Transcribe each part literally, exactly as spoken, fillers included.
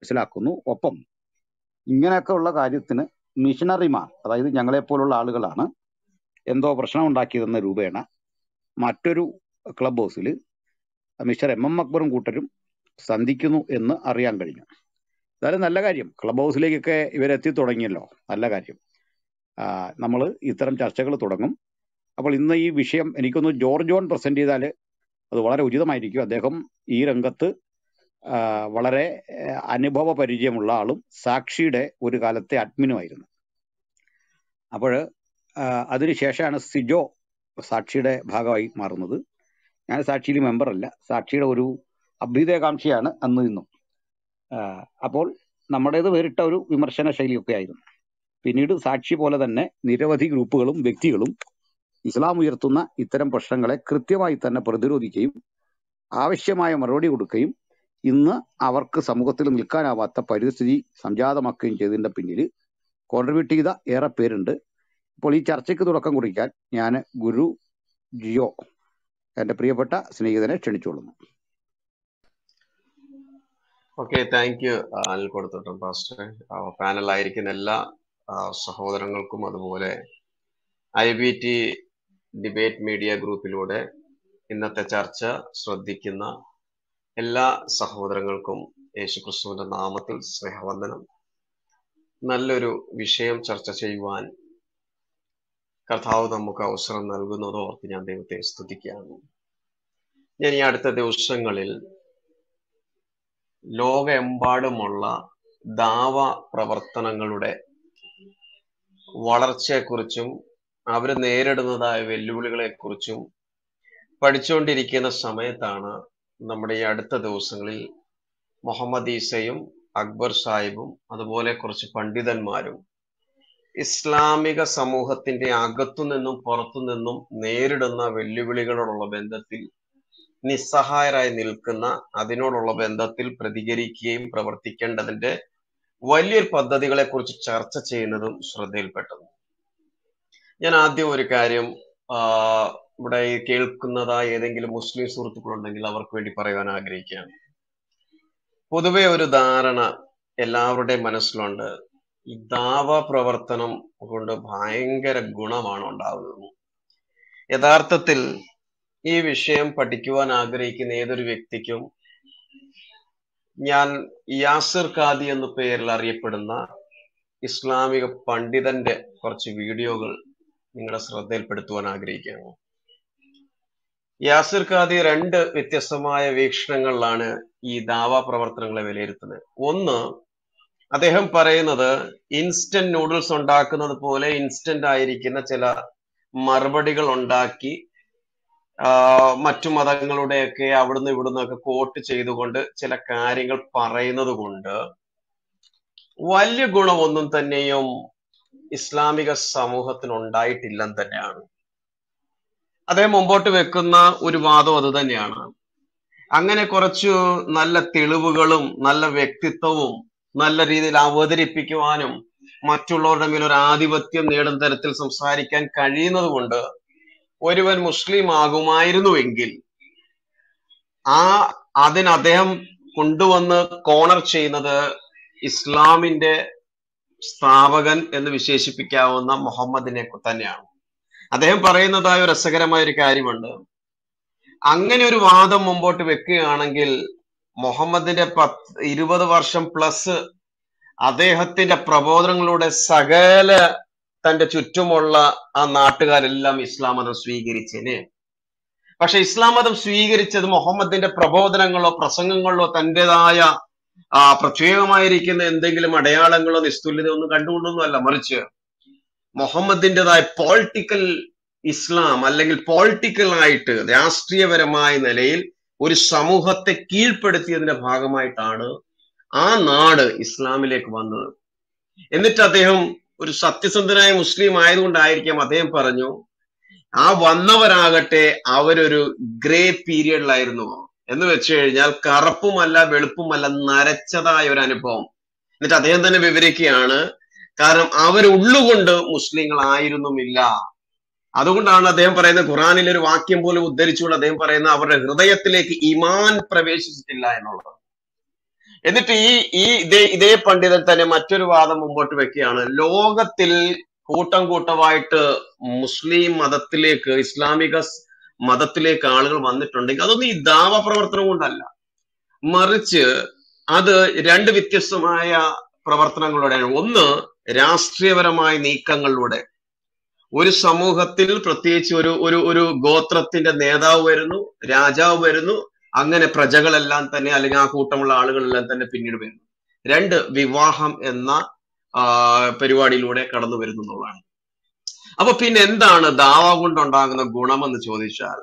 മനസ്സിലാക്കുന്നു. ഒപ്പം ഇങ്ങനെയൊക്കെ ഉള്ള കാര്യത്തിന് മിഷണറിമാർ, അതായത് ഞങ്ങളെപ്പോലുള്ള ആളുകളാണ് എന്തോ പ്രശ്നം ഉണ്ടാക്കിയതെന്ന രൂപേണ മറ്റൊരു ക്ലബ് ഹൗസിൽ മിസ്റ്റർ എം എം അക്ബറും കൂട്ടരും സന്ധിക്കുന്നു എന്ന് അറിയാൻ കഴിഞ്ഞു. അതായത് നല്ല കാര്യം, ക്ലബ് ഹൗസിലേക്കൊക്കെ ഇവരെത്തി തുടങ്ങിയല്ലോ, നല്ല കാര്യം. നമ്മൾ ഇത്തരം ചർച്ചകൾ തുടങ്ങും. അപ്പോൾ ഇന്ന് ഈ വിഷയം എനിക്കൊന്ന് ജോർജ് ജോൺ പ്രസന്റ് ചെയ്താൽ അത് വളരെ ഉചിതമായിരിക്കും. അദ്ദേഹം ഈ രംഗത്ത് ആ, വളരെ ആ, അനുഭവ പരിചയമുള്ള ആളും സാക്ഷിയുടെ ഒരു കാലത്തെ അഡ്മിനുമായിരുന്നു. അപ്പോൾ അതിനുശേഷമാണ് സിജോ സാക്ഷിയുടെ ഭാഗമായി മാറുന്നത്. ഞാൻ സാക്ഷിയിൽ മെമ്പറല്ല, സാക്ഷിയുടെ ഒരു അഭ്യുദയകാംക്ഷിയാണ് അന്ന് ഇന്നും. ആ, അപ്പോൾ നമ്മുടേത് വേറിട്ട ഒരു വിമർശന ശൈലിയൊക്കെ ആയിരുന്നു. പിന്നീട് സാക്ഷി പോലെ തന്നെ നിരവധി ഗ്രൂപ്പുകളും വ്യക്തികളും ഇസ്ലാം ഉയർത്തുന്ന ഇത്തരം പ്രശ്നങ്ങളെ കൃത്യമായി തന്നെ പ്രതിരോധിക്കുകയും ആവശ്യമായ മറുപടി കൊടുക്കുകയും ഇന്ന് അവർക്ക് സമൂഹത്തിൽ നിൽക്കാനാവാത്ത പരിസ്ഥിതി സംജാതമാക്കുകയും ചെയ്തതിൻ്റെ പിന്നിൽ കോൺട്രിബ്യൂട്ട് ചെയ്ത ഏറെ പേരുണ്ട്. ഇപ്പോൾ ഈ ചർച്ചയ്ക്ക് തുടക്കം കുറിക്കാൻ ഞാൻ ഗുരു ജിയോ എൻ്റെ പ്രിയപ്പെട്ട സ്നേഹിതനെ ക്ഷണിച്ചുകൊള്ളുന്നു. ഓക്കെ, താങ്ക് യു അനിൽ കൊടുത്തോട്ടം പാസ്റ്റർ. പാനലായിരിക്കുന്ന എല്ലാ ആ, സഹോദരങ്ങൾക്കും അതുപോലെ I B T debate media ഗ്രൂപ്പിലൂടെ ഇന്നത്തെ ചർച്ച ശ്രദ്ധിക്കുന്ന എല്ലാ സഹോദരങ്ങൾക്കും യേശുക്രിസ്തുവിന്റെ നാമത്തിൽ സ്നേഹവന്ദനം. നല്ലൊരു വിഷയം ചർച്ച ചെയ്യുവാൻ കർത്താവ് നമുക്ക് അവസരം നൽകുന്നത് ഓർത്ത് ഞാൻ ദൈവത്തെ സ്തുതിക്കുകയാണ്. ഞാൻ ഈ അടുത്ത ദിവസങ്ങളിൽ ലോകമെമ്പാടുമുള്ള ദാവ പ്രവർത്തനങ്ങളുടെ വളർച്ചയെക്കുറിച്ചും അവർ നേരിടുന്നതായ വെല്ലുവിളികളെ കുറിച്ചും പഠിച്ചുകൊണ്ടിരിക്കുന്ന സമയത്താണ് നമ്മുടെ ഈ അടുത്ത ദിവസങ്ങളിൽ മുഹമ്മദ് ഈസയും അക്ബർ സാഹിബും അതുപോലെ കുറച്ച് പണ്ഡിതന്മാരും ഇസ്ലാമിക സമൂഹത്തിന്റെ അകത്തു നിന്നും പുറത്തു നിന്നും നേരിടുന്ന വെല്ലുവിളികളോടുള്ള ബന്ധത്തിൽ നിസ്സഹായരായി നിൽക്കുന്ന, അതിനോടുള്ള ബന്ധത്തിൽ പ്രതികരിക്കുകയും പ്രവർത്തിക്കേണ്ടതിന്റെ വലിയൊരു പദ്ധതികളെ കുറിച്ച് ചർച്ച ചെയ്യുന്നതും ശ്രദ്ധയിൽപ്പെട്ടത്. ഞാൻ ആദ്യം ഒരു കാര്യം ആ ഇവിടെ കേൾക്കുന്നതായ ഏതെങ്കിലും മുസ്ലിം സുഹൃത്തുക്കളുണ്ടെങ്കിൽ അവർക്ക് വേണ്ടി പറയാൻ ആഗ്രഹിക്കുകയാണ്. പൊതുവെ ഒരു ധാരണ എല്ലാവരുടെയും മനസ്സിലുണ്ട്, ഈ ദാവ പ്രവർത്തനം കൊണ്ട് ഭയങ്കര ഗുണമാണ് ഉണ്ടാവുന്നത്. യഥാർത്ഥത്തിൽ ഈ വിഷയം പഠിക്കുവാൻ ആഗ്രഹിക്കുന്ന ഏതൊരു വ്യക്തിക്കും ഞാൻ യാസിർ ഖാദി എന്ന പേരിൽ അറിയപ്പെടുന്ന ഇസ്ലാമിക പണ്ഡിതന്റെ കുറച്ച് വീഡിയോകൾ നിങ്ങളുടെ ശ്രദ്ധയിൽപ്പെടുത്തുവാൻ ആഗ്രഹിക്കുകയാണ്. യാസിർ ഖാദി രണ്ട് വ്യത്യസ്തമായ വീക്ഷണങ്ങളിലാണ് ഈ ദാവാ പ്രവർത്തനങ്ങളെ വിലയിരുത്തുന്നത്. ഒന്ന്, അദ്ദേഹം പറയുന്നത് ഇൻസ്റ്റന്റ് നൂഡിൽസ് ഉണ്ടാക്കുന്നത് പോലെ ഇൻസ്റ്റന്റ് ആയിരിക്കുന്ന ചില മറുപടികൾ ഉണ്ടാക്കി ആ മറ്റു മതങ്ങളുടെയൊക്കെ അവിടുന്ന് ഇവിടുന്നൊക്കെ കോട്ട് ചെയ്തുകൊണ്ട് ചില കാര്യങ്ങൾ പറയുന്നത് കൊണ്ട് വലിയ ഗുണമൊന്നും തന്നെയും ഇസ്ലാമിക സമൂഹത്തിന് ഉണ്ടായിട്ടില്ലെന്ന് തന്നെയാണ് അദ്ദേഹം മുമ്പോട്ട് വെക്കുന്ന ഒരു വാദം. അത് തന്നെയാണ്. അങ്ങനെ കുറച്ചു നല്ല തെളിവുകളും നല്ല വ്യക്തിത്വവും നല്ല രീതിയിൽ അവതരിപ്പിക്കുവാനും മറ്റുള്ളവരുടെ മേൽ ഒരു ആധിപത്യം നേടുന്ന തരത്തിൽ സംസാരിക്കാൻ കഴിയുന്നത് കൊണ്ട് ഒരുവൻ മുസ്ലിം ആകുമായിരുന്നുവെങ്കിൽ ആ അതിന് അദ്ദേഹം കൊണ്ടുവന്ന് കോണർ ചെയ്യുന്നത് ഇസ്ലാമിന്റെ സ്ഥാപകൻ എന്ന് വിശേഷിപ്പിക്കാവുന്ന മുഹമ്മദിനെ തന്നെയാണ്. അദ്ദേഹം പറയുന്നതായ ഒരു രസകരമായ ഒരു കാര്യമുണ്ട്. അങ്ങനെ ഒരു വാദം മുമ്പോട്ട് വെക്കുകയാണെങ്കിൽ മുഹമ്മദിന്റെ പത്ത് ഇരുപത് വർഷം പ്ലസ് അദ്ദേഹത്തിന്റെ പ്രബോധനങ്ങളുടെ സകല തന്റെ ചുറ്റുമുള്ള ആ നാട്ടുകാരെല്ലാം ഇസ്ലാം മതം സ്വീകരിച്ചേനെ. പക്ഷെ ഇസ്ലാം മതം സ്വീകരിച്ചത് മുഹമ്മദിന്റെ പ്രബോധനങ്ങളോ പ്രസംഗങ്ങളോ തൻ്റെതായ ആ പ്രത്യേകമായിരിക്കുന്ന എന്തെങ്കിലും അടയാളങ്ങളോ നിസ്തുല്യതയോ ഒന്നും കണ്ടുകൊണ്ടൊന്നുമല്ല, മറിച്ച് മുഹമ്മദിൻ്റെതായ പോളിറ്റിക്കൽ ഇസ്ലാം അല്ലെങ്കിൽ പോളിറ്റിക്കൽ ആയിട്ട് രാഷ്ട്രീയപരമായ നിലയിൽ ഒരു സമൂഹത്തെ കീഴ്പ്പെടുത്തിയതിന്റെ ഭാഗമായിട്ടാണ് ആ നാട് ഇസ്ലാമിലേക്ക് വന്നത്. എന്നിട്ട് അദ്ദേഹം ഒരു സത്യസന്ധനായ മുസ്ലിം ആയതുകൊണ്ടായിരിക്കാം അദ്ദേഹം പറഞ്ഞു, ആ വന്നവരാകട്ടെ അവരൊരു ഗ്രേ പീരിയഡിലായിരുന്നു എന്ന് വെച്ച് കഴിഞ്ഞാൽ കറുപ്പുമല്ല വെളുപ്പുമല്ല നരച്ചതായ ഒരു അനുഭവം. എന്നിട്ട് അദ്ദേഹം തന്നെ വിവരിക്കുകയാണ്, കാരണം അവരുള്ളുകൊണ്ട് മുസ്ലിങ്ങളായിരുന്നുമില്ല. അതുകൊണ്ടാണ് അദ്ദേഹം പറയുന്നത്, ഖുറാനിലെ ഒരു വാക്യം പോലും ഉദ്ധരിച്ചുകൊണ്ട് അദ്ദേഹം പറയുന്നത് അവരുടെ ഹൃദയത്തിലേക്ക് ഈമാൻ പ്രവേശിച്ചിട്ടില്ല എന്നുള്ളത്. എന്നിട്ട് ഈ ഈ ഇതേ ഇതേ പണ്ഡിതൻ തന്നെ മറ്റൊരു വാദം മുമ്പോട്ട് വെക്കുകയാണ്. ലോകത്തിൽ കൂട്ടം കൂട്ടമായിട്ട് മുസ്ലിം മതത്തിലേക്ക്, ഇസ്ലാമിക സ് മതത്തിലേക്ക് ആളുകൾ വന്നിട്ടുണ്ടെങ്കിൽ അതൊന്നും ഈ ദാവ പ്രവർത്തനം കൊണ്ടല്ല, മറിച്ച് അത് രണ്ട് വ്യത്യസ്തമായ പ്രവർത്തനങ്ങളുടെയാണ്. ഒന്ന്, രാഷ്ട്രീയപരമായ നീക്കങ്ങളിലൂടെ ഒരു സമൂഹത്തിൽ പ്രത്യേകിച്ച് ഒരു ഒരു ഒരു ഗോത്രത്തിന്റെ നേതാവ് വരുന്നു, രാജാവ് വരുന്നു, അങ്ങനെ പ്രജകളെല്ലാം തന്നെ അല്ലെങ്കിൽ ആ കൂട്ടമുള്ള ആളുകളെല്ലാം തന്നെ പിന്നീട് വരുന്നു. രണ്ട്, വിവാഹം എന്ന ആ പരിപാടിയിലൂടെ കടന്നു വരുന്നു എന്നുള്ളതാണ്. അപ്പൊ പിന്നെ എന്താണ് ദാവ കൊണ്ടുണ്ടാകുന്ന ഗുണമെന്ന് ചോദിച്ചാൽ,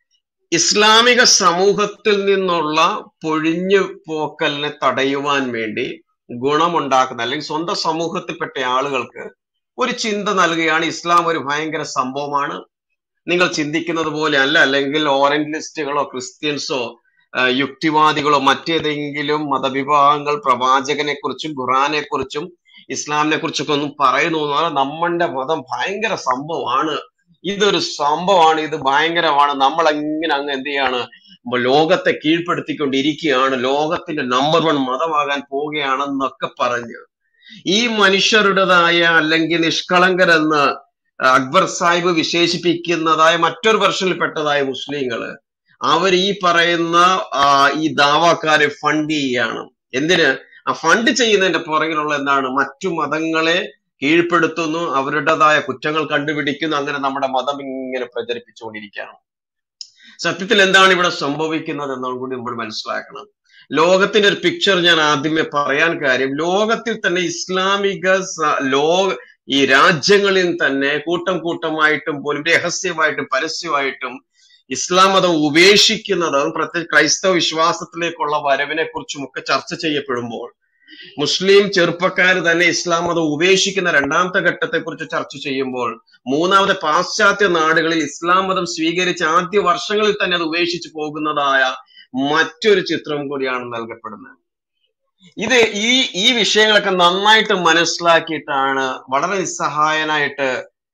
ഇസ്ലാമിക സമൂഹത്തിൽ നിന്നുള്ള പൊഴിഞ്ഞു പോക്കലിനെ തടയുവാൻ വേണ്ടി ഗുണമുണ്ടാക്കുന്ന അല്ലെങ്കിൽ സ്വന്തം സമൂഹത്തിൽപ്പെട്ട ആളുകൾക്ക് ഒരു ചിന്ത നൽകുകയാണ്. ഇസ്ലാം ഒരു ഭയങ്കര സംഭവമാണ്, നിങ്ങൾ ചിന്തിക്കുന്നത് പോലെ അല്ല, അല്ലെങ്കിൽ ഓറിയന്റലിസ്റ്റുകളോ ക്രിസ്ത്യൻസോ യുക്തിവാദികളോ മറ്റേതെങ്കിലും മതവിഭാഗങ്ങൾ പ്രവാചകനെ കുറിച്ചും ഖുറാനെ കുറിച്ചും ഇസ്ലാമിനെ കുറിച്ചൊക്കെ ഒന്നും പറയുന്നു. നമ്മളുടെ മതം ഭയങ്കര സംഭവമാണ്, ഇതൊരു സംഭവമാണ്, ഇത് ഭയങ്കരമാണ്, നമ്മൾ എങ്ങനെ അങ്ങ് എന്ത് ചെയ്യാണ്, ലോകത്തെ കീഴ്പ്പെടുത്തിക്കൊണ്ടിരിക്കുകയാണ്, ലോകത്തിന്റെ നമ്പർ വൺ മതമാകാൻ പോവുകയാണെന്നൊക്കെ പറഞ്ഞ് ഈ മനുഷ്യരുടേതായ അല്ലെങ്കിൽ നിഷ്കളങ്കരെന്ന് അക്ബർ സാഹിബ് വിശേഷിപ്പിക്കുന്നതായ മറ്റൊരു വെർഷനിൽ പെട്ടതായ മുസ്ലിങ്ങള് അവർ ഈ പറയുന്ന ഈ ദാവാക്കാരെ ഫണ്ട് ചെയ്യുകയാണ്. എന്തിന്? ആ ഫണ്ട് ചെയ്യുന്നതിന്റെ പുറകിലുള്ള എന്താണ്, മറ്റു മതങ്ങളെ കീഴ്പ്പെടുത്തുന്നു, അവരുടേതായ കുറ്റങ്ങൾ കണ്ടുപിടിക്കുന്നു, അങ്ങനെ നമ്മുടെ മതം ഇങ്ങനെ പ്രചരിപ്പിച്ചുകൊണ്ടിരിക്കുകയാണ്. സത്യത്തിൽ എന്താണ് ഇവിടെ സംഭവിക്കുന്നത് എന്നാണ് കൂടി നമ്മൾ മനസ്സിലാക്കണം. ലോകത്തിന്റെ ഒരു പിക്ചർ ഞാൻ ആദ്യമേ പറയാൻ കാര്യം, ലോകത്തിൽ തന്നെ ഇസ്ലാമിക ലോക ഈ രാജ്യങ്ങളിൽ തന്നെ കൂട്ടം കൂട്ടമായിട്ടും പോലും രഹസ്യമായിട്ടും പരസ്യമായിട്ടും ഇസ്ലാം മതം ഉപേക്ഷിക്കുന്നതും പ്രത്യേകിച്ച് ക്രൈസ്തവ വിശ്വാസത്തിലേക്കുള്ള വരവിനെ കുറിച്ചും ഒക്കെ ചർച്ച ചെയ്യപ്പെടുമ്പോൾ, മുസ്ലിം ചെറുപ്പക്കാർ തന്നെ ഇസ്ലാം മതം ഉപേക്ഷിക്കുന്ന രണ്ടാമത്തെ ഘട്ടത്തെ കുറിച്ച് ചർച്ച ചെയ്യുമ്പോൾ, മൂന്നാമത്തെ പാശ്ചാത്യ നാടുകളിൽ ഇസ്ലാം മതം സ്വീകരിച്ച ആദ്യ വർഷങ്ങളിൽ തന്നെ അത് ഉപേക്ഷിച്ചു പോകുന്നതായ മറ്റൊരു ചിത്രം കൂടിയാണ് നൽകപ്പെടുന്നത്. ഇത് ഈ ഈ വിഷയങ്ങളൊക്കെ നന്നായിട്ട് മനസ്സിലാക്കിയിട്ടാണ് വളരെ നിസ്സഹായനായിട്ട്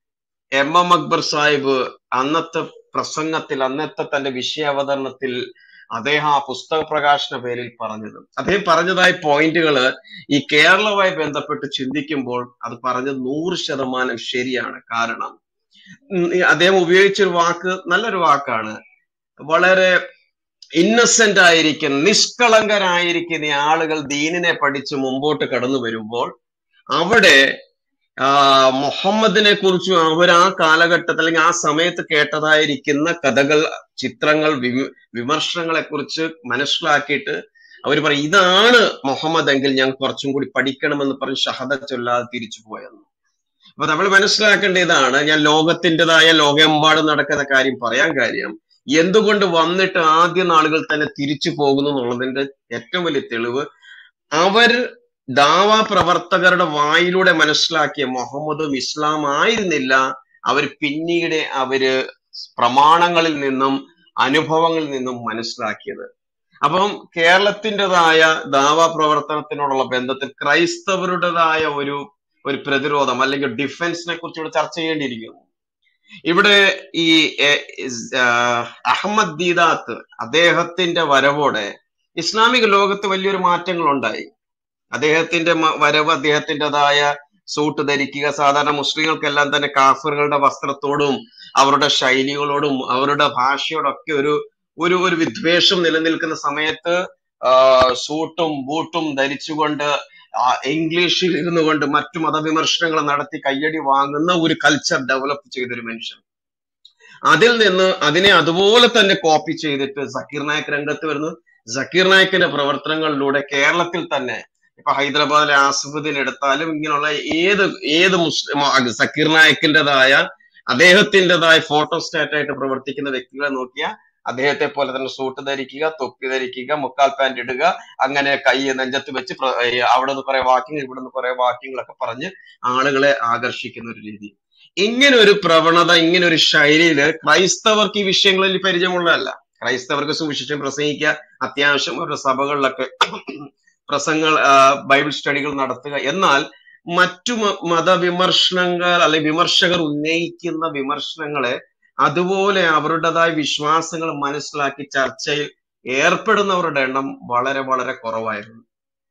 എം എം അക്ബർ സാഹിബ് അന്നത്തെ പ്രസംഗത്തിൽ, അന്നത്തെ തന്റെ വിഷയാവതരണത്തിൽ അദ്ദേഹം ആ പുസ്തക പ്രകാശന പേരിൽ പറഞ്ഞത്. അദ്ദേഹം പറഞ്ഞതായ പോയിന്റുകള് ഈ കേരളവുമായി ബന്ധപ്പെട്ട് ചിന്തിക്കുമ്പോൾ അത് പറഞ്ഞത് നൂറ് ശതമാനം ശരിയാണ്. കാരണം അദ്ദേഹം ഉപയോഗിച്ചൊരു വാക്ക് നല്ലൊരു വാക്കാണ്. വളരെ ഇന്നസെന്റ് ആയിരിക്കുന്ന, നിഷ്കളങ്കരായിരിക്കുന്ന ആളുകൾ ദീനിനെ പഠിച്ച് മുമ്പോട്ട് കടന്നു വരുമ്പോൾ അവിടെ ആ മുഹമ്മദിനെ കുറിച്ചും അവർ ആ കാലഘട്ടത്തിൽ അല്ലെങ്കിൽ ആ സമയത്ത് കേട്ടതായിരിക്കുന്ന കഥകൾ, ചിത്രങ്ങൾ, വിമർശനങ്ങളെ കുറിച്ച് മനസ്സിലാക്കിയിട്ട് അവർ പറയും ഇതാണ് മുഹമ്മദ് എങ്കിൽ ഞാൻ കുറച്ചും കൂടി പഠിക്കണമെന്ന് പറഞ്ഞ് ഷഹദ ചൊല്ലാതെ തിരിച്ചു പോയെന്ന്. അപ്പൊ നമ്മൾ മനസ്സിലാക്കേണ്ട ഇതാണ്, ഞാൻ ലോകത്തിൻ്റെതായ ലോകമെമ്പാടും നടക്കുന്ന കാര്യം പറയാൻ കാര്യം, എന്തുകൊണ്ട് വന്നിട്ട് ആദ്യ നാളുകൾ തന്നെ തിരിച്ചു പോകുന്നു എന്നുള്ളതിന്റെ ഏറ്റവും വലിയ തെളിവ് അവർ ദാവാ പ്രവർത്തകരുടെ വായിലൂടെ മനസ്സിലാക്കിയ മുഹമ്മദും ഇസ്ലാം ആയിരുന്നില്ല, അവർ പിന്നീട് അവര് പ്രമാണങ്ങളിൽ നിന്നും അനുഭവങ്ങളിൽ നിന്നും മനസ്സിലാക്കിയത്. അപ്പം കേരളത്തിൻ്റെതായ ദാവാ പ്രവർത്തനത്തിനോടുള്ള ബന്ധത്തിൽ ക്രൈസ്തവരുടേതായ ഒരു ഒരു പ്രതിരോധം അല്ലെങ്കിൽ ഡിഫൻസിനെ കുറിച്ച് ഇവിടെ ചർച്ച ചെയ്യേണ്ടിയിരിക്കുന്നു. ഇവിടെ ഈ അഹമ്മദ് ദീദാത്ത് അദ്ദേഹത്തിന്റെ വരവോടെ ഇസ്ലാമിക ലോകത്ത് വലിയൊരു മാറ്റങ്ങൾ ഉണ്ടായി. അദ്ദേഹത്തിന്റെ വരവ്, അദ്ദേഹത്തിൻ്റെതായ സൂട്ട് ധരിക്കുക, സാധാരണ മുസ്ലിങ്ങൾക്കെല്ലാം തന്നെ കാഫറുകളുടെ വസ്ത്രത്തോടും അവരുടെ ശൈലികളോടും അവരുടെ ഭാഷയോടൊക്കെ ഒരു ഒരു ഒരു വിദ്വേഷം നിലനിൽക്കുന്ന സമയത്ത് സൂട്ടും ബൂട്ടും ധരിച്ചുകൊണ്ട് ഇംഗ്ലീഷിൽ ഇരുന്നു കൊണ്ട് മറ്റു മതവിമർശനങ്ങൾ നടത്തി കയ്യടി വാങ്ങുന്ന ഒരു കൾച്ചർ ഡെവലപ്പ് ചെയ്തൊരു മനുഷ്യൻ. അതിൽ നിന്ന് അതിനെ അതുപോലെ തന്നെ കോപ്പി ചെയ്തിട്ട് സക്കീർ നായക് രംഗത്ത് വരുന്നു. സക്കീർ നായിക്കിന്റെ പ്രവർത്തനങ്ങളിലൂടെ കേരളത്തിൽ തന്നെ ഇപ്പൊ ഹൈദരാബാദിലെ ആസിഫുദ്ദീൻ എടുത്താലും ഇങ്ങനെയുള്ള ഏത് ഏത് മുസ്ലിം സക്കീർ നായിക്കിൻ്റെതായ അദ്ദേഹത്തിൻ്റെതായ ഫോട്ടോസ്റ്റാറ്റ് ആയിട്ട് പ്രവർത്തിക്കുന്ന വ്യക്തികളെ നോക്കിയാൽ അദ്ദേഹത്തെ പോലെ തന്നെ സൂട്ട് ധരിക്കുക, തൊപ്പി ധരിക്കുക, മുക്കാൽ പാൻറ് ഇടുക, അങ്ങനെ കൈ നെഞ്ചത്ത് വെച്ച് അവിടെ നിന്ന് കുറെ വാക്യങ്ങൾ ഇവിടെ നിന്ന് കുറെ വാക്യങ്ങളൊക്കെ പറഞ്ഞ് ആളുകളെ ആകർഷിക്കുന്ന ഒരു രീതി. ഇങ്ങനെ ഒരു പ്രവണത, ഇങ്ങനെ ഒരു ശൈലിയില് ക്രൈസ്തവർക്ക് ഈ വിഷയങ്ങളിൽ പരിചയമുള്ളതല്ല. ക്രൈസ്തവർക്ക് സുവിശേഷം പ്രസംഗിക്കുക, അത്യാവശ്യം അവരുടെ സഭകളിലൊക്കെ പ്രസംഗങ്ങൾ, ബൈബിൾ സ്റ്റഡികൾ നടത്തുക. എന്നാൽ മറ്റു മതവിമർശനങ്ങൾ അല്ലെങ്കിൽ വിമർശകർ ഉന്നയിക്കുന്ന വിമർശനങ്ങളെ അതുപോലെ അവരുടേതായ വിശ്വാസങ്ങൾ മനസ്സിലാക്കി ചർച്ചയിൽ ഏർപ്പെടുന്നവരുടെ എണ്ണം വളരെ വളരെ കുറവായിരുന്നു.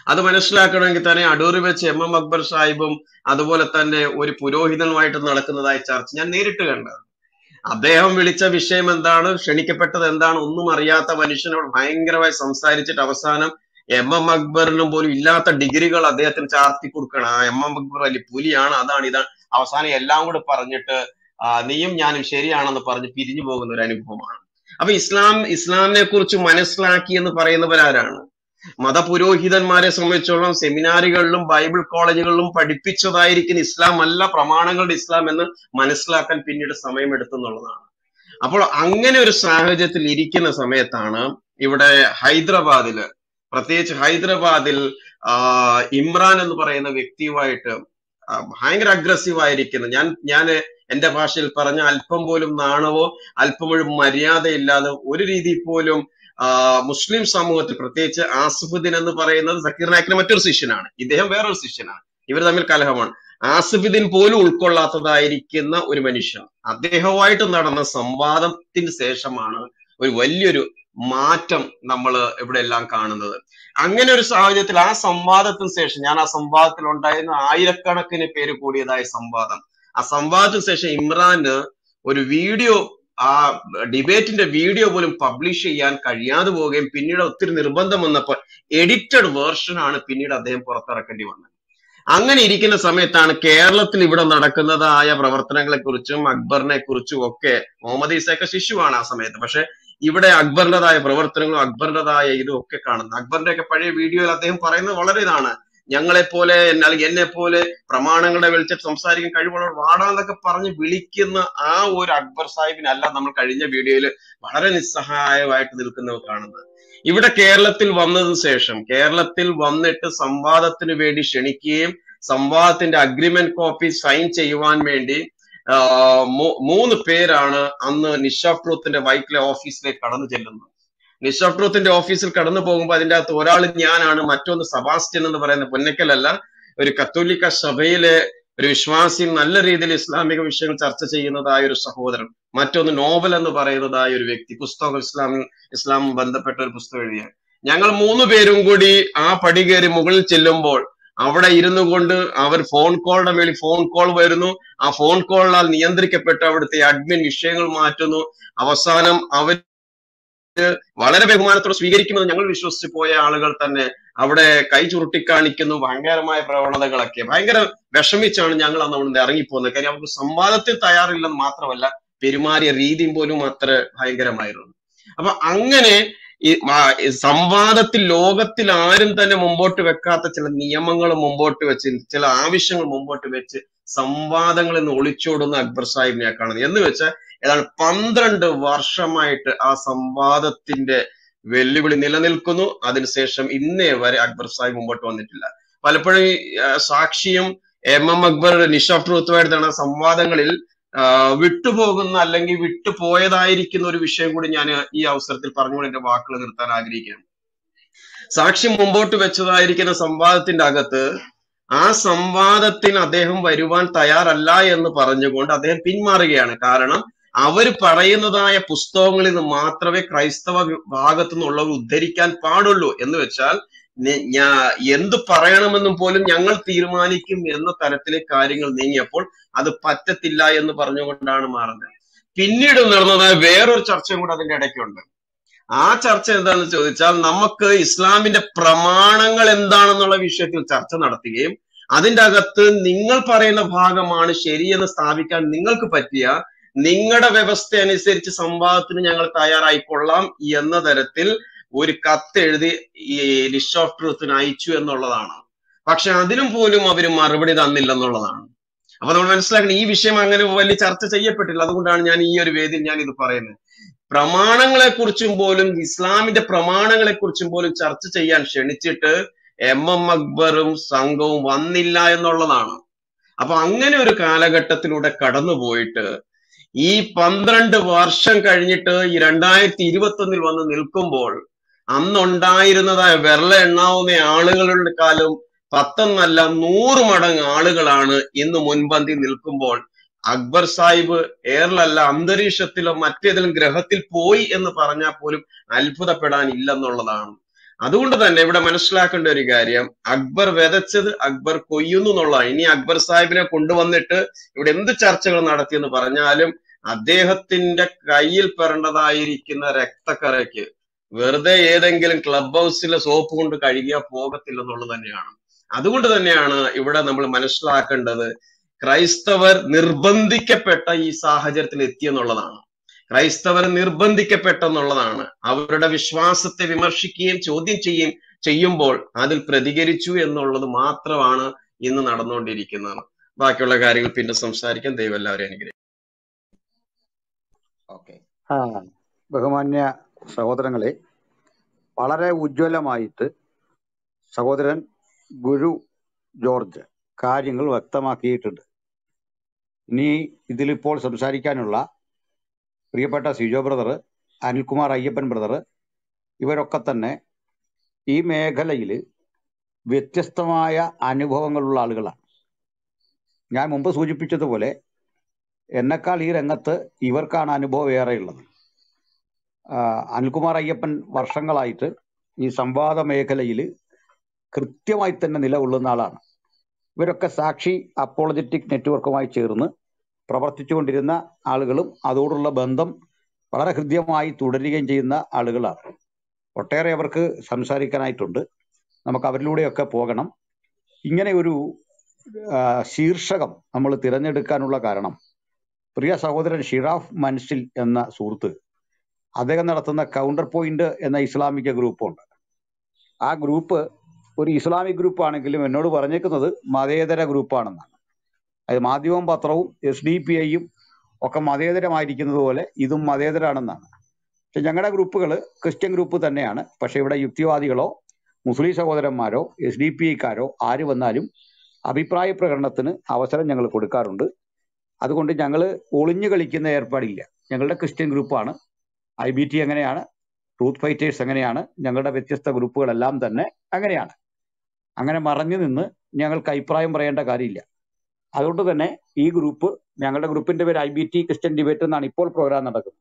അത് മനസ്സിലാക്കണമെങ്കിൽ തന്നെ അടൂർ വെച്ച് എം എം അക്ബർ സാഹിബും അതുപോലെ തന്നെ ഒരു പുരോഹിതനുമായിട്ട് നടക്കുന്നതായ ചർച്ച ഞാൻ നേരിട്ട് കണ്ടത്. അദ്ദേഹം വിളിച്ച വിഷയം എന്താണ്, ക്ഷണിക്കപ്പെട്ടത് എന്താണ്, ഒന്നും അറിയാത്ത മനുഷ്യനോട് ഭയങ്കരമായി സംസാരിച്ചിട്ട് അവസാനം എം എം അക്ബറിനും പോലും ഇല്ലാത്ത ഡിഗ്രികൾ അദ്ദേഹത്തിന് ചാർത്തി കൊടുക്കണം. ആ എം എം അക്ബർ വലിയ പുലിയാണ്, അതാണ് ഇതാണ്, അവസാനം എല്ലാം കൂടെ പറഞ്ഞിട്ട് ആ നീയും ഞാനും ശരിയാണെന്ന് പറഞ്ഞ് പിരിഞ്ഞു പോകുന്ന ഒരു അനുഭവമാണ്. അപ്പൊ ഇസ്ലാം ഇസ്ലാമിനെ കുറിച്ച് മനസ്സിലാക്കി എന്ന് പറയുന്നവരാരാണ്? മതപുരോഹിതന്മാരെ സംബന്ധിച്ചോളം സെമിനാറുകളിലും ബൈബിൾ കോളേജുകളിലും പഠിപ്പിച്ചതായിരിക്കുന്ന ഇസ്ലാം അല്ല പ്രമാണങ്ങളുടെ ഇസ്ലാം എന്ന് മനസ്സിലാക്കാൻ പിന്നീട് സമയമെടുത്തെന്നുള്ളതാണ്. അപ്പോൾ അങ്ങനെ ഒരു സാഹചര്യത്തിൽ ഇരിക്കുന്ന സമയത്താണ് ഇവിടെ ഹൈദരാബാദില്, പ്രത്യേകിച്ച് ഹൈദരാബാദിൽ ആ ഇമ്രാൻ എന്ന് പറയുന്ന വ്യക്തിയുമായിട്ട് ഭയങ്കര അഗ്രസീവ് ആയിരിക്കുന്നു. ഞാൻ ഞാൻ എന്റെ ഭാഷയിൽ പറഞ്ഞ അല്പം പോലും നാണവോ അല്പം പോലും മര്യാദയില്ലാതെ ഒരു രീതിയിൽ പോലും ആ മുസ്ലിം സമൂഹത്തിൽ, പ്രത്യേകിച്ച് ആസിഫുദ്ദീൻ എന്ന് പറയുന്നത് സക്കീർ നായിക്കിന്റെ മറ്റൊരു ശിഷ്യനാണ്, ഇദ്ദേഹം വേറൊരു ശിഷ്യനാണ്, ഇവർ തമ്മിൽ കലഹമാണ്. ആസിഫുദ്ദീൻ പോലും ഉൾക്കൊള്ളാത്തതായിരിക്കുന്ന ഒരു മനുഷ്യൻ, അദ്ദേഹവുമായിട്ട് നടന്ന സംവാദത്തിന് ശേഷമാണ് ഒരു വലിയൊരു മാറ്റം നമ്മൾ ഇവിടെ എല്ലാം കാണുന്നത്. അങ്ങനെ ഒരു സാഹചര്യത്തിൽ ആ സംവാദത്തിന് ശേഷം, ഞാൻ ആ സംവാദത്തിൽ ഉണ്ടായിരുന്ന ആയിരക്കണക്കിന് പേര് കൂടിയതായ സംവാദം, ആ സംവാദത്തിന് ശേഷം ഇമ്രാന് ഒരു വീഡിയോ, ആ ഡിബേറ്റിന്റെ വീഡിയോ പോലും പബ്ലിഷ് ചെയ്യാൻ കഴിയാതെ പോവുകയും പിന്നീട് ഒത്തിരി നിർബന്ധം വന്നപ്പോൾ എഡിറ്റഡ് വേർഷൻ ആണ് പിന്നീട് അദ്ദേഹം പുറത്തിറക്കേണ്ടി വന്നത്. അങ്ങനെ ഇരിക്കുന്ന സമയത്താണ് കേരളത്തിൽ ഇവിടെ നടക്കുന്നതായ പ്രവർത്തനങ്ങളെ കുറിച്ചും അക്ബറിനെ കുറിച്ചും ഒക്കെ, മുഹമ്മദ് ഈസയൊക്കെ ശിശുവാണ് ആ സമയത്ത്, പക്ഷെ ഇവിടെ അക്ബറിന്റേതായ പ്രവർത്തനങ്ങളും അക്ബറിന്റേതായ ഇതും ഒക്കെ കാണുന്നത്. അക്ബറിന്റെ ഒക്കെ പഴയ വീഡിയോയിൽ അദ്ദേഹം പറയുന്നത് വളരെ ഇതാണ്, ഞങ്ങളെപ്പോലെ അല്ലെങ്കിൽ എന്നെ പോലെ പ്രമാണങ്ങളുടെ വെളിച്ചത്ത് സംസാരിക്കാൻ കഴിവുള്ള വാടാന്നൊക്കെ പറഞ്ഞ് വിളിക്കുന്ന ആ ഒരു അക്ബർ സാഹിബിനല്ല നമ്മൾ കഴിഞ്ഞ വീഡിയോയിൽ വളരെ നിസ്സഹായമായിട്ട് നിൽക്കുന്നവർ കാണുന്നത്. ഇവിടെ കേരളത്തിൽ വന്നതിന് ശേഷം, കേരളത്തിൽ വന്നിട്ട് സംവാദത്തിന് വേണ്ടി ക്ഷണിക്കുകയും സംവാദത്തിന്റെ അഗ്രിമെന്റ് കോപ്പി സൈൻ ചെയ്യുവാൻ വേണ്ടി മൂന്ന് പേരാണ് അന്ന് നിഷ് ഓഫ് ട്രൂത്തിന്റെ വൈറ്റിലെ ഓഫീസിലേക്ക് കടന്നു ചെല്ലുന്നത്. നിഷ് ഓഫ് ട്രൂത്തിന്റെ ഓഫീസിൽ കടന്നു പോകുമ്പോൾ അതിന്റെ അകത്ത് ഒരാൾ ഞാനാണ്, മറ്റൊന്ന് സെബാസ്റ്റ്യൻ എന്ന് പറയുന്ന പുന്നക്കലല്ല, ഒരു കത്തോലിക്ക സഭയിലെ ഒരു വിശ്വാസി, നല്ല രീതിയിൽ ഇസ്ലാമിക വിഷയങ്ങൾ ചർച്ച ചെയ്യുന്നതായ ഒരു സഹോദരൻ, മറ്റൊന്ന് നോബൽ എന്ന് പറയുന്നതായ ഒരു വ്യക്തി, പുസ്തകം ഇസ്ലാമിൽ ഇസ്ലാം ബന്ധപ്പെട്ട ഒരു പുസ്തകം എഴുതിയ. ഞങ്ങൾ മൂന്ന് പേരും കൂടി ആ പടി കയറി മുകളിൽ ചെല്ലുമ്പോൾ അവിടെ ഇരുന്നു കൊണ്ട് അവർ ഫോൺ കോളിന്റെ മേളിൽ ഫോൺ കോൾ വരുന്നു, ആ ഫോൺ കോളിനാൽ നിയന്ത്രിക്കപ്പെട്ട് അവിടുത്തെ അഡ്മിൻ വിഷയങ്ങൾ മാറ്റുന്നു. അവസാനം അവർ വളരെ ബഹുമാനത്തോടെ സ്വീകരിക്കുമെന്ന് ഞങ്ങൾ വിശ്വസിച്ച് പോയ ആളുകൾ തന്നെ അവിടെ കൈ ചുരുട്ടിക്കാണിക്കുന്നു, ഭയങ്കരമായ പ്രവണതകളൊക്കെ. ഭയങ്കര വിഷമിച്ചാണ് ഞങ്ങൾ അന്ന് അവിടെ നിന്ന് ഇറങ്ങിപ്പോകുന്നത്. കാര്യം അവർക്ക് സംവാദത്തിൽ തയ്യാറില്ലെന്ന് മാത്രമല്ല, പെരുമാറിയ രീതിയും പോലും അത്ര ഭയങ്കരമായിരുന്നു. അപ്പൊ അങ്ങനെ ഈ സംവാദത്തിൽ ലോകത്തിൽ ആരും തന്നെ മുമ്പോട്ട് വെക്കാത്ത ചില നിയമങ്ങൾ മുമ്പോട്ട് വെച്ച്, ചില ആവശ്യങ്ങൾ മുമ്പോട്ട് വെച്ച് സംവാദങ്ങളിൽ നിന്ന് ഒളിച്ചോടുന്ന അക്ബർ സാഹിബിനെ കാണുന്നത്. എന്ന് വെച്ചാൽ ഏതാണ്ട് പന്ത്രണ്ട് വർഷമായിട്ട് ആ സംവാദത്തിന്റെ വെല്ലുവിളി നിലനിൽക്കുന്നു. അതിനുശേഷം ഇന്നേ വരെ അക്ബർ സാഹിബ് മുമ്പോട്ട് വന്നിട്ടില്ല. പലപ്പോഴും സാക്ഷിയും എം എം അക്ബർ നിഷ് ഓഫ് ട്രൂത്തുമായിട്ടാണ് സംവാദങ്ങളിൽ വിട്ടുപോകുന്ന അല്ലെങ്കിൽ വിട്ടുപോയതായിരിക്കുന്ന ഒരു വിഷയം കൂടി ഞാൻ ഈ അവസരത്തിൽ പറഞ്ഞുകൊണ്ട് എന്റെ വാക്കുകൾ നിർത്താൻ ആഗ്രഹിക്കുകയാണ്. സാക്ഷി മുമ്പോട്ട് വെച്ചതായിരിക്കുന്ന സംവാദത്തിന്റെ അകത്ത് ആ സംവാദത്തിന് അദ്ദേഹം വരുവാൻ തയ്യാറല്ല എന്ന് പറഞ്ഞുകൊണ്ട് അദ്ദേഹം പിന്മാറുകയാണ്. കാരണം അവർ പറയുന്നതായ പുസ്തകങ്ങളിൽ നിന്ന് മാത്രമേ ക്രൈസ്തവ ഭാഗത്തു നിന്നുള്ളവർ ഉദ്ധരിക്കാൻ പാടുള്ളൂ. എന്ന് വെച്ചാൽ ഞാ എന്ത് പറയണമെന്നും പോലും ഞങ്ങൾ തീരുമാനിക്കും എന്ന തരത്തിലേക്ക് കാര്യങ്ങൾ നീങ്ങിയപ്പോൾ അത് പറ്റത്തില്ല എന്ന് പറഞ്ഞുകൊണ്ടാണ് മാറുന്നത്. പിന്നീട് നടന്നതായ വേറൊരു ചർച്ചയും കൂടെ അതിന്റെ ഇടയ്ക്കുണ്ട്. ആ ചർച്ച എന്താണെന്ന് ചോദിച്ചാൽ, നമുക്ക് ഇസ്ലാമിന്റെ പ്രമാണങ്ങൾ എന്താണെന്നുള്ള വിഷയത്തിൽ ചർച്ച നടത്തുകയും അതിന്റെ അകത്ത് നിങ്ങൾ പറയുന്ന ഭാഗമാണ് ശരിയെന്ന് സ്ഥാപിക്കാൻ നിങ്ങൾക്ക് പറ്റിയ നിങ്ങളുടെ വ്യവസ്ഥ അനുസരിച്ച് സംവാദത്തിന് ഞങ്ങൾ തയ്യാറായിക്കൊള്ളാം എന്ന തരത്തിൽ ഒരു കത്ത് എഴുതി ഈ നിഷ് ഓഫ് ട്രൂത്തിന് അയച്ചു എന്നുള്ളതാണ്. പക്ഷെ അതിനും പോലും അവർ മറുപടി തന്നില്ലെന്നുള്ളതാണ്. അപ്പൊ നമ്മൾ മനസ്സിലാക്കണം, ഈ വിഷയം അങ്ങനെ വലിയ ചർച്ച ചെയ്യപ്പെട്ടില്ല. അതുകൊണ്ടാണ് ഞാൻ ഈ ഒരു വേദിയിൽ ഞാൻ ഇത് പറയുന്നത്. പ്രമാണങ്ങളെ കുറിച്ചും പോലും ഇസ്ലാമിന്റെ പ്രമാണങ്ങളെ കുറിച്ചും പോലും ചർച്ച ചെയ്യാൻ ക്ഷണിച്ചിട്ട് എം എം അക്ബറും സംഘവും വന്നില്ല എന്നുള്ളതാണ്. അപ്പൊ അങ്ങനെ ഒരു കാലഘട്ടത്തിലൂടെ കടന്നുപോയിട്ട് ഈ പന്ത്രണ്ട് വർഷം കഴിഞ്ഞിട്ട് ഈ രണ്ടായിരത്തി ഇരുപത്തി ഒന്നിൽ വന്ന് നിൽക്കുമ്പോൾ അന്നുണ്ടായിരുന്നതായ വിരല എണ്ണാവുന്ന ആളുകളുടെ കാലം പത്തെന്നല്ല നൂറ് മടങ്ങ് ആളുകളാണ് ഇന്ന് മുൻപന്തി നിൽക്കുമ്പോൾ അക്ബർ സാഹിബ് എയറിലല്ല അന്തരീക്ഷത്തിലോ മറ്റേതെങ്കിലും ഗ്രഹത്തിൽ പോയി എന്ന് പറഞ്ഞാൽ പോലും അത്ഭുതപ്പെടാനില്ലെന്നുള്ളതാണ്. അതുകൊണ്ട് തന്നെ ഇവിടെ മനസ്സിലാക്കേണ്ട ഒരു കാര്യം, അക്ബർ വിതച്ചത് അക്ബർ കൊയ്യുന്നു എന്നുള്ളതാണ്. ഇനി അക്ബർ സാഹിബിനെ കൊണ്ടുവന്നിട്ട് ഇവിടെ എന്ത് ചർച്ചകൾ നടത്തിയെന്ന് പറഞ്ഞാലും അദ്ദേഹത്തിന്റെ കയ്യിൽ പെറേണ്ടതായിരിക്കുന്ന രക്തക്കറയ്ക്ക് വെറുതെ ഏതെങ്കിലും ക്ലബ് ഹൗസിലെ സോപ്പ് കൊണ്ട് കഴുകിയാൽ പോകത്തില്ലെന്നുള്ളത് തന്നെയാണ്. അതുകൊണ്ട് തന്നെയാണ് ഇവിടെ നമ്മൾ മനസ്സിലാക്കേണ്ടത്, ക്രൈസ്തവർ നിർബന്ധിക്കപ്പെട്ട ഈ സാഹചര്യത്തിൽ എത്തിയെന്നുള്ളതാണ്. ക്രൈസ്തവർ നിർബന്ധിക്കപ്പെട്ടെന്നുള്ളതാണ്. അവരുടെ വിശ്വാസത്തെ വിമർശിക്കുകയും ചോദ്യം ചെയ്യുകയും ചെയ്യുമ്പോൾ അതിൽ പ്രതികരിച്ചു എന്നുള്ളത് മാത്രമാണ് ഇന്ന് നടന്നുകൊണ്ടിരിക്കുന്നത്. ബാക്കിയുള്ള കാര്യങ്ങൾ പിന്നെ സംസാരിക്കാൻ. ദൈവം എല്ലാവരെയും അനുഗ്രഹിക്കട്ടെ. ഓക്കെ. ആ ബഹുമാന്യ സഹോദരങ്ങളെ, വളരെ ഉജ്ജ്വലമായിട്ട് സഹോദരൻ ഗുരു ജോർജ് കാര്യങ്ങൾ വ്യക്തമാക്കിയിട്ടുണ്ട്. ഇനി ഇതിലിപ്പോൾ സംസാരിക്കാനുള്ള പ്രിയപ്പെട്ട സിജോ ബ്രദർ, അനിൽകുമാർ അയ്യപ്പൻ ബ്രദർ, ഇവരൊക്കെ തന്നെ ഈ മേഖലയിൽ വ്യത്യസ്തമായ അനുഭവങ്ങളുള്ള ആളുകളാണ്. ഞാൻ മുമ്പ് സൂചിപ്പിച്ചതുപോലെ എന്നെക്കാൾ ഈ രംഗത്ത് ഇവർക്കാണ് അനുഭവം ഏറെയുള്ളത്. അനിൽകുമാർ അയ്യപ്പൻ വർഷങ്ങളായിട്ട് ഈ സംവാദ മേഖലയിൽ കൃത്യമായി തന്നെ നിലകൊള്ളുന്ന ആളാണ്. ഇവരൊക്കെ സാക്ഷി അപ്പോളജറ്റിക് നെറ്റ്വർക്കുമായി ചേർന്ന് പ്രവർത്തിച്ചുകൊണ്ടിരുന്ന ആളുകളും അതോടുള്ള ബന്ധം വളരെ ഹൃദ്യമായി തുടരുകയും ചെയ്യുന്ന ആളുകളാണ്. ഒട്ടേറെ അവർക്ക് സംസാരിക്കാനായിട്ടുണ്ട്. നമുക്ക് അവരിലൂടെയൊക്കെ പോകണം. ഇങ്ങനെ ഒരു ശീർഷകം നമ്മൾ തിരഞ്ഞെടുക്കാനുള്ള കാരണം, പ്രിയ സഹോദരൻ ഷിറാഫ് മൻസിൽ എന്ന സുഹൃത്ത്, അദ്ദേഹം നടത്തുന്ന കൗണ്ടർ പോയിന്റ് എന്ന ഇസ്ലാമിക ഗ്രൂപ്പുണ്ട്. ആ ഗ്രൂപ്പ് ഒരു ഇസ്ലാമിക് ഗ്രൂപ്പ് ആണെങ്കിലും എന്നോട് പറഞ്ഞേക്കുന്നത് മതേതര ഗ്രൂപ്പാണെന്നാണ്. അത് മാധ്യമവും പത്രവും എസ് ഡി പി ഐയും ഒക്കെ മതേതരമായിരിക്കുന്നത് പോലെ ഇതും മതേതരാണെന്നാണ്. പക്ഷെ ഞങ്ങളുടെ ഗ്രൂപ്പുകൾ ക്രിസ്ത്യൻ ഗ്രൂപ്പ് തന്നെയാണ്. പക്ഷെ ഇവിടെ യുക്തിവാദികളോ മുസ്ലിം സഹോദരന്മാരോ എസ് ഡി പി ഐക്കാരോ ആര് വന്നാലും അഭിപ്രായ പ്രകടനത്തിന് അവസരം ഞങ്ങൾ കൊടുക്കാറുണ്ട്. അതുകൊണ്ട് ഞങ്ങൾ ഒളിഞ്ഞു കളിക്കുന്ന ഏർപ്പാടില്ല. ഞങ്ങളുടെ ക്രിസ്ത്യൻ ഗ്രൂപ്പാണ്. ഐ ബി ടി അങ്ങനെയാണ്, ട്രൂത്ത് ഫൈറ്റേഴ്സ് അങ്ങനെയാണ്, ഞങ്ങളുടെ വ്യത്യസ്ത ഗ്രൂപ്പുകളെല്ലാം തന്നെ അങ്ങനെയാണ്. അങ്ങനെ മറഞ്ഞു നിന്ന് ഞങ്ങൾക്ക് അഭിപ്രായം പറയേണ്ട കാര്യമില്ല. അതുകൊണ്ട് തന്നെ ഈ ഗ്രൂപ്പ്, ഞങ്ങളുടെ ഗ്രൂപ്പിന്റെ പേര് I B T Christian debate എന്നാണ് ഇപ്പോൾ പ്രോഗ്രാം നടക്കുന്നത്.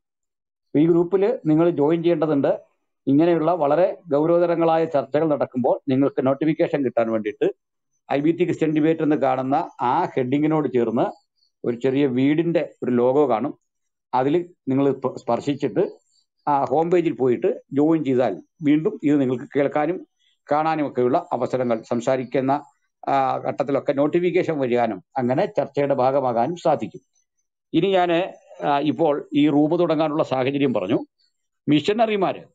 ഈ ഗ്രൂപ്പിൽ നിങ്ങൾ ജോയിൻ ചെയ്യേണ്ടതുണ്ട്. ഇങ്ങനെയുള്ള വളരെ ഗൗരവതരങ്ങളായ ചർച്ചകൾ നടക്കുമ്പോൾ നിങ്ങൾക്ക് നോട്ടിഫിക്കേഷൻ കിട്ടാൻ വേണ്ടിയിട്ട് I B T Christian debate എന്ന് കാണുന്ന ആ ഹെഡിങ്ങിനോട് ചേർന്ന് ഒരു ചെറിയ വീടിന്റെ ഒരു ലോഗോ കാണും. അതിൽ നിങ്ങൾ സ്പർശിച്ചിട്ട് ആ ഹോം പേജിൽ പോയിട്ട് ജോയിൻ ചെയ്താൽ വീണ്ടും ഇത് നിങ്ങൾക്ക് കേൾക്കാനും കാണാനും ഒക്കെയുള്ള അവസരങ്ങൾ, സംസാരിക്കുന്ന ഘട്ടത്തിലൊക്കെ നോട്ടിഫിക്കേഷൻ വരികാനും അങ്ങനെ ചർച്ചയുടെ ഭാഗമാകാനും സാധിക്കും. ഇനി ഞാൻ ഇപ്പോൾ ഈ റൂം തുടങ്ങാനുള്ള സാഹചര്യം പറഞ്ഞു. മിഷനറിമാര്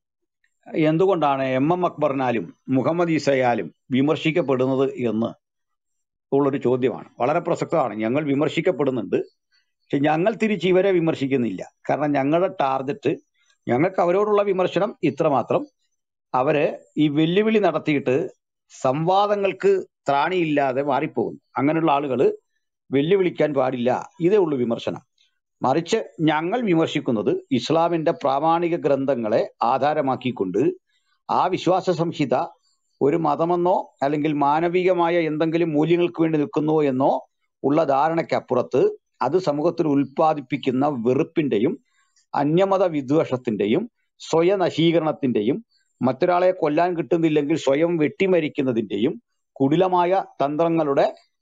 എന്തുകൊണ്ടാണ് എം എം അക്ബറിനാലും മുഹമ്മദ് ഈസയാലും വിമർശിക്കപ്പെടുന്നത് എന്ന് ഉള്ളൊരു ചോദ്യമാണ്. വളരെ പ്രസക്തമാണ്. ഞങ്ങൾ വിമർശിക്കപ്പെടുന്നുണ്ട്, പക്ഷെ ഞങ്ങൾ തിരിച്ച് ഇവരെ വിമർശിക്കുന്നില്ല. കാരണം ഞങ്ങളുടെ ടാർഗറ്റ്, ഞങ്ങൾക്ക് അവരോടുള്ള വിമർശനം ഇത്രമാത്രം. അവര് ഈ വെല്ലുവിളി നടത്തിയിട്ട് സംവാദങ്ങൾക്ക് ത്രാണിയില്ലാതെ മാറിപ്പോകുന്നു. അങ്ങനെയുള്ള ആളുകൾ വെല്ലുവിളിക്കാൻ പാടില്ല. ഇതേ ഉള്ളൂ വിമർശനം. മറിച്ച് ഞങ്ങൾ വിമർശിക്കുന്നത് ഇസ്ലാമിന്റെ പ്രാമാണിക ഗ്രന്ഥങ്ങളെ ആധാരമാക്കിക്കൊണ്ട് ആ വിശ്വാസ സംഹിത ഒരു മതമെന്നോ അല്ലെങ്കിൽ മാനവികമായ എന്തെങ്കിലും മൂല്യങ്ങൾക്ക് വേണ്ടി നിൽക്കുന്നോ എന്നോ ഉള്ള ധാരണയ്ക്കപ്പുറത്ത് അത് സമൂഹത്തിൽ ഉൽപ്പാദിപ്പിക്കുന്ന വെറുപ്പിന്റെയും അന്യമത വിദ്വേഷത്തിന്റെയും സ്വയനശീകരണത്തിന്റെയും മറ്റൊരാളെ കൊല്ലാൻ കിട്ടുന്നില്ലെങ്കിൽ സ്വയം വെട്ടിമരിക്കുന്നതിന്റെയും കുടിലമായ തന്ത്രങ്ങളുടെ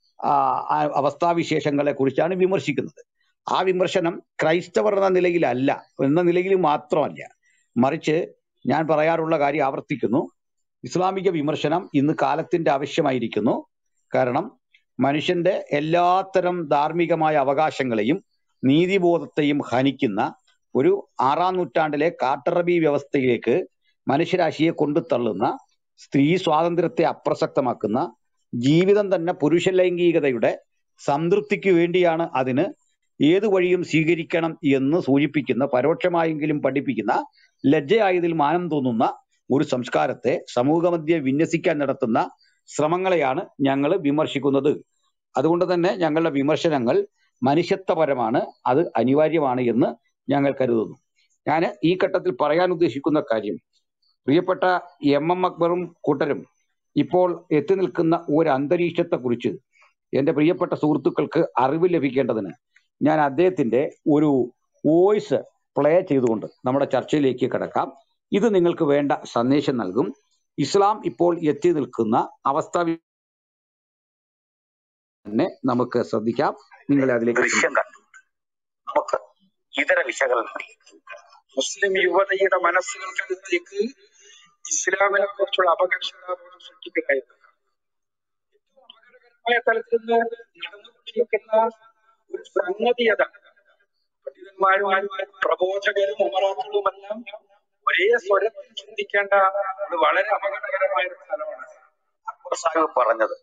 അവസ്ഥാവിശേഷങ്ങളെ കുറിച്ചാണ് വിമർശിക്കുന്നത്. ആ വിമർശനം ക്രൈസ്തവർ എന്ന നിലയിലല്ല, എന്ന നിലയിൽ മാത്രമല്ല, മറിച്ച് ഞാൻ പറയാറുള്ള കാര്യം ആവർത്തിക്കുന്നു, ഇസ്ലാമിക വിമർശനം ഇന്ന് കാലത്തിന്റെ ആവശ്യമായിരിക്കുന്നു. കാരണം മനുഷ്യന്റെ എല്ലാത്തരം ധാർമ്മികമായ അവകാശങ്ങളെയും നീതിബോധത്തെയും ഹനിക്കുന്ന ഒരു ആറാം നൂറ്റാണ്ടിലെ കാട്ടറബി വ്യവസ്ഥയിലേക്ക് മനുഷ്യരാശിയെ കൊണ്ടുതള്ളുന്ന, സ്ത്രീ സ്വാതന്ത്ര്യത്തെ അപ്രസക്തമാക്കുന്ന, ജീവിതം തന്നെ പുരുഷ ലൈംഗികതയുടെ സംതൃപ്തിക്ക് വേണ്ടിയാണ്, അതിന് ഏതു വഴിയും സ്വീകരിക്കണം എന്ന് സൂചിപ്പിക്കുന്ന, പരോക്ഷമായെങ്കിലും പഠിപ്പിക്കുന്ന, ലജ്ജയായതിൽ മാനം തോന്നുന്ന ഒരു സംസ്കാരത്തെ സമൂഹമധ്യേ വിന്യസിക്കാൻ നടത്തുന്ന ശ്രമങ്ങളെയാണ് ഞങ്ങൾ വിമർശിക്കുന്നത്. അതുകൊണ്ട് തന്നെ ഞങ്ങളുടെ വിമർശനങ്ങൾ മനുഷ്യത്വപരമാണ്, അത് അനിവാര്യമാണ് എന്ന് ഞങ്ങൾ കരുതുന്നു. ഞാൻ ഈ ഘട്ടത്തിൽ പറയാൻ ഉദ്ദേശിക്കുന്ന കാര്യം, പ്രിയപ്പെട്ട എം എം അക്ബറും കൂട്ടരും ഇപ്പോൾ എത്തി നിൽക്കുന്ന ഒരു അന്തരീക്ഷത്തെക്കുറിച്ച് എൻ്റെ പ്രിയപ്പെട്ട സുഹൃത്തുക്കൾക്ക് അറിവ് ലഭിക്കേണ്ടതിന് ഞാൻ അദ്ദേഹത്തിന്റെ ഒരു വോയിസ് പ്ലേ ചെയ്തുകൊണ്ട് നമ്മുടെ ചർച്ചയിലേക്ക് കിടക്കാം. ഇത് നിങ്ങൾക്ക് വേണ്ട സന്ദേശം നൽകും. ഇസ്ലാം ഇപ്പോൾ എത്തി നിൽക്കുന്ന അവസ്ഥ തന്നെ നമുക്ക് ശ്രദ്ധിക്കാം. നിങ്ങളെ അതിലേക്ക് ദൃശ്യം കണ്ടു നമുക്ക് ഇതര വിശകലനത്തിലേക്ക് മുസ്ലിം യുവതയുടെ മനസ്സുകൾക്കകത്തേക്ക് ഇസ്ലാമിനെ കുറിച്ചുള്ള അപകർഷതാബോധം സൃഷ്ടിക്കുകയായിരുന്നു. അപകടകരമായ തലത്തിൽ നിന്ന് നടന്നുകൊണ്ടിരിക്കുന്ന ഒരു സംഗതി അതാണ്. പണ്ഡിതന്മാരും പ്രബോധകരും ഉമറാക്കളുമെല്ലാം ഒരേ സ്വരത്തിൽ ചിന്തിക്കേണ്ട ഒരു വളരെ അപകടകരമായ ഒരു സ്ഥലമാണ് അക്ബർ സാഹിബ് പറഞ്ഞത്.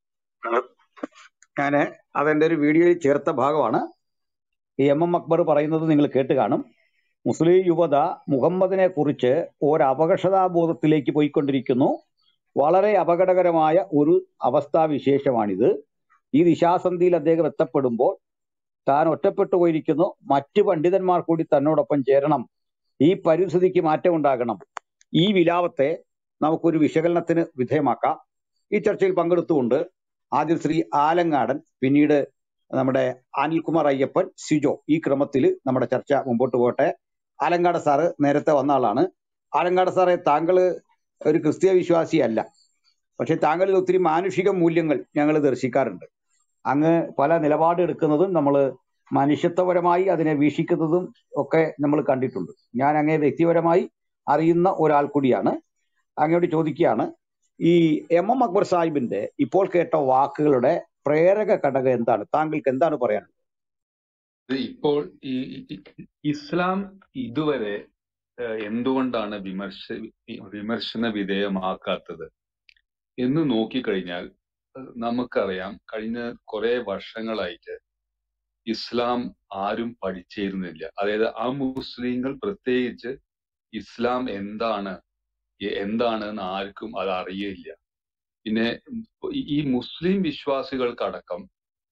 ഞാന് അതെന്റെ ഒരു വീഡിയോയിൽ ചേർത്ത ഭാഗമാണ്. ഈ എം എം അക്ബർ പറയുന്നത് നിങ്ങൾ കേട്ട് കാണും. മുസ്ലിം യുവത മുഹമ്മദിനെ കുറിച്ച് ഒരു അപകർഷതാബോധത്തിലേക്ക് പോയിക്കൊണ്ടിരിക്കുന്നു. വളരെ അപകടകരമായ ഒരു അവസ്ഥാവിശേഷമാണിത്. ഈ ദിശാസന്ധിയിൽ അദ്ദേഹം എത്തപ്പെടുമ്പോൾ താൻ ഒറ്റപ്പെട്ടു പോയിരിക്കുന്നു. മറ്റു പണ്ഡിതന്മാർ കൂടി തന്നോടൊപ്പം ചേരണം. ഈ പരിസ്ഥിതിക്ക് മാറ്റമുണ്ടാകണം. ഈ വിലാപത്തെ നമുക്കൊരു വിശകലനത്തിന് വിധേയമാക്കാം. ഈ ചർച്ചയിൽ പങ്കെടുത്തുകൊണ്ട് ആദ്യം ശ്രീ ആലങ്ങാടൻ, പിന്നീട് നമ്മുടെ അനിൽകുമാർ അയ്യപ്പൻ, സിജോ, ഈ ക്രമത്തിൽ നമ്മുടെ ചർച്ച മുമ്പോട്ട് പോകട്ടെ. ആലങ്ങാട് സാറ് നേരത്തെ വന്ന ആളാണ്. ആലങ്ങാട് സാറെ, താങ്കൾ ഒരു ക്രിസ്തീയ വിശ്വാസിയല്ല, പക്ഷെ താങ്കളിൽ ഒത്തിരി മാനുഷിക മൂല്യങ്ങൾ ഞങ്ങൾ ദർശിക്കാറുണ്ട്. അങ്ങ് പല നിലപാടെടുക്കുന്നതും നമ്മൾ മനുഷ്യത്വപരമായി അതിനെ വീക്ഷിക്കുന്നതും ഒക്കെ നമ്മൾ കണ്ടിട്ടുണ്ട്. ഞാൻ അങ്ങേ വ്യക്തിപരമായി അറിയുന്ന ഒരാൾ കൂടിയാണ്. അങ്ങയോട് ചോദിക്കുകയാണ്, ഈ എം എം അക്ബർ സാഹിബിന്റെ ഇപ്പോൾ കേട്ട വാക്കുകളുടെ പ്രേരക ഘടകം എന്താണ്? താങ്കൾക്ക് എന്താണ് പറയാനുള്ളത്? ഇപ്പോൾ ഈ ഇസ്ലാം ഇതുവരെ എന്തുകൊണ്ടാണ് വിമർശ വിമർശന വിധേയമാക്കാത്തത് എന്ന് നോക്കിക്കഴിഞ്ഞാൽ നമുക്കറിയാം, കഴിഞ്ഞ കുറെ വർഷങ്ങളായിട്ട് ഇസ്ലാം ആരും പഠിച്ചിരുന്നില്ല. അതായത് ആ മുസ്ലിങ്ങൾ പ്രത്യേകിച്ച് ഇസ്ലാം എന്താണ് എന്താണെന്ന് ആർക്കും അത് അറിയില്ല. പിന്നെ ഈ മുസ്ലിം വിശ്വാസികൾക്കടക്കം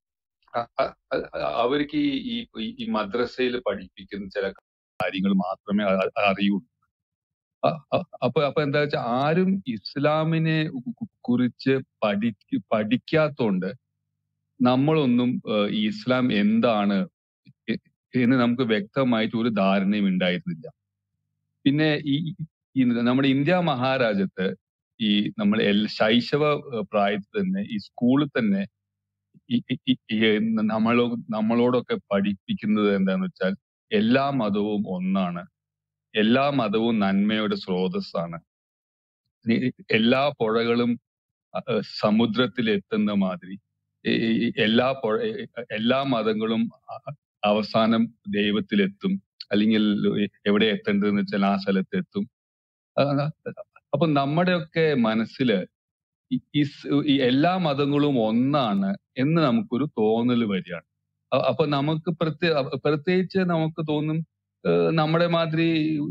അവർക്ക് ഈ ഈ മദ്രസയിൽ പഠിപ്പിക്കുന്ന ചില കാര്യങ്ങൾ മാത്രമേ അറിയുള്ളൂ. അപ്പൊ അപ്പൊ എന്താ വെച്ചാൽ ആരും ഇസ്ലാമിനെ കുറിച്ച് പഠി പഠിക്കാത്തോണ്ട് നമ്മളൊന്നും ഈ ഇസ്ലാം എന്താണ് എന്ന് നമുക്ക് വ്യക്തമായിട്ട് ഒരു ധാരണയും ഉണ്ടായിരുന്നില്ല. പിന്നെ ഈ നമ്മുടെ ഇന്ത്യ മഹാരാജ്യത്ത് ഈ നമ്മൾ ശൈശവ പ്രായത്തിൽ തന്നെ ഈ സ്കൂളിൽ തന്നെ നമ്മളോ നമ്മളോടൊക്കെ പഠിപ്പിക്കുന്നത് എന്താന്ന് വെച്ചാൽ എല്ലാ മതവും ഒന്നാണ്, എല്ലാ മതവും നന്മയുടെ സ്രോതസ്സാണ്, എല്ലാ പുഴകളും സമുദ്രത്തിൽ എത്തുന്ന മാതിരി എല്ലാ പുഴ എല്ലാ മതങ്ങളും അവസാനം ദൈവത്തിലെത്തും, അല്ലെങ്കിൽ എവിടെ എത്തേണ്ടതെന്ന് വെച്ചാൽ ആ സ്ഥലത്ത് എത്തും. അപ്പൊ നമ്മുടെയൊക്കെ മനസ്സില് ഈ എല്ലാ മതങ്ങളും ഒന്നാണ് എന്ന് നമുക്കൊരു തോന്നൽ വരികയാണ്. അപ്പൊ നമുക്ക് പ്രത്യേ പ്രത്യേകിച്ച് നമുക്ക് തോന്നും നമ്മുടെ മാതിരി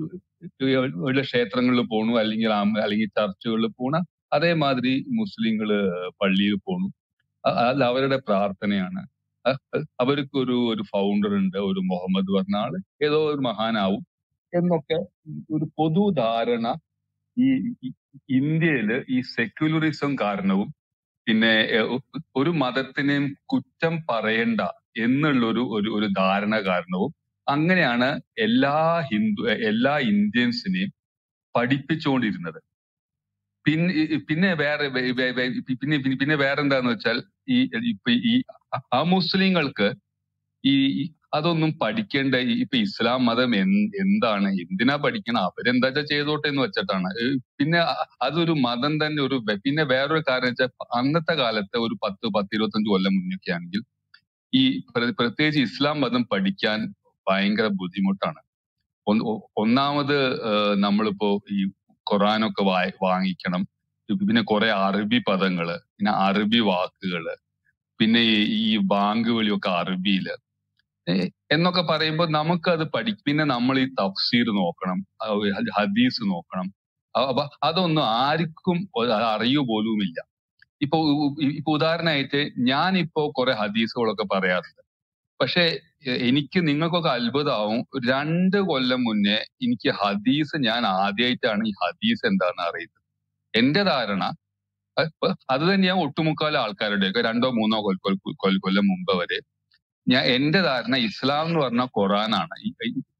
ഉള്ള ക്ഷേത്രങ്ങളിൽ പോണു, അല്ലെങ്കിൽ അല്ലെങ്കിൽ ചർച്ചുകളിൽ പോണ അതേമാതിരി മുസ്ലിങ്ങള് പള്ളിയിൽ പോണു. അത് അവരുടെ പ്രാർത്ഥനയാണ്. അവർക്കൊരു ഒരു ഫൗണ്ടർ ഉണ്ട്, ഒരു മുഹമ്മദ് പറഞ്ഞ ആള് ഏതോ ഒരു മഹാനാവും എന്നൊക്കെ ഒരു പൊതുധാരണ ഈ ഇന്ത്യയില് ഈ സെക്യുലറിസം കാരണവും പിന്നെ ഒരു മതത്തിനെയും കുറ്റം പറയണ്ട എന്നുള്ളൊരു ഒരു ഒരു ധാരണ കാരണവും അങ്ങനെയാണ് എല്ലാ ഹിന്ദു എല്ലാ ഇന്ത്യൻസിനെയും പഠിപ്പിച്ചുകൊണ്ടിരുന്നത്. പിന്നെ പിന്നെ വേറെ പിന്നെ പിന്നെ വേറെന്താന്ന് വെച്ചാൽ ഈ ഇപ്പൊ ഈ ആ മുസ്ലിങ്ങൾക്ക് ഈ അതൊന്നും പഠിക്കേണ്ട, ഇപ്പൊ ഇസ്ലാം മതം എന്താണ്, എന്തിനാ പഠിക്കണം, അവരെന്താ ചെയ്തോട്ടെ എന്ന് വെച്ചിട്ടാണ്. പിന്നെ അതൊരു മതം തന്നെ ഒരു പിന്നെ വേറൊരു കാര്യം വെച്ചാൽ അന്നത്തെ കാലത്തെ ഒരു പത്ത് പത്ത് ഇരുപത്തഞ്ച് കൊല്ലം മുന്നൊക്കെ ആണെങ്കിൽ ഈ പ്രത്യേകിച്ച് ഇസ്ലാം മതം പഠിക്കാൻ ഭയങ്കര ബുദ്ധിമുട്ടാണ്. ഒന്നാമത് നമ്മളിപ്പോ ഈ ഖുറാനൊക്കെ വാ വാങ്ങിക്കണം, പിന്നെ കുറെ അറബി പദങ്ങള്, പിന്നെ അറബി വാക്കുകള്, പിന്നെ ഈ ബാങ്ക് വിളിയൊക്കെ അറബിയില് എന്നൊക്കെ പറയുമ്പോൾ നമുക്കത് പഠി പിന്നെ നമ്മൾ ഈ തഫ്സീർ നോക്കണം, ഹദീസ് നോക്കണം. അപ്പൊ അതൊന്നും ആർക്കും അറിയു പോലുമില്ല. ഇപ്പൊ ഇപ്പൊ ഉദാഹരണമായിട്ട് ഞാനിപ്പോ കുറെ ഹദീസുകളൊക്കെ പറയാറുണ്ട്. പക്ഷെ എനിക്ക് നിങ്ങൾക്കൊക്കെ അത്ഭുതമാവും, രണ്ട് കൊല്ലം മുന്നേ എനിക്ക് ഹദീസ് ഞാൻ ആദ്യമായിട്ടാണ് ഈ ഹദീസ് എന്താണെന്ന് അറിയുന്നത്. എന്റെ ധാരണ അത് തന്നെയാണ് ഒട്ടുമുക്കാൽ ആൾക്കാരുടെയൊക്കെ രണ്ടോ മൂന്നോ കൊല്ലം മുമ്പ് വരെ. ഞാൻ എന്റെ ധാരണ ഇസ്ലാം എന്ന് പറഞ്ഞാൽ ഖുറാനാണ്.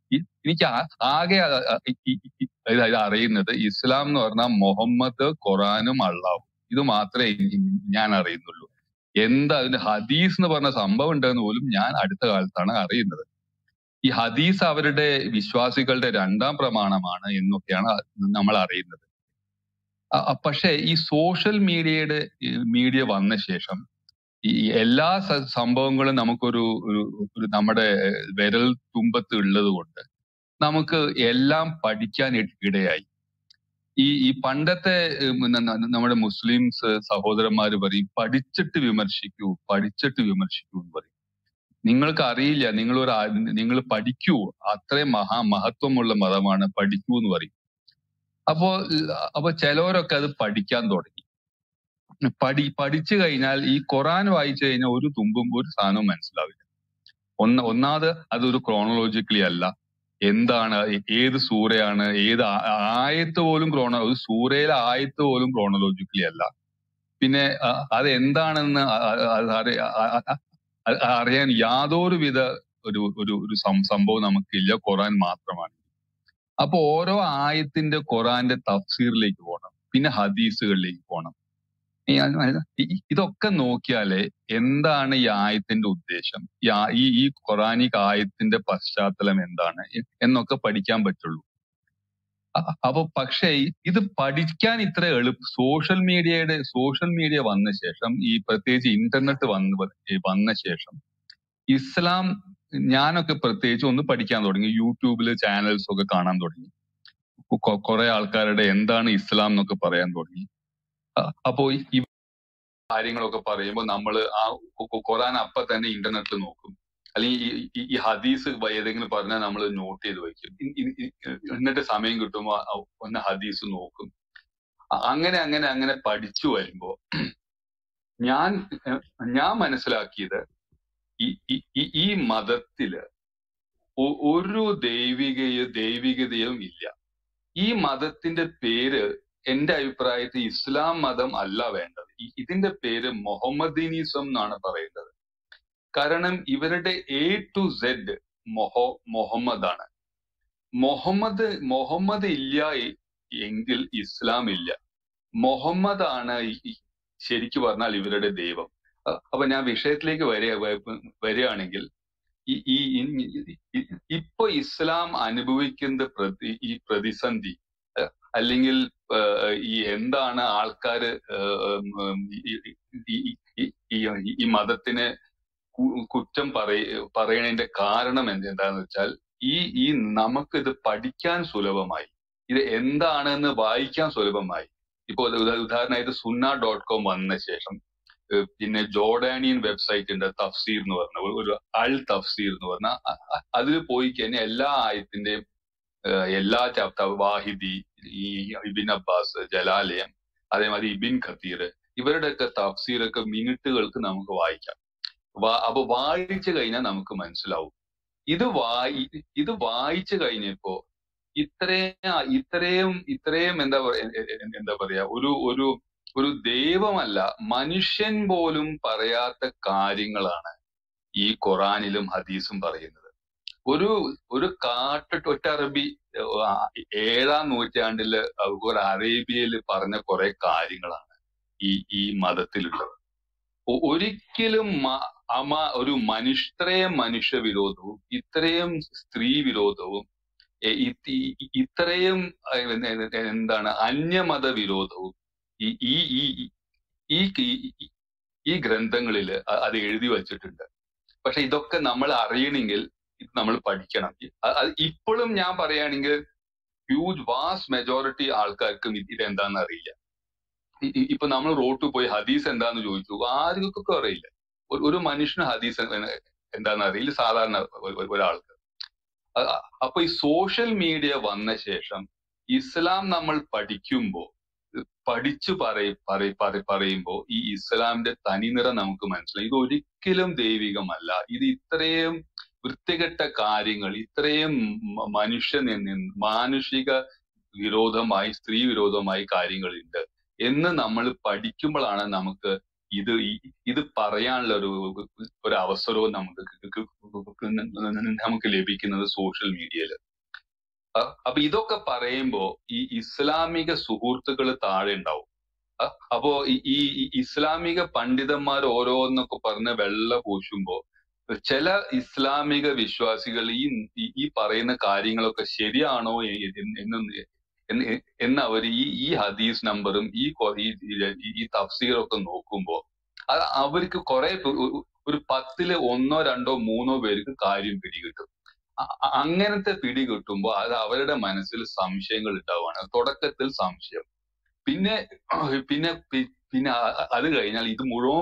ഈ- എനിക്ക് ആ- ആകെ അ- അ- ഈ- ഈ- ഈ- ഇത് അറിയുന്നത് ഇസ്ലാം എന്ന് പറഞ്ഞാൽ മുഹമ്മദ്, ഖുറാനും അള്ളാഹും. ഇത് മാത്രമേ എനിക്ക് ഞാൻ അറിയുന്നുള്ളൂ. എന്താ അതിന്റെ ഹദീസ് എന്ന് പറഞ്ഞ സംഭവം ഉണ്ടെന്ന് പോലും ഞാൻ അടുത്ത കാലത്താണ് അറിയുന്നത്. ഈ ഹദീസ് അവരുടെ വിശ്വാസികളുടെ രണ്ടാം പ്രമാണമാണ് എന്നൊക്കെയാണ് നമ്മൾ അറിയുന്നത്. അ- അ- പക്ഷേ ഈ സോഷ്യൽ മീഡിയയുടെ മീഡിയ വന്ന ശേഷം ഈ എല്ലാ സ- സംഭവങ്ങളും നമുക്കൊരു ഒരു ഒരു നമ്മുടെ വിരൽ തുമ്പത്ത് ഉള്ളത് കൊണ്ട് നമുക്ക് എല്ലാം പഠിക്കാൻ ഇട- ഇടയായി. ഈ ഈ പണ്ടത്തെ ഉം, ന- ന- നമ്മുടെ മുസ്ലിംസ് സഹോദരന്മാര് പറയും, പഠിച്ചിട്ട് വിമർശിക്കൂ, പഠിച്ചിട്ട് വിമർശിക്കൂ എന്ന് പറയും. നിങ്ങൾക്ക് അറിയില്ല, നിങ്ങൾ ഒരു നിങ്ങൾ പഠിക്കൂ, അത്രയും മഹാ മഹത്വമുള്ള മതമാണ്, പഠിക്കൂ എന്ന് പറയും. അപ്പോ അപ്പൊ ചിലവരൊക്കെ അത് പഠിക്കാൻ തുടങ്ങി. പഠി പഠിച്ചു കഴിഞ്ഞാൽ ഈ ഖുറാൻ വായിച്ചു കഴിഞ്ഞാൽ ഒരു തുമ്പും ഒരു സാധനവും മനസ്സിലാവില്ല. ഒന്ന് ഒന്നാമത് അതൊരു ക്രോണോളജിക്കലി അല്ല. എന്താണ്, ഏത് സൂറയാണ്, ഏത് ആ- ആയത്ത് പോലും ക്രോണോ ഒരു സൂറയിലെ ആയത്ത് പോലും ക്രോണോളജിക്കലി അല്ല. പിന്നെ അ- അത് എന്താണെന്ന് അ- അ- അത് അറി- അ- അ- അ- അറിയാൻ യാതൊരുവിധ ഒരു ഒരു ഒരു സം- സംഭവം നമുക്കില്ല, ഖുറാൻ മാത്രമാണ്. അപ്പൊ ഓരോ ആയത്തിന്റെ ഖുറാന്റെ തഫ്സീറിലേക്ക് പോകണം, പിന്നെ ഹദീസുകളിലേക്ക് പോകണം. ഈ ആ- ഈ- ഇതൊക്കെ നോക്കിയാലേ എന്താണ് ഈ ആയത്തിന്റെ ഉദ്ദേശം, ഈ ആ- ഈ ഈ ഖുറാനിക് ആയത്തിന്റെ പശ്ചാത്തലം എന്താണ് എ- എന്നൊക്കെ പഠിക്കാൻ പറ്റുള്ളൂ. അ- അപ്പൊ പക്ഷേ ഈ- ഇത് പഠിക്കാൻ ഇത്ര എളുപ്പം സോഷ്യൽ മീഡിയയുടെ സോഷ്യൽ മീഡിയ വന്ന ശേഷം, ഈ പ്രത്യേകിച്ച് ഇന്റർനെറ്റ് വന്ന് വ- ഈ വന്ന ശേഷം ഇസ്ലാം ഞാനൊക്കെ പ്രത്യേകിച്ച് ഒന്ന് പഠിക്കാൻ തുടങ്ങി. യൂട്യൂബില് ചാനൽസ് ഒക്കെ കാണാൻ തുടങ്ങി. കൊ- കുറെ ആൾക്കാരുടെ എന്താണ് ഇസ്ലാം എന്നൊക്കെ പറയാൻ തുടങ്ങി. അ- അപ്പോ ഈ കാര്യങ്ങളൊക്കെ പറയുമ്പോൾ നമ്മൾ ആ ഖു- ഖു- ഖുറാൻ അപ്പൊ തന്നെ ഇന്റർനെറ്റിൽ നോക്കും, അല്ലെങ്കിൽ ഈ ഈ- ഈ ഹദീസ് വ- ഏതെങ്കിലും പറഞ്ഞാൽ നമ്മൾ നോട്ട് ചെയ്ത് വെക്കും. ഇ- ഇ- ഇ- എന്നിട്ട് സമയം കിട്ടുമ്പോൾ ആ ഒന്ന് ഹദീസ് നോക്കും. അ- അങ്ങനെ അങ്ങനെ അങ്ങനെ പഠിച്ചു വരുമ്പോ ഞാൻ ഏഹ്, ഞാൻ മനസ്സിലാക്കിയത് ഈ ഈ ഈ- ഈ മതത്തില് ഒ- ഒരു ദൈവികയോ ദൈവികതയും ഇല്ല. ഈ മതത്തിന്റെ പേര് എന്റെ അഭിപ്രായത്തിൽ ഇസ്ലാം മതം അല്ല വേണ്ടത്. ഇ- ഇതിന്റെ പേര് മുഹമ്മദീനിസം എന്നാണ് പറയുന്നത്. കാരണം ഇവരുടെ എ ടു സെഡ് മൊഹോ മുഹമ്മദാണ്. മുഹമ്മദ് മുഹമ്മദ് ഇല്ല എ- എങ്കിൽ ഇസ്ലാം ഇല്ല. മുഹമ്മദ് ആണ് ഈ- ഈ ശരിക്കു പറഞ്ഞാൽ ഇവരുടെ ദൈവം. അ- അപ്പൊ ഞാൻ വിഷയത്തിലേക്ക് വരിക വ- വരികയാണെങ്കിൽ ഈ ഈ ഈ- ഈ- ഇപ്പൊ ഇസ്ലാം അനുഭവിക്കുന്ന പ്രതി ഈ പ്രതിസന്ധി, അഹ് അല്ലെങ്കിൽ ആഹ് ഈ എന്താണ് ആൾക്കാര് ആഹ് ഉം ഈ ഈ- ഈ- ഈ- ഈ- ഈ മതത്തിനെ കു- കുറ്റം പറയ പറയണതിന്റെ കാരണം എന്ത് എന്താന്ന് വെച്ചാൽ ഈ ഈ നമുക്കിത് പഠിക്കാൻ സുലഭമായി, ഇത് എന്താണെന്ന് വായിക്കാൻ സുലഭമായി. ഇപ്പൊ ഉദാ- ഉദാ- ഉദാഹരണമായിട്ട് സുന്ന ഡോട്ട് കോം വന്ന ശേഷം ഏഹ് പിന്നെ ജോർഡാനിയൻ വെബ്സൈറ്റ് ഉണ്ട്, തഫ്സീർ എന്ന് പറഞ്ഞ ഒരു ഒരു അൽ തഫ്സീർ എന്ന് പറഞ്ഞ അതിൽ പോയി കഴിഞ്ഞാൽ എല്ലാ ആയത്തിന്റെയും ഏഹ് എല്ലാ ചാപ്റ്റർ വാഹിദി, ഈ ഇബിൻ അബ്ബാസ്, ജലാലയം, അതേമാതിരി ഇബിൻ ഖത്തീർ, ഇവരുടെയൊക്കെ തഫ്സീറൊക്കെ മിനിറ്റുകൾക്ക് നമുക്ക് വായിക്കാം. വാ- അപ്പൊ വായിച്ചു കഴിഞ്ഞാൽ നമുക്ക് മനസ്സിലാവും. ഇത് വായി ഇത് വായിച്ചു കഴിഞ്ഞപ്പോ ഇത്രയും ഇത്രയും ഇത്രയും എന്താ പറയാ എ- എ- എ- എന്താ പറയാ ഒരു ഒരു ഒരു ദൈവമല്ല, മനുഷ്യൻ പോലും പറയാത്ത കാര്യങ്ങളാണ് ഈ ഖുറാനിലും ഹദീസും പറയുന്നത്. ഒരു ഒരു കാട്ട് ഒറ്ററബി ആ, ഏഴാം നൂറ്റാണ്ടില് ഒരു അറേബ്യയിൽ പറഞ്ഞ കുറെ കാര്യങ്ങളാണ് ഈ ഈ മതത്തിലുള്ളത്. ഒ- ഒരിക്കലും മ- അമ ഒരു മനുഷ്യ ഇത്രയും മനുഷ്യ വിരോധവും ഇത്രയും സ്ത്രീ വിരോധവും എ- ഇത് ഈ- ഇത്രയും അഹ് എന്ത- എന്താണ് അന്യമത വിരോധവും ഈ ഈ ഈ ഈ ഈ ഈ- ഈ ഗ്രന്ഥങ്ങളിൽ അത് എഴുതി വച്ചിട്ടുണ്ട്. പക്ഷെ ഇതൊക്കെ നമ്മൾ അറിയണമെങ്കിൽ ഇത് നമ്മൾ പഠിക്കണം. അ- അത് ഇപ്പോഴും ഞാൻ പറയുകയാണെങ്കിൽ ഹ്യൂജ് വാസ്റ്റ് മെജോറിറ്റി ആൾക്കാർക്കും ഇത് ഇതെന്താന്ന് അറിയില്ല. ഇ- ഇ- ഇപ്പൊ നമ്മൾ റോട്ടിൽ പോയി ഹദീസ് എന്താന്ന് ചോദിച്ചു, ആർക്കൊക്കെ അറിയില്ല. ഒരു ഒരു മനുഷ്യന് ഹദീസ് എന്ന് എന്താന്ന് അറിയില്ല, സാധാരണ ഒ- ഒ- ഒരാൾക്ക്. അ- അ- അപ്പൊ ഈ സോഷ്യൽ മീഡിയ വന്ന ശേഷം ഇസ്ലാം നമ്മൾ പഠിക്കുമ്പോ പഠിച്ചു പറയ പറയ പറയ- പറയുമ്പോ ഈ ഇസ്ലാമിന്റെ തനിനിറം നമുക്ക് മനസ്സിലായി. ഇത് ഒരിക്കലും ദൈവികമല്ല. ഇത് ഇത്രയും വൃത്തികെട്ട കാര്യങ്ങൾ, ഇത്രയും മ- മനുഷ്യ നി- മാനുഷിക വിരോധമായി, സ്ത്രീ വിരോധമായി കാര്യങ്ങളുണ്ട് എന്ന് നമ്മൾ പഠിക്കുമ്പോഴാണ് നമുക്ക് ഇത് ഈ- ഇത് പറയാനുള്ള ഒരു ഒരു അവസരവും നമുക്ക് നമുക്ക് ലഭിക്കുന്നത് സോഷ്യൽ മീഡിയയിൽ. അപ്പൊ ഇതൊക്കെ പറയുമ്പോ ഈ ഇസ്ലാമിക സുഹൃത്തുക്കൾ താഴെ ഉണ്ടാവും. അഹ് അപ്പോ ഈ ഈ ഈ ഇസ്ലാമിക പണ്ഡിതന്മാർ ഓരോന്നൊക്കെ പറഞ്ഞ് വെള്ള പൂശുമ്പോ ചില ഇസ്ലാമിക വിശ്വാസികൾ ഈ ഈ- ഈ പറയുന്ന കാര്യങ്ങളൊക്കെ ശരിയാണോ എ- എന്ന് എന്ന് എന്ന് എന്ന് അവർ ഈ ഈ ഹദീസ് നമ്പറും ഈ കൊ- ഈ ഈ- ഈ തഫ്സീറൊക്കെ നോക്കുമ്പോ അത് അവർക്ക് കുറെ ഒരു പത്തില് ഒന്നോ രണ്ടോ മൂന്നോ പേർക്ക് കാര്യം പിടികിട്ടും. അ- അ- അങ്ങനത്തെ പിടി കിട്ടുമ്പോ അത് അവരുടെ മനസ്സിൽ സംശയങ്ങൾ ഉണ്ടാവുകയാണ്. തുടക്കത്തിൽ സംശയം, പിന്നെ പിന്നെ പി- പിന്നെ അ- അത് കഴിഞ്ഞാൽ ഇത് മുഴുവൻ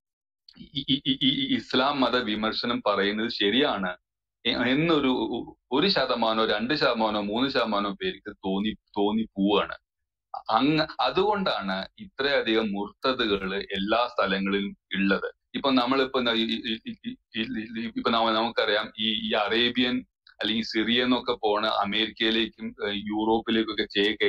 ഈ ഈ- ഈ- ഈ- ഈ ഇസ്ലാം മത വിമർശനം പറയുന്നത് ശരിയാണ് എ- എന്നൊരു ഒരു ശതമാനോ രണ്ട് ശതമാനോ മൂന്ന് ശതമാനോ പേർക്ക് തോന്നി തോന്നി പോവാണ്. അങ്ങ് അതുകൊണ്ടാണ് ഇത്രയധികം മുർത്തതുകള് എല്ലാ സ്ഥലങ്ങളിലും ഉള്ളത്. ഇപ്പൊ നമ്മളിപ്പോ ന- ഈ- ഈ- ഈ- ഈ- ഈ- ഈ- ഇപ്പൊ നമ്മ- നമുക്കറിയാം ഈ ഈ അറേബ്യൻ അല്ലെങ്കിൽ സിറിയ എന്നൊക്കെ പോണ അമേരിക്കയിലേക്കും ഏഹ് യൂറോപ്പിലേക്കും ഒക്കെ ചേകേ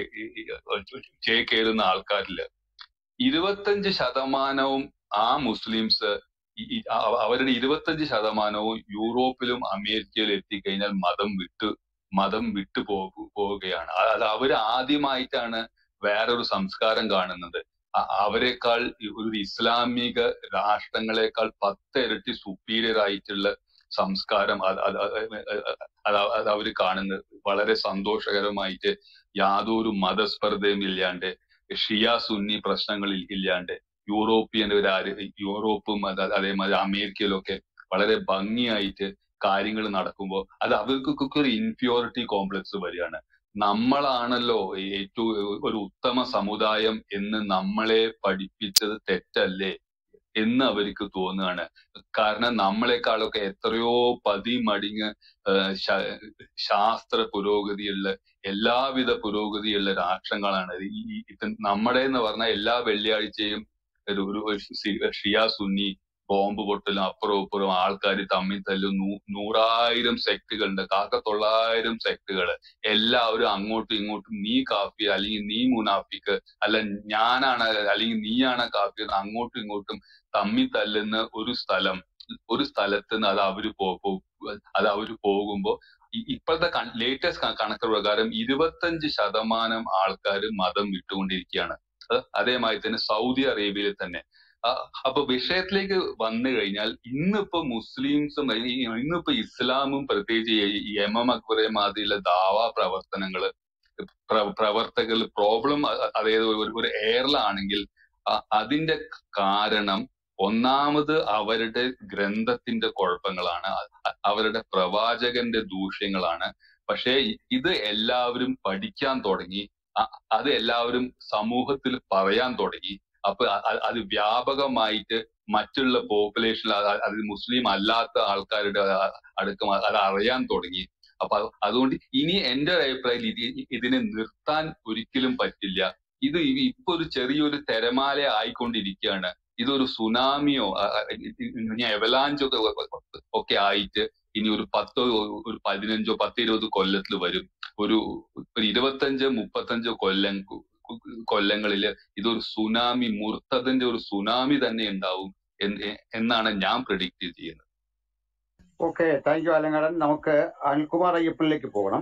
ചേക്കേറുന്ന ആൾക്കാരില് ഇരുപത്തഞ്ച് ശതമാനവും ആ മുസ്ലിംസ് ഈ- ഈ അവ- അവരുടെ ഇരുപത്തഞ്ച് ശതമാനവും യൂറോപ്പിലും അമേരിക്കയിലും എത്തിക്കഴിഞ്ഞാൽ മതം വിട്ട് മതം വിട്ടു പോകു പോവുകയാണ്. അ- അത് അവര് ആദ്യമായിട്ടാണ് വേറൊരു സംസ്കാരം കാണുന്നത്. അ- അവരെക്കാൾ ഈ ഒരു ഇസ്ലാമിക രാഷ്ട്രങ്ങളെക്കാൾ പത്തിരട്ടി സുപ്പീരിയർ ആയിട്ടുള്ള സംസ്കാരം അത് അത് അത് അത് അത് അവര് കാണുന്നത് വളരെ സന്തോഷകരമായിട്ട്, യാതൊരു മതസ്പർദ്ധയും ഇല്ലാണ്ട്, ഷിയ സുന്നി പ്രശ്നങ്ങളിൽ ഇല്ലാണ്ട്, യൂറോപ്യൻ ഒരു ആര് യൂറോപ്പും അത് അതേമാതിരി അമേരിക്കയിലൊക്കെ വളരെ ഭംഗിയായിട്ട് കാര്യങ്ങൾ നടക്കുമ്പോൾ അത് അവർക്കൊക്കെ ഒരു ഇൻഫ്യോറിറ്റി കോംപ്ലക്സ് വരികയാണ്. നമ്മളാണല്ലോ ഏറ്റവും ഒരു ഉത്തമ സമുദായം എന്ന് നമ്മളെ പഠിപ്പിച്ചത് തെറ്റല്ലേ എന്ന് അവർക്ക് തോന്നുകയാണ്. കാരണം നമ്മളെക്കാളൊക്കെ എത്രയോ പതിമടങ്ങ് ആഹ് ശ- ശാസ്ത്ര പുരോഗതിയുള്ള എല്ലാവിധ പുരോഗതിയുള്ള രാഷ്ട്രങ്ങളാണ് ഈ ഈ- ഇത് നമ്മുടെ എന്ന് പറഞ്ഞാൽ എല്ലാ വെള്ളിയാഴ്ചയും ഒരു ഒരു ഒരു സി- ഷിയ സുന്നി ബോംബ് പൊട്ടലും അപ്പുറവും ഇപ്പുറവും ആൾക്കാർ തമ്മിൽ തല്ലും, നൂ നൂറായിരം സെക്ടുകളുണ്ട്, കാക്ക തൊള്ളായിരം സെക്ടുകൾ, എല്ലാവരും അങ്ങോട്ടും ഇങ്ങോട്ടും നീ കാഫി അല്ലെങ്കിൽ നീ മുനാഫിക്ക്, അല്ല ഞാനാണ് അല്ലെങ്കിൽ നീയാണ് കാഫി എന്ന് അങ്ങോട്ടും ഇങ്ങോട്ടും തമ്മിൽ തല്ലുന്ന ഒരു സ്ഥലം, ഒരു സ്ഥലത്ത് നിന്ന് അത് അവര് പോ പോ- അത് അവര് പോകുമ്പോ ഈ ഇപ്പോഴത്തെ ലേറ്റസ്റ്റ് കണക്ക് പ്രകാരം ഇരുപത്തഞ്ച് ശതമാനം ആൾക്കാർ മതം വിട്ടുകൊണ്ടിരിക്കുകയാണ്. അത് അതേമാതിരി തന്നെ സൗദി അറേബ്യയിൽ തന്നെ. ആ, അപ്പൊ വിഷയത്തിലേക്ക് വന്നു കഴിഞ്ഞാൽ ഇന്നിപ്പോ മുസ്ലിംസും ഈ- ഇന്നിപ്പോ ഇസ്ലാമും പ്രത്യേകിച്ച് ഈ ഈ എം എം അക്ബറെ മാതിരിയുള്ള ദാവാ പ്രവർത്തനങ്ങള് പ്ര- പ്രവർത്തകർ പ്രോബ്ലം അതായത് ഒരു ഒരു എയറിലാണെങ്കിൽ അ- അതിന്റെ കാരണം ഒന്നാമത് അവരുടെ ഗ്രന്ഥത്തിന്റെ കുഴപ്പങ്ങളാണ്, അ- അവരുടെ പ്രവാചകന്റെ ദൂഷ്യങ്ങളാണ്. പക്ഷേ ഇത് എല്ലാവരും പഠിക്കാൻ തുടങ്ങി, അ- അത് എല്ലാവരും സമൂഹത്തിൽ പറയാൻ തുടങ്ങി. അപ്പൊ അ- അ- അത് വ്യാപകമായിട്ട് മറ്റുള്ള പോപ്പുലേഷൻ, അത് മുസ്ലിം അല്ലാത്ത ആൾക്കാരുടെ അ- അടുക്കം അത് അറിയാൻ തുടങ്ങി. അപ്പൊ അത് അതുകൊണ്ട് ഇനി എന്റെ ഒരു അഭിപ്രായത്തിൽ ഇത് ഇതിനെ നിർത്താൻ ഒരിക്കലും പറ്റില്ല. ഇത് ഇ- ഇപ്പൊ ഒരു ചെറിയൊരു തിരമാല ആയിക്കൊണ്ടിരിക്കുകയാണ്. ഇതൊരു സുനാമിയോ അ- അ- ഇനി എവലാഞ്ചോ ഒക്കെ ഒക്കെ ആയിട്ട് ഇനി ഒരു പത്തോ ഒരു പതിനഞ്ചോ പത്ത് ഇരുപത് കൊല്ലത്തിൽ വരും. ഒരു ഒരു ഇരുപത്തഞ്ച് മുപ്പത്തഞ്ചോ കൊല്ലം കൊല്ലങ്ങളില് ഇതൊരു സുനാമി, മുർത്തതിന്റെ ഒരു സുനാമി തന്നെ ഉണ്ടാവും എന്ന് എന്നാണ് ഞാൻ പ്രെഡിക്റ്റ് ചെയ്യുന്നത്. Okay, thank you Alangadan. നമുക്ക് അനിൽകുമാർ അയ്യപ്പനിലേക്ക് പോകണം.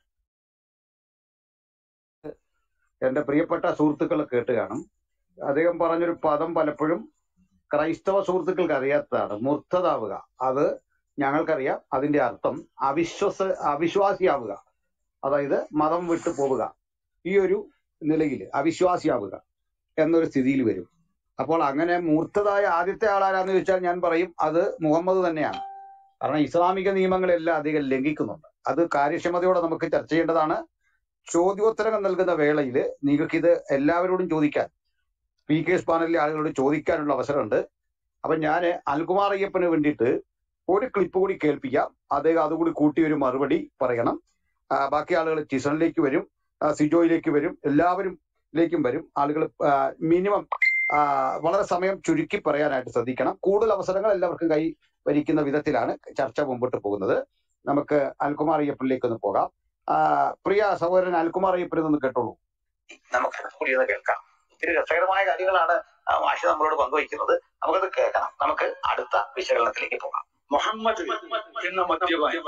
എന്റെ പ്രിയപ്പെട്ട സുഹൃത്തുക്കൾ കേട്ട് കാണും. അദ്ദേഹം പറഞ്ഞൊരു പദം പലപ്പോഴും ക്രൈസ്തവ സുഹൃത്തുക്കൾക്ക് അറിയാത്തതാണ്, മുർത്തതാവുക. അത് ഞങ്ങൾക്കറിയാം. അതിന്റെ അർത്ഥം അവിശ്വസ അവിശ്വാസിയാവുക, അതായത് മതം വിട്ടു പോവുക. ഈ ഒരു നിലയിൽ അവിശ്വാസിയാവുക എന്നൊരു സ്ഥിതിയിൽ വരും. അപ്പോൾ അങ്ങനെ മൂർത്തതായ ആദ്യത്തെ ആളാരാന്ന് ചോദിച്ചാൽ ഞാൻ പറയും അത് മുഹമ്മദ് തന്നെയാണ്. കാരണം ഇസ്ലാമിക നിയമങ്ങളെല്ലാം അധികം ലംഘിക്കുന്നുണ്ട്. അത് കാര്യക്ഷമതയോടെ നമുക്ക് ചർച്ച ചെയ്യേണ്ടതാണ്. ചോദ്യോത്തരങ്ങൾ നൽകുന്ന വേളയിൽ നിങ്ങൾക്കിത് എല്ലാവരോടും ചോദിക്കാൻ, സ്പീക്കേഴ്സ് പാനലിലെ ആളുകളോട് ചോദിക്കാനുള്ള അവസരമുണ്ട്. അപ്പൊ ഞാൻ അൽകുമാർ അയ്യപ്പന് വേണ്ടിയിട്ട് ഒരു ക്ലിപ്പ് കൂടി കേൾപ്പിക്കാം. അദ്ദേഹം അതുകൂടി കൂട്ടി ഒരു മറുപടി പറയണം. ആ, ബാക്കി ആളുകൾ ചിസണിലേക്ക് വരും, ആ, സിജോയിലേക്ക് വരും, എല്ലാവരും ലേക്കും വരും. ആളുകൾ മിനിമം വളരെ സമയം ചുരുക്കി പറയാനായിട്ട് ശ്രദ്ധിക്കണം. കൂടുതൽ അവസരങ്ങൾ എല്ലാവർക്കും കൈ വരിക്കുന്ന വിധത്തിലാണ് ചർച്ച മുമ്പോട്ട് പോകുന്നത്. നമുക്ക് അൽകുമാർ അയ്യപ്പനിലേക്ക് ഒന്ന് പോകാം. ആ, പ്രിയ സഹോദരൻ അൽകുമാർ അയ്യപ്പനിൽ നിന്ന് കേട്ടോളൂ. നമുക്ക് കൂടി ഒന്ന് കേൾക്കാം. ഒത്തിരി രസകരമായ കാര്യങ്ങളാണ് ആ, മാഷ് നമ്മളോട് പങ്കുവയ്ക്കുന്നത്. നമുക്കത് കേൾക്കണം. നമുക്ക് അടുത്ത വിശകലനത്തിലേക്ക് പോകാം. മുഹമ്മദ് എന്ന മദ്യപാനി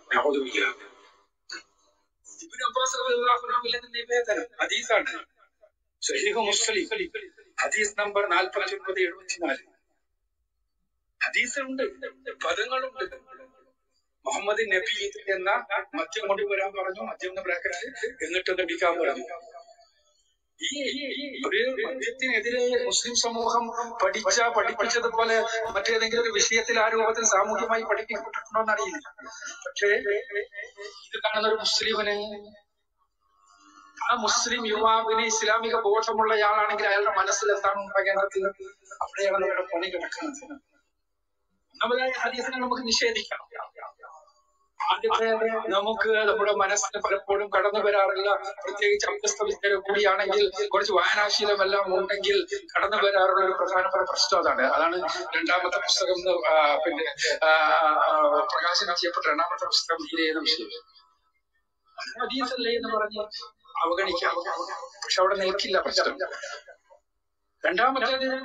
ഇബ്നു അബ്ബാസ് റളിയല്ലാഹു അൻഹുവിൽ നിന്ന് നിവേദനം ഹദീസാണ്. സഹീഹ് മുസ്ലിം ഹദീസ് നമ്പർ നാൽപ്പത്തി ഒൻപത് എഴുപത്തിനാല്. ഹദീസുണ്ട്, പദങ്ങളുണ്ട്. മുഹമ്മദ് നബി എന്ന മദ്യം കൊണ്ടുവരാൻ പറഞ്ഞു, മദ്യം ബ്രാക്കറ്റ് എന്നിട്ട് നബിക്കാൻ പറഞ്ഞു. ഈ ഒരു മദ്യത്തിനെതിരെ മുസ്ലിം സമൂഹം പഠിച്ച പഠിപ്പിച്ചതുപോലെ മറ്റേതെങ്കിലും ഒരു വിഷയത്തിൽ ആ രൂപത്തിൽ സാമൂഹ്യമായി പഠിപ്പിക്കപ്പെട്ടിട്ടുണ്ടോ എന്നറിയില്ല. പക്ഷേ ഇത് കാണുന്ന ഒരു മുസ്ലിമിന്, ആ മുസ്ലിം യുവാവിന് ഇസ്ലാമിക ബോധമുള്ളയാളാണെങ്കിൽ അയാളുടെ മനസ്സിൽ എന്താണ് ഉണ്ടാകേണ്ടത്? അവിടെയാണ് നമ്മുടെ പണി കിടക്കുന്നത്. ഒന്നാമതായ ഹദീസിനെ നമുക്ക് നിഷേധിക്കണം. ആദ്യത്തെ, നമുക്ക് നമ്മുടെ മനസ്സിന് പലപ്പോഴും കടന്നു വരാറില്ല, പ്രത്യേകിച്ച് അഭ്യസ്ത വിദ്യരെ കൂടിയാണെങ്കിൽ കുറച്ച് വായനാശീലമെല്ലാം ഉണ്ടെങ്കിൽ കടന്നു വരാറുള്ള ഒരു പ്രധാനപ്പെട്ട പ്രശ്നം അതാണ്. അതാണ് രണ്ടാമത്തെ പുസ്തകം പിന്നെ പ്രകാശനം ചെയ്യപ്പെട്ട രണ്ടാമത്തെ പുസ്തകം ഡീൽ ചെയ്യുന്ന വിഷയം. ഹദീസല്ലേ എന്ന് പറഞ്ഞ് അവഗണിക്കാം. പക്ഷെ അവിടെ നിൽക്കില്ല പ്രശ്നം. രണ്ടാമത്തേത്,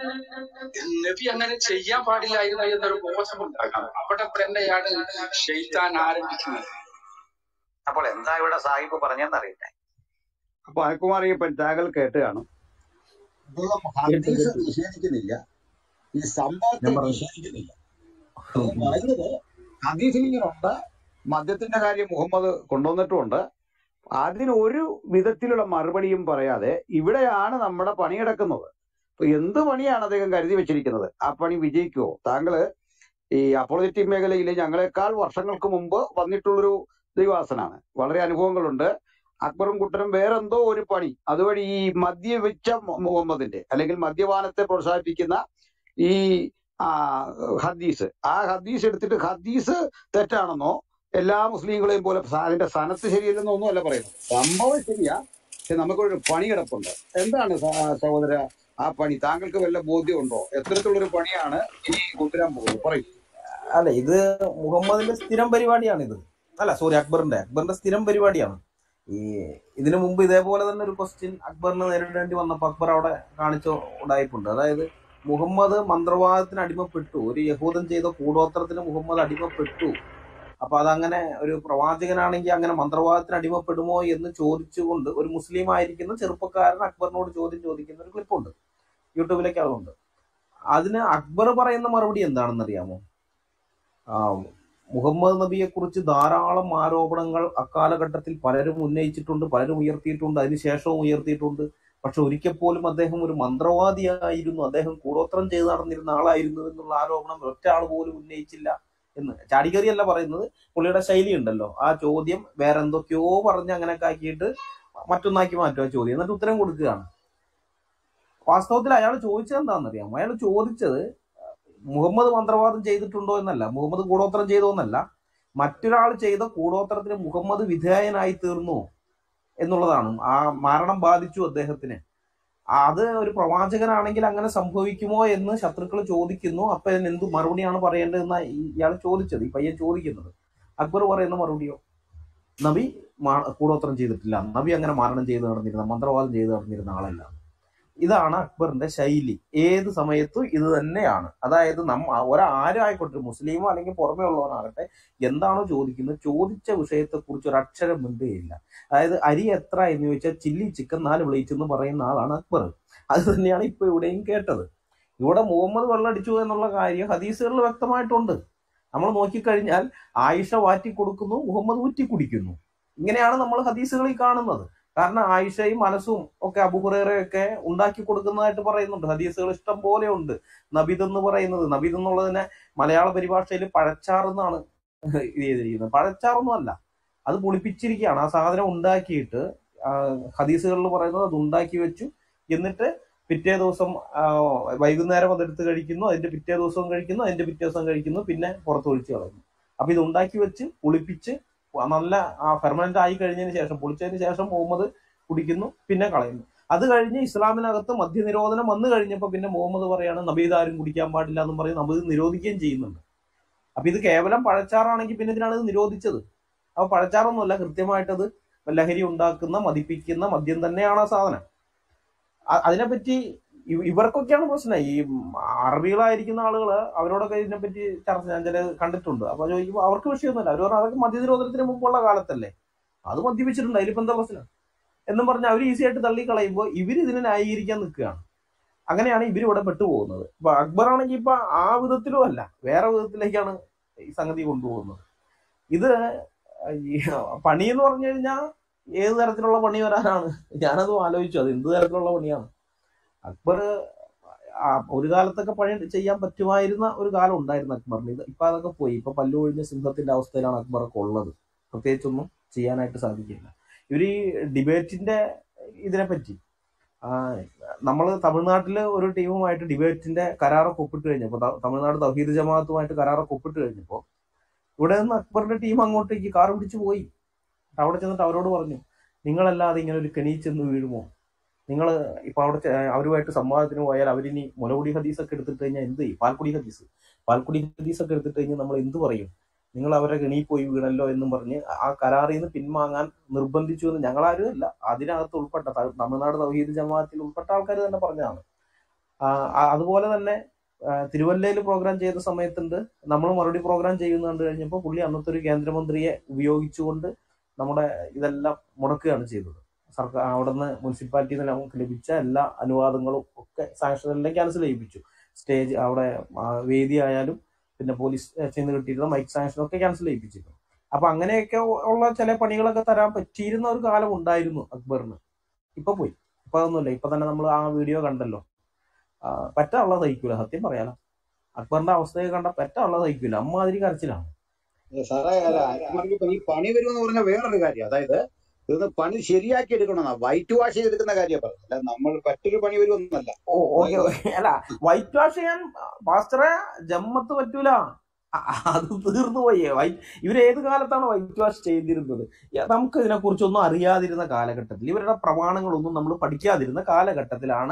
നബി അങ്ങനെ ചെയ്യാൻ പാടില്ലായിരുന്നു എന്നൊരു ബോധമുണ്ടാകാം. അവിടെ തന്നെയാണ് ശൈത്താൻ ആരംഭിക്കുന്നത്. അപ്പോൾ എന്താ ഇവിടെ സാഹിബ് പറഞ്ഞെന്നറിയില്ല. അപ്പൊ അയൽകുമാർ ഈ താങ്കൾ കേട്ട് കാണും. അദ്ദേഹം ഹദീസ് നിഷേധിക്കുന്നില്ല, ഈ സംഭവത്തെ നിഷേധിക്കുന്നില്ല. അദ്ദേഹം പറയുന്നത് ഹദീസിൽ ഇങ്ങനെയുണ്ട്, മദ്യത്തിന്റെ കാര്യം മുഹമ്മദ് കൊണ്ടുവന്നിട്ടുമുണ്ട്. അതിന് ഒരു വിധത്തിലുള്ള മറുപടിയും പറയാതെ ഇവിടെയാണ് നമ്മുടെ പണി കിടക്കുന്നത്. അപ്പൊ എന്ത് പണിയാണ് അദ്ദേഹം കരുതി വെച്ചിരിക്കുന്നത്? ആ പണി വിജയിക്കുമോ? താങ്കള് ഈ അപ്പോളജറ്റിക് മേഖലയിൽ ഞങ്ങളെക്കാൾ വർഷങ്ങൾക്ക് മുമ്പ് വന്നിട്ടുള്ളൊരു ദൈവാസനാണ്, വളരെ അനുഭവങ്ങളുണ്ട്. അക്ബറും കുട്ടനും വേറെന്തോ ഒരു പണി അതുവഴി ഈ മദ്യപിച്ച മുഹമ്മദിന്റെ അല്ലെങ്കിൽ മദ്യപാനത്തെ പ്രോത്സാഹിപ്പിക്കുന്ന ഈ ആ ഹദീസ്, ആ ഹദീസ് എടുത്തിട്ട് ഹദീസ് തെറ്റാണെന്നോ എല്ലാ മുസ്ലിങ്ങളെയും പോലെ അതിന്റെ സനത്ത് ശരിയല്ലെന്നോ ഒന്നും അല്ല പറയുന്നത്. സംഭവം ശരിയാ, പക്ഷെ നമുക്കൊരു പണി കിടപ്പുണ്ട്. എന്താണ് സഹോദര ആ പണി? താങ്കൾക്ക് വല്ല ബോധ്യമുണ്ടോ? എത്തരത്തിലുള്ളൊരു പണിയാണ് ഇനി കൊണ്ടുവരാൻ പോകുന്നത്? പറയും. അല്ല, ഇത് മുഹമ്മദിന്റെ സ്ഥിരം പരിപാടിയാണിത്. അല്ല സോറി, അക്ബറിന്റെ അക്ബറിന്റെ സ്ഥിരം പരിപാടിയാണ്. ഈ ഇതിനു മുമ്പ് ഇതേപോലെ തന്നെ ഒരു ക്വസ്റ്റ്യൻ അക്ബറിന് നേരിടേണ്ടി വന്നപ്പോൾ അക്ബർ അവിടെ കാണിച്ചു ഉണ്ടായിട്ടുണ്ട്. അതായത് മുഹമ്മദ് മന്ത്രവാദത്തിന് അടിമപ്പെട്ടു, ഒരു യഹൂദൻ ചെയ്ത കൂടോത്രത്തിന് മുഹമ്മദ് അടിമപ്പെട്ടു. അപ്പൊ അതങ്ങനെ ഒരു പ്രവാചകനാണെങ്കിൽ അങ്ങനെ മന്ത്രവാദത്തിന് അടിമപ്പെടുമോ എന്ന് ചോദിച്ചുകൊണ്ട് ഒരു മുസ്ലിം ആയിരിക്കുന്ന ചെറുപ്പക്കാരൻ അക്ബറിനോട് ചോദ്യം ചോദിക്കുന്ന ഒരു ക്ലിപ്പുണ്ട്, യൂട്യൂബിലേക്ക് അതുണ്ട്. അതിന് അക്ബർ പറയുന്ന മറുപടി എന്താണെന്ന് അറിയാമോ? ആ മുഹമ്മദ് നബിയെ കുറിച്ച് ധാരാളം ആരോപണങ്ങൾ അക്കാലഘട്ടത്തിൽ പലരും ഉന്നയിച്ചിട്ടുണ്ട്, പലരും ഉയർത്തിയിട്ടുണ്ട്, അതിനുശേഷവും ഉയർത്തിയിട്ടുണ്ട്. പക്ഷെ ഒരിക്കൽ പോലും അദ്ദേഹം ഒരു മന്ത്രവാദിയായിരുന്നു, അദ്ദേഹം കൂടോത്രം ചെയ്ത് നടന്നിരുന്ന ആളായിരുന്നു എന്നുള്ള ആരോപണം ഒറ്റ ആൾ പോലും ഉന്നയിച്ചില്ല എന്ന്. ചാടിക്കറിയല്ല പറയുന്നത്, പുള്ളിയുടെ ശൈലി ഉണ്ടല്ലോ, ആ ചോദ്യം വേറെ എന്തൊക്കെയോ പറഞ്ഞ് അങ്ങനെയൊക്കെ ആക്കിയിട്ട് മറ്റൊന്നാക്കി മാറ്റുക ചോദ്യം, എന്നിട്ട് ഉത്തരം കൊടുക്കുകയാണ്. വാസ്തവത്തിൽ അയാൾ ചോദിച്ചത് എന്താണെന്നറിയാമോ? അയാൾ ചോദിച്ചത് മുഹമ്മദ് മന്ത്രവാദം ചെയ്തിട്ടുണ്ടോ എന്നല്ല, മുഹമ്മദ് കൂടോത്രം ചെയ്തോ എന്നല്ല, മറ്റൊരാൾ ചെയ്ത കൂടോത്രത്തിന് മുഹമ്മദ് വിധേയനായി തീർന്നു എന്നുള്ളതാണ്. ആ മരണം ബാധിച്ചു അദ്ദേഹത്തിന്. അത് ഒരു പ്രവാചകനാണെങ്കിൽ അങ്ങനെ സംഭവിക്കുമോ എന്ന് ശത്രുക്കൾ ചോദിക്കുന്നു. അപ്പൊ അതിന് എന്ത് മറുപടിയാണ് പറയേണ്ടതെന്ന ഇയാൾ ചോദിച്ചത്, ഈ പയ്യൻ ചോദിക്കുന്നത്. അക്ബർ പറയുന്ന മറുപടിയോ, നബി കൂടോത്രം ചെയ്തിട്ടില്ല, നബി അങ്ങനെ മരണം ചെയ്ത് നടന്നിരുന്ന മന്ത്രവാദം ചെയ്ത് നടന്നിരുന്ന ആളല്ല. ഇതാണ് അക്ബറിന്റെ ശൈലി. ഏത് സമയത്തും ഇത് തന്നെയാണ്. അതായത് നമ്മ ഒരാരും ആയിക്കോട്ടെ, മുസ്ലിമോ അല്ലെങ്കിൽ പുറമേ ഉള്ളവനാകട്ടെ, എന്താണോ ചോദിക്കുന്നത് ചോദിച്ച വിഷയത്തെ കുറിച്ച് ഒരു അക്ഷരം മിണ്ടുകയില്ല. അതായത് അരി എത്ര എന്ന് ചോദിച്ചാൽ ചില്ലി ചിക്കൻ നാല് പ്ലേറ്റ് എന്ന് പറയുന്ന ആളാണ് അക്ബർ. അത് തന്നെയാണ് ഇപ്പൊ ഇവിടെയും കേട്ടത്. ഇവിടെ മുഹമ്മദ് വെള്ളടിച്ചു എന്നുള്ള കാര്യം ഹദീസുകളിൽ വ്യക്തമായിട്ടുണ്ട്. നമ്മൾ നോക്കിക്കഴിഞ്ഞാൽ ആയിഷ വാറ്റി കൊടുക്കുന്നു, മുഹമ്മദ് ഊറ്റി കുടിക്കുന്നു. ഇങ്ങനെയാണ് നമ്മൾ ഹദീസുകളിൽ കാണുന്നത്. കാരണം ആയിഷയും അനസും ഒക്കെ അബൂ ഹുറൈറയൊക്കെ ഉണ്ടാക്കി കൊടുക്കുന്നതായിട്ട് പറയുന്നുണ്ട്. ഹദീസുകൾ ഇഷ്ടം പോലെ ഉണ്ട്. നബിദ് എന്ന് പറയുന്നത്, നബിദ് എന്നുള്ളതിനെ മലയാള പരിഭാഷയിൽ പഴച്ചാറെന്നാണ് ഇത് ചെയ്തിരിക്കുന്നത്. പഴച്ചാറൊന്നും അല്ല, അത് പുളിപ്പിച്ചിരിക്കുകയാണ്. ആ സാധനം ഉണ്ടാക്കിയിട്ട് ഹദീസുകളിൽ പറയുന്നത് അത് ഉണ്ടാക്കി വെച്ചു, എന്നിട്ട് പിറ്റേ ദിവസം വൈകുന്നേരം അതെടുത്ത് കഴിക്കുന്നു, അതിന്റെ പിറ്റേ ദിവസവും കഴിക്കുന്നു, അതിന്റെ പിറ്റേ ദിവസം കഴിക്കുന്നു, പിന്നെ പുറത്തൊഴിച്ച് കളയുന്നു. അപ്പൊ ഇത് ഉണ്ടാക്കി വെച്ച് പുളിപ്പിച്ച് നല്ല പെർമനന്റ് ആയി കഴിഞ്ഞതിന് ശേഷം, പൊളിച്ചതിന് ശേഷം മുഹമ്മദ് കുടിക്കുന്നു, പിന്നെ കളയുന്നു. അത് കഴിഞ്ഞ് ഇസ്ലാമിനകത്ത് മദ്യനിരോധനം വന്നു കഴിഞ്ഞപ്പോൾ പിന്നെ മുഹമ്മദ് പറയാണ് നബീദ് ആരും കുടിക്കാൻ പാടില്ല എന്നും പറയും, നബീദ് നിരോധിക്കുകയും ചെയ്യുന്നുണ്ട്. അപ്പൊ ഇത് കേവലം പഴച്ചാറാണെങ്കിൽ പിന്നെ ഇതിനാണ് ഇത് നിരോധിച്ചത്. അപ്പൊ പഴച്ചാറൊന്നുമല്ല, കൃത്യമായിട്ടത് ലഹരി ഉണ്ടാക്കുന്ന മദിപ്പിക്കുന്ന മദ്യം തന്നെയാണ് ആ സാധനം. അതിനെപ്പറ്റി ഇവ- ഇവർക്കൊക്കെയാണ് പ്രശ്നം. ഈ അറബികളായിരിക്കുന്ന ആളുകൾ അവരോടൊക്കെ ഇതിനെപ്പറ്റി ചർച്ച ഞാൻ ചില കണ്ടിട്ടുണ്ട്. അപ്പൊ ചോദിക്കുമ്പോൾ അവർക്ക് വിഷയമൊന്നുമില്ല. അവർ പറഞ്ഞാൽ അതൊക്കെ മദ്യനിരോധനത്തിന് മുമ്പുള്ള കാലത്തല്ലേ, അത് മദ്യപിച്ചിട്ടുണ്ട്, അതിലിപ്പോ എന്താ പ്രശ്നം എന്നും പറഞ്ഞ് അവർ ഈസി ആയിട്ട് തള്ളിക്കളയുമ്പോൾ ഇവർ ഇതിനെ ന്യായീകരിക്കാൻ നിൽക്കുകയാണ്. അങ്ങനെയാണ് ഇവർ ഇവിടെ പെട്ടുപോകുന്നത്. ഇപ്പൊ അക്ബർ ആണെങ്കിൽ ഇപ്പൊ ആ വിധത്തിലും അല്ല, വേറെ വിധത്തിലേക്കാണ് ഈ സംഗതി കൊണ്ടുപോകുന്നത്. ഇത് ഈ പണി എന്ന് പറഞ്ഞു കഴിഞ്ഞാൽ ഏത് തരത്തിലുള്ള പണി വരാനാണ്? ഞാനത് ആലോചിച്ചു, അത് എന്ത് തരത്തിലുള്ള പണിയാണ്. അക്ബർ ആ ഒരു കാലത്തൊക്കെ പണി ചെയ്യാൻ പറ്റുമായിരുന്ന ഒരു കാലം ഉണ്ടായിരുന്നു അക്ബറിന്. ഇത് ഇപ്പൊ അതൊക്കെ പോയി. ഇപ്പൊ പല്ലൊഴിഞ്ഞ സിംഹത്തിന്റെ അവസ്ഥയിലാണ് അക്ബറൊക്കെ ഉള്ളത്. പ്രത്യേകിച്ചൊന്നും ചെയ്യാനായിട്ട് സാധിക്കില്ല. ഇവർ ഈ ഡിബേറ്റിന്റെ ഇതിനെപ്പറ്റി നമ്മൾ തമിഴ്നാട്ടില് ഒരു ടീമുമായിട്ട് ഡിബേറ്റിന്റെ കരാറൊക്കെ ഒപ്പിട്ട് കഴിഞ്ഞപ്പോൾ, തമിഴ്നാട് തൗഹീദ് ജമാഅത്തുമായിട്ട് കരാറൊക്കെ ഒപ്പിട്ട് കഴിഞ്ഞപ്പോൾ ഇവിടെ നിന്ന് അക്ബറിന്റെ ടീം അങ്ങോട്ടേക്ക് കാർ പിടിച്ചു പോയി. അവിടെ ചെന്നിട്ട് അവരോട് പറഞ്ഞു, നിങ്ങളല്ലാതെ ഇങ്ങനെ ഒരു കെണി ചെന്ന് വീഴുമോ? നിങ്ങൾ ഇപ്പൊ അവിടെ ചെ- അവരുമായിട്ട് സംവാദത്തിന് പോയാൽ അവരിനി മുലകുടി ഹദീസൊക്കെ എടുത്തിട്ട് കഴിഞ്ഞാൽ എന്ത് ചെയ്യും? പാൽക്കുടി ഹദീസ് പാൽക്കുടി ഹദീസൊക്കെ എടുത്തിട്ട് കഴിഞ്ഞാൽ നമ്മൾ എന്ത് പറയും? നിങ്ങൾ അവരെ കെണി പോയി വീണല്ലോ എന്നും പറഞ്ഞ് ആ കരാറിൽ നിന്ന് പിൻവാങ്ങാൻ നിർബന്ധിച്ചു എന്ന് ഞങ്ങളാരും അല്ല, അതിനകത്ത് ഉൾപ്പെട്ട ത- തമിഴ്നാട് തൗഹീദ് ജമാഅത്തിൽ ഉൾപ്പെട്ട ആൾക്കാർ തന്നെ പറഞ്ഞതാണ്. ആ, ആ- അതുപോലെ തന്നെ തിരുവല്ലയിൽ പ്രോഗ്രാം ചെയ്ത സമയത്തുണ്ട്, നമ്മൾ മറുപടി പ്രോഗ്രാം ചെയ്യുന്ന കണ്ടു കഴിഞ്ഞപ്പോൾ പുള്ളി അന്നത്തെ ഒരു കേന്ദ്രമന്ത്രിയെ ഉപയോഗിച്ചുകൊണ്ട് നമ്മുടെ ഇതെല്ലാം മുടക്കുകയാണ് ചെയ്തത്. സർക്കാർ അവിടുന്ന് മുനിസിപ്പാലിറ്റിയിൽ നിന്ന് നമുക്ക് ലഭിച്ച എല്ലാ അനുവാദങ്ങളും ഒക്കെ സാങ്ഷൻ എല്ലാം ക്യാൻസൽ ചെയ്യിപ്പിച്ചു. സ്റ്റേജ് അവിടെ ആ, വേദി ആയാലും പിന്നെ പോലീസ് ചെന്ന് കിട്ടിയിരുന്ന മൈക്ക് സാങ്ഷൻ ഒക്കെ ക്യാൻസൽ ചെയ്യിപ്പിച്ചിരുന്നു. അപ്പൊ അങ്ങനെയൊക്കെ ഉള്ള ചില പണികളൊക്കെ തരാൻ പറ്റിയിരുന്ന ഒരു കാലം ഉണ്ടായിരുന്നു അക്ബറിന്. ഇപ്പൊ പോയി. ഇപ്പൊ അതൊന്നുമില്ല. ഇപ്പൊ തന്നെ നമ്മൾ ആ വീഡിയോ കണ്ടല്ലോ. ആ, പറ്റാനുള്ള സഹിക്കൂല, സത്യം പറയാലോ. അക്ബറിന്റെ അവസ്ഥയൊക്കെ കണ്ട പറ്റാനുള്ള സഹിക്കൂല, അമ്മാതിരി കരച്ചിലാണ്. ഏ, സാറേ അല്ല അക്ബർക്ക് ഇപ്പൊ ഈ പണി വരുമെന്ന് പറഞ്ഞ വേറൊരു കാര്യം, അതായത് ഇതൊന്ന് പണി ശരിയാക്കി എടുക്കണമെന്നാ, വൈറ്റ് വാഷ് ചെയ്തെടുക്കുന്ന കാര്യം പറഞ്ഞു. അല്ല നമ്മൾ മറ്റൊരു പണി വരുമെന്നല്ല. ഓ ഓക്കെ അതായത് ഓക്കെ. അല്ല, വൈറ്റ് വാഷ് ചെയ്യാൻ പാസ്റ്ററെ ജമ്മത്ത് പറ്റൂല, അ- അത് തീർന്നു പോയി. വൈറ്റ് ഇവർ ഏത് കാലത്താണ് വൈറ്റ് വാഷ് ചെയ്തിരുന്നത്? യ- നമുക്ക് ഇതിനെ കുറിച്ചൊന്നും അറിയാതിരുന്ന കാലഘട്ടത്തിൽ, ഇവരുടെ പ്രമാണങ്ങളൊന്നും നമ്മൾ പഠിക്കാതിരുന്ന കാലഘട്ടത്തിലാണ്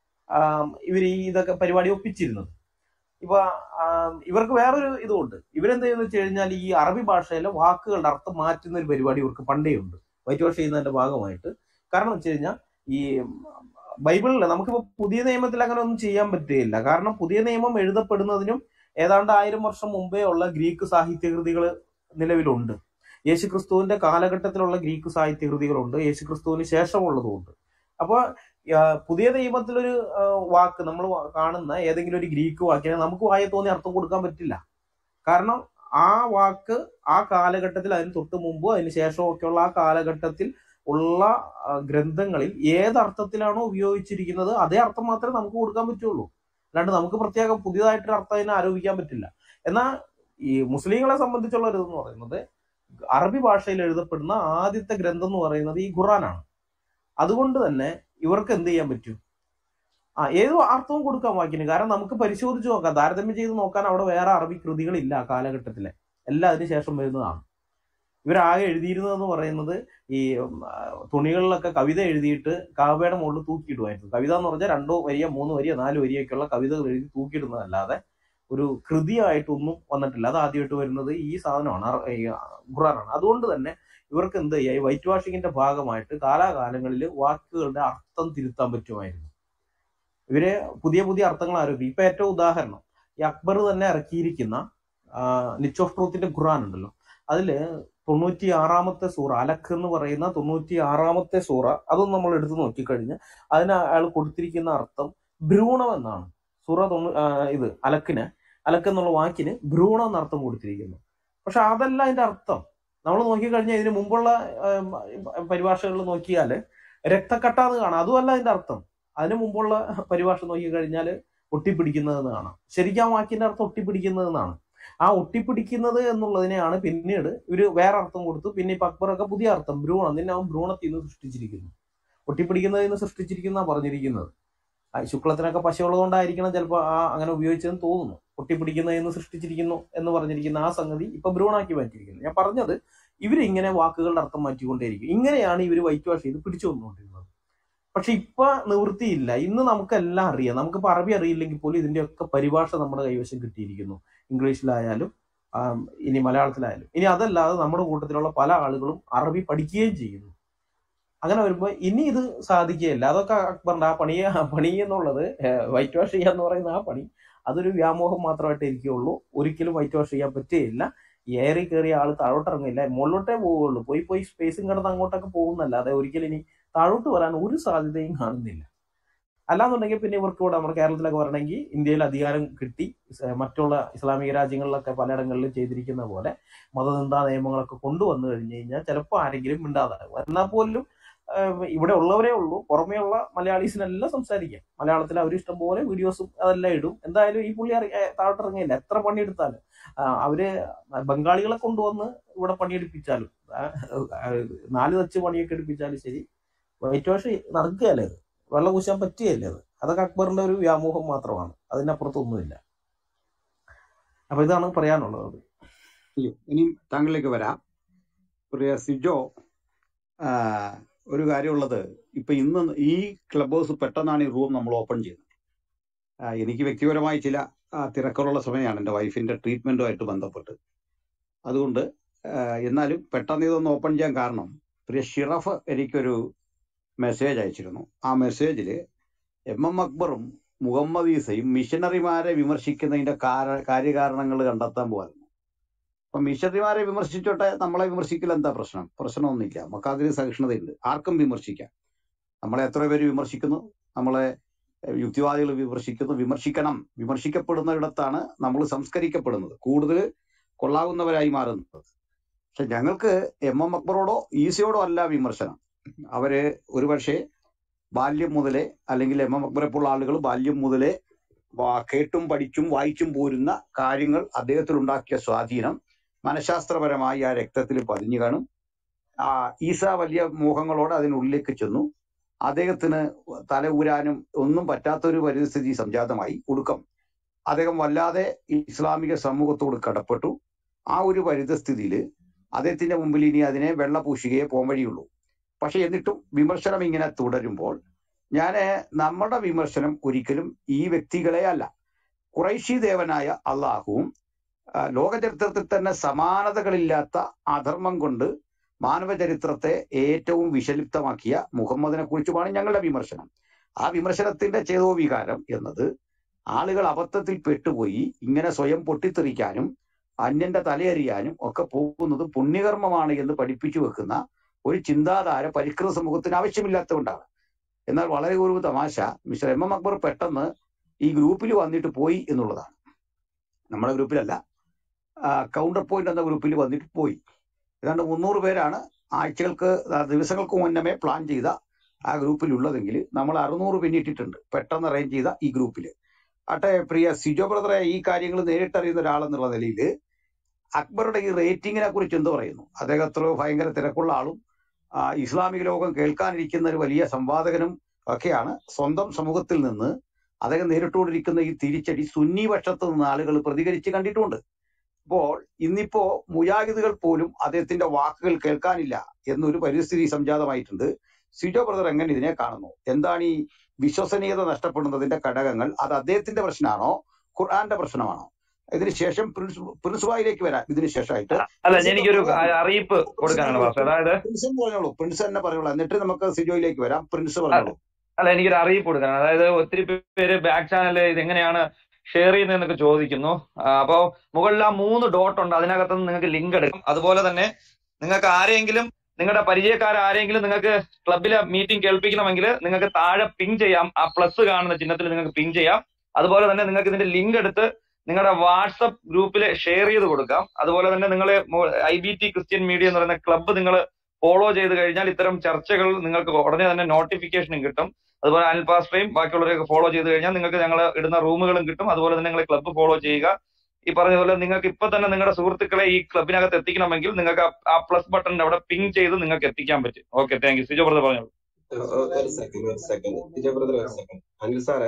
ഇവർ ഈ ഇതൊക്കെ പരിപാടി ഒപ്പിച്ചിരുന്നത്. ഇപ്പൊ ആം, ഇവർക്ക് വേറൊരു ഇതുണ്ട്. ഇവരെന്ത് ചെയ്യുന്ന വെച്ച് കഴിഞ്ഞാൽ ഈ അറബി ഭാഷയിലെ വാക്കുകളുടെ അർത്ഥം മാറ്റുന്ന ഒരു പരിപാടി ഇവർക്ക് പണ്ടേ ഉണ്ട്, വൈറ്റ് വാഷ് ചെയ്യുന്നതിന്റെ ഭാഗമായിട്ട്. കാരണം വെച്ച് കഴിഞ്ഞാൽ ഈ ബൈബിളിൽ നമുക്കിപ്പോ പുതിയ നിയമത്തിൽ അങ്ങനെ ഒന്നും ചെയ്യാൻ പറ്റുകയില്ല. കാരണം പുതിയ നിയമം എഴുതപ്പെടുന്നതിനും ഏതാണ്ട് ആയിരം വർഷം മുമ്പേ ഉള്ള ഗ്രീക്ക് സാഹിത്യകൃതികൾ നിലവിലുണ്ട്. യേശുക്രിസ്തുവിന്റെ കാലഘട്ടത്തിലുള്ള ഗ്രീക്ക് സാഹിത്യകൃതികളുണ്ട്, യേശുക്രിസ്തുവിന് ശേഷമുള്ളതുമുണ്ട്. അപ്പോൾ പുതിയ നിയമത്തിലൊരു ആ, വാക്ക് നമ്മൾ കാണുന്ന ഏതെങ്കിലും ഒരു ഗ്രീക്ക് വാക്കിനെ നമുക്ക് വായ തോന്നി അർത്ഥം കൊടുക്കാൻ പറ്റില്ല. കാരണം ആ വാക്ക് ആ കാലഘട്ടത്തിൽ, അതിന് തൊട്ട് മുമ്പോ അതിന് ശേഷമോ ഒക്കെയുള്ള ആ കാലഘട്ടത്തിൽ ഉള്ള ആ, ഗ്രന്ഥങ്ങളിൽ ഏത് അർത്ഥത്തിലാണോ ഉപയോഗിച്ചിരിക്കുന്നത് അതേ അർത്ഥം മാത്രമേ നമുക്ക് കൊടുക്കാൻ പറ്റുള്ളൂ. അല്ലാണ്ട് നമുക്ക് പ്രത്യേകം പുതിയതായിട്ടൊരു അർത്ഥം അതിനെ ആരോപിക്കാൻ പറ്റില്ല. എന്നാൽ ഈ മുസ്ലിങ്ങളെ സംബന്ധിച്ചുള്ള ഒരു ഇതെന്ന് പറയുന്നത്, അറബി ഭാഷയിൽ എഴുതപ്പെടുന്ന ആദ്യത്തെ ഗ്രന്ഥം എന്ന് പറയുന്നത് ഈ ഖുറാനാണ്. അതുകൊണ്ട് തന്നെ ഇവർക്ക് എന്ത് ചെയ്യാൻ പറ്റും? ആ ഏത് അർത്ഥവും കൊടുക്കാൻ വാക്കിന്. കാരണം നമുക്ക് പരിശോധിച്ച് നോക്കാം, താരതമ്യം ചെയ്ത് നോക്കാൻ അവിടെ വേറെ അറബി കൃതികളില്ല ആ കാലഘട്ടത്തിലെ, എല്ലാം അതിന് ശേഷം വരുന്നതാണ്. ഇവരാകെ എഴുതിയിരുന്നതെന്ന് പറയുന്നത് ഈ ഉം, ആ, തുണികളിലൊക്കെ കവിത എഴുതിയിട്ട് കാവയുടെ മുകളിൽ തൂക്കിയിടുമായിരുന്നു. കവിത എന്ന് പറഞ്ഞാൽ രണ്ടോ വരിയോ മൂന്ന് വരിയോ നാല് വരിയൊക്കെയുള്ള കവിതകൾ എഴുതി തൂക്കിയിടുന്നതല്ലാതെ ഒരു കൃതിയായിട്ടൊന്നും വന്നിട്ടില്ല. അത് ആദ്യമായിട്ട് വരുന്നത് ഈ സാധനമാണ്, അറ- ഈ ഖുറാനാണ്. അതുകൊണ്ട് തന്നെ ഇവർക്ക് എന്ത് ചെയ്യാം, ഈ വൈറ്റ് വാഷിങ്ങിന്റെ ഭാഗമായിട്ട് കാലാകാലങ്ങളിൽ വാക്കുകളുടെ അർത്ഥം തിരുത്താൻ പറ്റുമായിരുന്നു. ഇവര് പുതിയ പുതിയ അർത്ഥങ്ങൾ ആരോപിക്കും. ഇപ്പൊ ഏറ്റവും ഉദാഹരണം ഈ അക്ബർ തന്നെ ഇറക്കിയിരിക്കുന്ന നിച്ച് ഓഫ് ട്രൂത്തിന്റെ ഖുറാൻ ഉണ്ടല്ലോ, അതില് തൊണ്ണൂറ്റി ആറാമത്തെ സൂറ, അലക്ക് എന്ന് പറയുന്ന തൊണ്ണൂറ്റി ആറാമത്തെ സൂറ, അതൊന്നും നമ്മൾ എടുത്തു നോക്കിക്കഴിഞ്ഞ് അതിന് അയാൾ കൊടുത്തിരിക്കുന്ന അർത്ഥം ഭ്രൂണം എന്നാണ്. സൂറ തൊണ്ണൂ ആ, ഇത് അലക്കിന്, അലക്ക് എന്നുള്ള വാക്കിന് ഭ്രൂണം എന്ന അർത്ഥം കൊടുത്തിരിക്കുന്നു. പക്ഷെ അതല്ല അതിന്റെ അർത്ഥം. നമ്മൾ നോക്കിക്കഴിഞ്ഞാൽ ഇതിന് മുമ്പുള്ള പരിഭാഷകളിൽ നോക്കിയാൽ രക്തക്കട്ടാന്ന് കാണാം, അതുമല്ല അതിന്റെ അർത്ഥം. അതിന് മുമ്പുള്ള പരിഭാഷ നോക്കിക്കഴിഞ്ഞാൽ ഒട്ടിപ്പിടിക്കുന്നതെന്ന് കാണാം. ശരിക്കും ആ വാക്കിന്റെ അർത്ഥം ഒട്ടിപ്പിടിക്കുന്നതെന്നാണ്. ആ ഒട്ടിപ്പിടിക്കുന്നത് എന്നുള്ളതിനെയാണ് പിന്നീട് ഇവര് വേറെ അർത്ഥം കൊടുത്തു. പിന്നെ ഇപ്പൊ അക്ബറൊക്കെ പുതിയ അർത്ഥം ഭ്രൂണം, നിന്നെ അവൻ ഭ്രൂണത്തിൽ നിന്ന് സൃഷ്ടിച്ചിരിക്കുന്നു, ഒട്ടിപ്പിടിക്കുന്നതിൽ നിന്ന് സൃഷ്ടിച്ചിരിക്കുന്ന പറഞ്ഞിരിക്കുന്നത്. ആ ശുക്ലത്തിനൊക്കെ പശയുള്ളതുകൊണ്ടായിരിക്കണം ചിലപ്പോൾ ആ അങ്ങനെ ഉപയോഗിച്ചതെന്ന് തോന്നുന്നു. ഒട്ടിപ്പിടിക്കുന്നതിൽ നിന്ന് സൃഷ്ടിച്ചിരിക്കുന്നു എന്ന് പറഞ്ഞിരിക്കുന്ന ആ സംഗതി ഇപ്പൊ ഭ്രൂണാക്കി മാറ്റിയിരിക്കുന്നു. ഞാൻ പറഞ്ഞത് ഇവരിങ്ങനെ വാക്കുകളുടെ അർത്ഥം മാറ്റിക്കൊണ്ടേയിരിക്കും. ഇങ്ങനെയാണ് ഇവർ വൈറ്റ് വാഷ് ചെയ്ത് പിടിച്ചു വന്നുകൊണ്ടിരുന്നത്. പക്ഷെ ഇപ്പൊ നിവൃത്തിയില്ല. ഇന്ന് നമുക്കെല്ലാം അറിയാം. നമുക്കിപ്പോ അറബി അറിയില്ലെങ്കിൽ പോലും ഇതിന്റെയൊക്കെ പരിഭാഷ നമ്മുടെ കൈവശം കിട്ടിയിരിക്കുന്നു. ഇംഗ്ലീഷിലായാലും ആം, ഇനി മലയാളത്തിലായാലും. ഇനി അതല്ലാതെ നമ്മുടെ കൂട്ടത്തിലുള്ള പല ആളുകളും അറബി പഠിക്കുകയും ചെയ്യുന്നു. അങ്ങനെ വരുമ്പോൾ ഇനി ഇത് സാധിക്കുകയില്ല. അതൊക്കെ അക്ബറിന്റെ ആ പണി പണി എന്നുള്ളത് വൈറ്റ് വാഷ് ചെയ്യാന്ന് പറയുന്ന ആ പണി അതൊരു വ്യാമോഹം മാത്രമായിട്ട് ഇരിക്കുകയുള്ളൂ. ഒരിക്കലും വൈറ്റ് വാഷ് ചെയ്യാൻ പറ്റുകയില്ല. ഏറി കയറിയ ആൾ താഴോട്ട് ഇറങ്ങില്ല, മുകളിലോട്ടേ പോവുകയുള്ളൂ. പോയി പോയി സ്പേസും കിടന്ന് അങ്ങോട്ടൊക്കെ പോകുന്നല്ലാതെ ഒരിക്കലും ഇനി താഴോട്ട് വരാൻ ഒരു സാധ്യതയും കാണുന്നില്ല. അല്ലാന്നുണ്ടെങ്കിൽ പിന്നെ ഇവർക്ക് ഇവിടെ നമ്മുടെ കേരളത്തിലൊക്കെ വരണമെങ്കിൽ ഇന്ത്യയിൽ അധികാരം കിട്ടി മറ്റുള്ള ഇസ്ലാമിക രാജ്യങ്ങളിലൊക്കെ പലയിടങ്ങളിലും ചെയ്തിരിക്കുന്ന പോലെ മതനിന്ദാ നിയമങ്ങളൊക്കെ കൊണ്ടുവന്നു കഴിഞ്ഞു കഴിഞ്ഞാൽ ചിലപ്പോൾ ആരെങ്കിലും മിണ്ടാതാകും. എന്നാൽ പോലും ഇവിടെ ഉള്ളവരേ ഉള്ളൂ, പുറമേ ഉള്ള മലയാളീസിനെല്ലാം സംസാരിക്കാം മലയാളത്തിൽ. അവർ ഇഷ്ടം പോലെ വീഡിയോസും അതെല്ലാം ഇടും. എന്തായാലും ഈ പുള്ളി താഴോട്ടിറങ്ങിയില്ല. എത്ര പണിയെടുത്താലും അവര് ബംഗാളികളെ കൊണ്ടുവന്ന് ഇവിടെ പണിയെടുപ്പിച്ചാലും നാല് തച്ച് പണിയൊക്കെ എടുപ്പിച്ചാലും ശരി, വൈറ്റ് വാഷ് നടക്കുകയല്ലേ, അത് വെള്ളം പൂശാൻ പറ്റുകയല്ലേ അത്. അതൊക്കെ അക്ബറിന്റെ ഒരു വ്യാമോഹം മാത്രമാണ്, അതിനപ്പുറത്തൊന്നുമില്ല. അപ്പൊ ഇതാണ് പറയാനുള്ളത്. ഇനിയും താങ്കളിലേക്ക് വരാം. പ്രിയ സിജോ, ഒരു കാര്യമുള്ളത്, ഇപ്പൊ ഇന്ന് ഈ ക്ലബ് ഹൗസ് പെട്ടെന്നാണ് ഈ റൂം നമ്മൾ ഓപ്പൺ ചെയ്തത്. എനിക്ക് വ്യക്തിപരമായി ചില തിരക്കുള്ള സമയമാണ് എൻ്റെ വൈഫിന്റെ ട്രീറ്റ്മെന്റുമായിട്ട് ബന്ധപ്പെട്ട്. അതുകൊണ്ട് എന്നാലും പെട്ടെന്ന് ഇതൊന്ന് ഓപ്പൺ ചെയ്യാൻ കാരണം, പ്രിയ ഷിറഫ് എനിക്കൊരു മെസ്സേജ് അയച്ചിരുന്നു. ആ മെസ്സേജിൽ എം എം അക്ബറും മുഹമ്മദ് ഈസയും മിഷനറിമാരെ വിമർശിക്കുന്നതിന്റെ കാര്യകാരണങ്ങൾ കണ്ടെത്താൻ പോകായിരുന്നു. അപ്പൊ മിഷനറിമാരെ വിമർശിച്ചോട്ടെ, നമ്മളെ വിമർശിക്കൽ എന്താ പ്രശ്നം? പ്രശ്നമൊന്നുമില്ല, നമുക്ക് അതിന് സഹിഷ്ണുതയുണ്ട്. ആർക്കും വിമർശിക്കാം. നമ്മളെ എത്ര പേര് വിമർശിക്കുന്നു, നമ്മളെ യുക്തിവാദികൾ വിമർശിക്കുന്നു. വിമർശിക്കണം. വിമർശിക്കപ്പെടുന്നിടത്താണ് നമ്മൾ സംസ്കരിക്കപ്പെടുന്നത്, കൂടുതൽ കൊള്ളാവുന്നവരായി മാറുന്നത്. പക്ഷെ ഞങ്ങൾക്ക് എം എം അക്ബറോടോ ഈസയോടോ അല്ല വിമർശനം. അവര് ഒരുപക്ഷെ ബാല്യം മുതലേ, അല്ലെങ്കിൽ എം എം അക്ബറെ പോലുള്ള ആളുകൾ ബാല്യം മുതലേ കേട്ടും പഠിച്ചും വായിച്ചും പോരുന്ന കാര്യങ്ങൾ അദ്ദേഹത്തിൽ ഉണ്ടാക്കിയ സ്വാധീനം മനഃശാസ്ത്രപരമായി ആ രക്തത്തിൽ പതിഞ്ഞു കാണും. ആ ഈസ വലിയ മോഹങ്ങളോടെ അതിനുള്ളിലേക്ക് ചെന്നു. അദ്ദേഹത്തിന് തല ഊരാനും ഒന്നും പറ്റാത്തൊരു പരിസ്ഥിതി സംജാതമായി. ഒടുക്കം അദ്ദേഹം വല്ലാതെ ഇസ്ലാമിക സമൂഹത്തോട് കടപ്പെട്ടു. ആ ഒരു പരിതസ്ഥിതിയിൽ അദ്ദേഹത്തിന്റെ മുമ്പിൽ ഇനി അതിനെ വെള്ളപൂശുകയെ പോകാൻ വഴിയുള്ളൂ. പക്ഷെ എന്നിട്ടും വിമർശനം ഇങ്ങനെ തുടരുമ്പോൾ ഞാൻ നമ്മുടെ വിമർശനം ഒരിക്കലും ഈ വ്യക്തികളെ അല്ല, ഖുറൈശി ദേവനായ അള്ളാഹുവും ലോകചരിത്രത്തിൽ തന്നെ സമാനതകളില്ലാത്ത അധർമ്മം കൊണ്ട് മാനവചരിത്രത്തെ ഏറ്റവും വിഷലിപ്തമാക്കിയ മുഹമ്മദിനെ കുറിച്ചുമാണ് ഞങ്ങളുടെ വിമർശനം. ആ വിമർശനത്തിന്റെ ചേതോവികാരം എന്നത് ആളുകൾ അബദ്ധത്തിൽ പെട്ടുപോയി ഇങ്ങനെ സ്വയം പൊട്ടിത്തെറിക്കാനും അന്യന്റെ തലയറിയാനും ഒക്കെ പോകുന്നത് പുണ്യകർമ്മമാണ് എന്ന് പഠിപ്പിച്ചു വെക്കുന്ന ഒരു ചിന്താധാര പരിഷ്കൃത സമൂഹത്തിന് ആവശ്യമില്ലാത്തതുകൊണ്ടാണ്. എന്നാൽ വളരെ ഒരു തമാശ, മിസ്റ്റർ എം എം അക്ബർ പെട്ടെന്ന് ഈ ഗ്രൂപ്പിൽ വന്നിട്ട് പോയി എന്നുള്ളതാണ്. നമ്മുടെ ഗ്രൂപ്പിലല്ല, കൗണ്ടർ പോയിന്റ് എന്ന ഗ്രൂപ്പിൽ വന്നിട്ട് പോയി. ഏതാണ്ട് മുന്നൂറ് പേരാണ് ആഴ്ചകൾക്ക് ദിവസങ്ങൾക്ക് മുന്നമേ പ്ലാൻ ചെയ്ത ആ ഗ്രൂപ്പിലുള്ളതെങ്കിൽ നമ്മൾ അറുന്നൂറ് പിന്നിട്ടിട്ടുണ്ട് പെട്ടെന്ന് അറേഞ്ച് ചെയ്ത ഈ ഗ്രൂപ്പിൽ. ആട്ടെ, പ്രിയ സിജോ ബ്രദറെ, ഈ കാര്യങ്ങൾ നേരിട്ടറിയുന്ന ഒരാളെന്നുള്ള നിലയിൽ അക്ബറുടെ ഈ റേറ്റിങ്ങിനെ കുറിച്ച് എന്ത് പറയുന്നു? അദ്ദേഹം എത്രയോ ഭയങ്കര തിരക്കുള്ള ആളും ഇസ്ലാമിക ലോകം കേൾക്കാനിരിക്കുന്ന ഒരു വലിയ സംവാദകനും ഒക്കെയാണ്. സ്വന്തം സമൂഹത്തിൽ നിന്ന് അദ്ദേഹം നേരിട്ടുകൊണ്ടിരിക്കുന്ന ഈ തിരിച്ചടി സുന്നി പക്ഷത്ത് നിന്ന് ആളുകൾ പ്രതികരിച്ച് കണ്ടിട്ടുണ്ട്. അപ്പോൾ ഇന്നിപ്പോ മുജാഹിദുകൾ പോലും അദ്ദേഹത്തിന്റെ വാക്കുകൾ കേൾക്കാനില്ല എന്നൊരു പരിസ്ഥിതി സംജാതമായിട്ടുണ്ട്. സിജോ ബ്രദർ എങ്ങനെ ഇതിനെ കാണുന്നു? എന്താണ് ഈ വിശ്വസനീയത നഷ്ടപ്പെടുന്നതിന്റെ ഘടകങ്ങൾ? അത് അദ്ദേഹത്തിന്റെ പ്രശ്നമാണോ ഖുർആന്റെ പ്രശ്നമാണോ? ഇതിനുശേഷം പ്രിൻസുബായിലേക്ക് വരാം. ഇതിനു ശേഷമായിട്ട് അല്ല, എനിക്കൊരു അറിയിപ്പ് കൊടുക്കാനാണ്. അതായത് പ്രിൻസ് പറഞ്ഞോളൂ, പ്രിൻസ് തന്നെ പറഞ്ഞോളൂ, എന്നിട്ട് നമുക്ക് സിജോയിലേക്ക് വരാം. പ്രിൻസ് പറഞ്ഞോളൂ. അല്ല, എനിക്കൊരു അറിയിപ്പ് കൊടുക്കാനാണ്. അതായത് ഒത്തിരി പേര് ബാക്ക് ചാനൽ ഇത് എങ്ങനെയാണ് ഷെയർ ചെയ്യുന്നതെന്നൊക്കെ ചോദിക്കുന്നു. അപ്പോ മുകളിൽ ആ മൂന്ന് ഡോട്ട് ഉണ്ട്, അതിനകത്ത് നിങ്ങൾക്ക് ലിങ്ക് എടുക്കും. അതുപോലെ തന്നെ നിങ്ങൾക്ക് ആരെങ്കിലും, നിങ്ങളുടെ പരിചയക്കാർ ആരെങ്കിലും നിങ്ങൾക്ക് ക്ലബിലെ മീറ്റിംഗ് കേൾപ്പിക്കണമെങ്കിൽ നിങ്ങൾക്ക് താഴെ പിങ് ചെയ്യാം. ആ പ്ലസ് കാണുന്ന ചിഹ്നത്തിൽ നിങ്ങൾക്ക് പിങ് ചെയ്യാം. അതുപോലെ തന്നെ നിങ്ങൾക്ക് ഇതിന്റെ ലിങ്ക് എടുത്ത് നിങ്ങളുടെ വാട്സപ്പ് ഗ്രൂപ്പിൽ ഷെയർ ചെയ്ത് കൊടുക്കാം. അതുപോലെ തന്നെ നിങ്ങൾ I B T Christian media എന്ന് പറയുന്ന ക്ലബ്ബ് നിങ്ങൾ ഫോളോ ചെയ്ത് കഴിഞ്ഞാൽ ഇത്തരം ചർച്ചകൾ നിങ്ങൾക്ക് ഉടനെ തന്നെ നോട്ടിഫിക്കേഷനും കിട്ടും. അതുപോലെ അനിൽ പാസ്റ്ററേയും ബാക്കിയുള്ളവരെയൊക്കെ ഫോളോ ചെയ്ത് കഴിഞ്ഞാൽ നിങ്ങൾക്ക് ഞങ്ങൾ ഇടുന്ന റൂമുകളും കിട്ടും. അതുപോലെ തന്നെ നിങ്ങൾ ക്ലബ്ബ് ഫോളോ ചെയ്യുക. ഈ പറഞ്ഞതുപോലെ നിങ്ങൾക്ക് ഇപ്പൊ തന്നെ നിങ്ങളുടെ സുഹൃത്തുക്കളെ ഈ ക്ലബിനകത്ത് എത്തിക്കണമെങ്കിൽ നിങ്ങൾക്ക് ആ പ്ലസ് ബട്ടണിന്റെ അവിടെ പിങ് ചെയ്ത് നിങ്ങൾക്ക് എത്തിക്കാൻ പറ്റും. Okay, thank you. Sijo brother പറഞ്ഞോളൂ. ഒരു സെക്കൻഡ് ഒരു സെക്കൻഡ് സിജോ ബ്രദർ ഒരു സെക്കൻഡ് അനിൽ സാറേ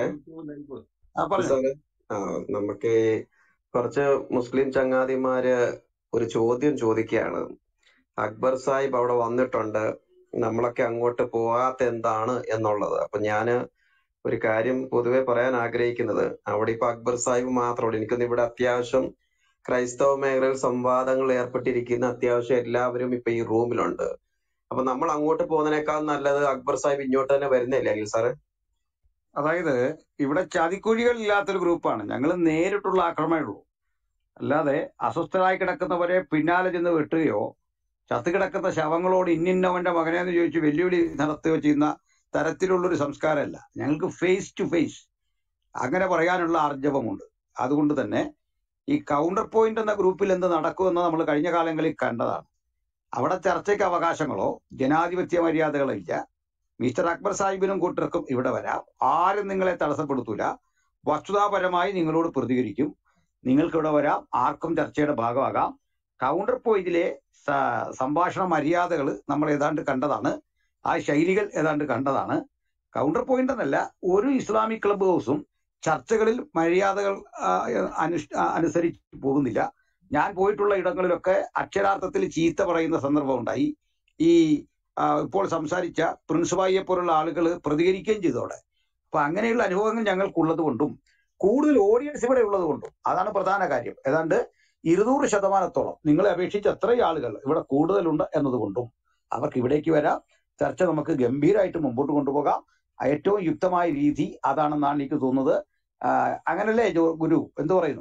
സാറേ ആ നമുക്ക് കുറച്ച് മുസ്ലിം ചങ്ങാതിമാര് ഒരു ചോദ്യം ചോദിക്കുകയാണ്. അക്ബർ സാഹിബ് അവിടെ വന്നിട്ടുണ്ട്, നമ്മളൊക്കെ അങ്ങോട്ട് പോകാത്ത എന്താണ് എന്നുള്ളത്. അപ്പൊ ഞാന് ഒരു കാര്യം പൊതുവെ പറയാൻ ആഗ്രഹിക്കുന്നത്, അവിടെ ഇപ്പൊ അക്ബർ സാഹിബ് മാത്രമല്ല, എനിക്കൊന്ന് ഇവിടെ അത്യാവശ്യം ക്രൈസ്തവ മേഖലയിൽ സംവാദങ്ങൾ ഏർപ്പെട്ടിരിക്കുന്ന അത്യാവശ്യം എല്ലാവരും ഇപ്പൊ ഈ റൂമിലുണ്ട്. അപ്പൊ നമ്മൾ അങ്ങോട്ട് പോകുന്നതിനേക്കാൾ നല്ലത് അക്ബർ സാഹിബ് ഇങ്ങോട്ട് തന്നെ വരുന്നില്ലേ അഖിൽ സാറ്? അതായത് ഇവിടെ ചതിക്കുഴികൾ ഇല്ലാത്തൊരു ഗ്രൂപ്പാണ്. ഞങ്ങൾ നേരിട്ടുള്ള ആക്രമണമേ ഉള്ളൂ. അല്ലാതെ അസ്വസ്ഥരായി കിടക്കുന്നവരെ പിന്നാലെ ചെന്ന് വെട്ടുകയോ ചത്തുകിടക്കുന്ന ശവങ്ങളോട് ഇന്നിന്നവന്റെ മകനെന്ന് ചോദിച്ച് വെല്ലുവിളി നടത്തുകയോ ചെയ്യുന്ന തരത്തിലുള്ളൊരു സംസ്കാരമല്ല ഞങ്ങൾക്ക്. ഫേസ് ടു ഫേസ് അങ്ങനെ പറയാനുള്ള ആർജവമുണ്ട്. അതുകൊണ്ട് തന്നെ ഈ കൗണ്ടർ പോയിന്റ് എന്ന ഗ്രൂപ്പിൽ എന്ത് നടക്കുമെന്ന് നമ്മൾ കഴിഞ്ഞ കാലങ്ങളിൽ കണ്ടതാണ്. അവിടെ ചർച്ചയ്ക്ക് അവകാശങ്ങളോ ജനാധിപത്യ മര്യാദകളോ ഇല്ല. മിസ്റ്റർ അക്ബർ സാഹിബിനും കൂട്ടർക്കും ഇവിടെ വരാം. ആരും നിങ്ങളെ തടസ്സപ്പെടുത്തൂല. വസ്തുതാപരമായി നിങ്ങളോട് പ്രതികരിക്കും. നിങ്ങൾക്ക് ഇവിടെ വരാം. ആർക്കും ചർച്ചയുടെ ഭാഗമാകാം. കൗണ്ടർ പോയിന്റിലെ സംഭാഷണ മര്യാദകൾ നമ്മൾ ഏതാണ്ട് കണ്ടതാണ്. ആ ശൈലികൾ ഏതാണ്ട് കണ്ടതാണ്. കൗണ്ടർ പോയിന്റ് എന്നല്ല, ഒരു ഇസ്ലാമിക് ക്ലബ് ഹൗസും ചർച്ചകളിൽ മര്യാദകൾ അനുഷ്ഠ അനുസരിച്ച് പോകുന്നില്ല. ഞാൻ പോയിട്ടുള്ള ഇടങ്ങളിലൊക്കെ അക്ഷരാർത്ഥത്തിൽ ചീത്ത പറയുന്ന സന്ദർഭം ഉണ്ടായി. ഈ ഇപ്പോൾ സംസാരിച്ച പ്രിൻസിപ്പായിയെ പോലുള്ള ആളുകൾ പ്രതികരിക്കുകയും ചെയ്തോടെ. അപ്പൊ അങ്ങനെയുള്ള അനുഭവങ്ങൾ ഞങ്ങൾക്കുള്ളത് കൊണ്ടും കൂടുതൽ ഓഡിയൻസ് ഇവിടെ ഉള്ളത് കൊണ്ടും അതാണ് പ്രധാന കാര്യം. ഏതാണ്ട് ഇരുന്നൂറ് ശതമാനത്തോളം നിങ്ങളെ അപേക്ഷിച്ച് എത്രയും ആളുകൾ ഇവിടെ കൂടുതലുണ്ട് എന്നതുകൊണ്ടും അവർക്ക് ഇവിടേക്ക് വരാം. ചർച്ച നമുക്ക് ഗംഭീരമായിട്ട് മുമ്പോട്ട് കൊണ്ടുപോകാം. ഏറ്റവും യുക്തമായ രീതി അതാണെന്നാണ് എനിക്ക് തോന്നുന്നത്. അങ്ങനല്ലേ ഗുരു, എന്തു പറയുന്നു?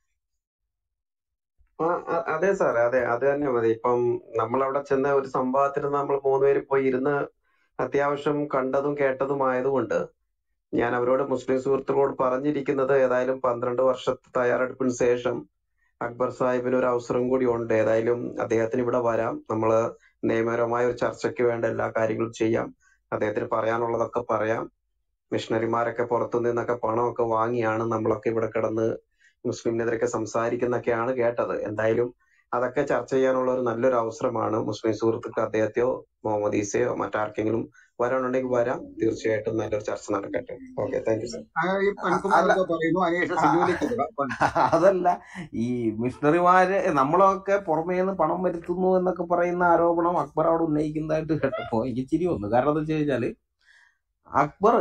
ആ അ- അതെ സാറേ, അതെ അത് തന്നെ മതി. ഇപ്പം നമ്മളവിടെ ചെന്ന ഒരു സംഭവത്തിന് നമ്മൾ മൂന്നുപേര് പോയി ഇരുന്ന് അത്യാവശ്യം കണ്ടതും കേട്ടതും ആയതുകൊണ്ട് ഞാൻ അവരോട് മുസ്ലിം സുഹൃത്തുക്കളോട് പറഞ്ഞിരിക്കുന്നത് ഏതായാലും പന്ത്രണ്ട് വർഷത്തെ തയ്യാറെടുപ്പിന് ശേഷം അക്ബർ സാഹിബിന് ഒരു അവസരം കൂടി ഉണ്ട്. ഏതായാലും അദ്ദേഹത്തിന് ഇവിടെ വരാം. നമ്മള് നിയമപരമായ ഒരു ചർച്ചയ്ക്ക് വേണ്ട എല്ലാ കാര്യങ്ങളും ചെയ്യാം. അദ്ദേഹത്തിന് പറയാനുള്ളതൊക്കെ പറയാം. മിഷണറിമാരൊക്കെ പുറത്തു നിന്നൊക്കെ പണമൊക്കെ വാങ്ങിയാണ് നമ്മളൊക്കെ ഇവിടെ കിടന്ന് മുസ്ലിമിനെതിരൊക്കെ സംസാരിക്കുന്നൊക്കെയാണ് കേട്ടത്. എന്തായാലും അതൊക്കെ ചർച്ച ചെയ്യാനുള്ള ഒരു നല്ലൊരു അവസരമാണ്. മുസ്ലിം സുഹൃത്തുക്കൾ അദ്ദേഹത്തെയോ മുഹമ്മദ് ഈസയോ മറ്റാർക്കെങ്കിലും വരാനുണ്ടെങ്കിൽ വരാം. തീർച്ചയായിട്ടും നല്ലൊരു ചർച്ച നടക്കട്ടെ. Okay, thank you sir. ഈ പണിക്കുമാർ അല്ല എന്തോ പറയുന്നു. അതിനുശേഷം സിജുവിലേക്ക് പോകാം. അതല്ല, ഈ മിഷണറിമാര് നമ്മളൊക്കെ പുറമേ നിന്ന് പണം വരുത്തുന്നു എന്നൊക്കെ പറയുന്ന ആരോപണം അക്ബർ അവിടെ ഉന്നയിക്കുന്നതായിട്ട് കേട്ടപ്പോ എനിക്ക് ചിരി വന്നു. കാരണം എന്താ വെച്ച് കഴിഞ്ഞാല് അക്ബർ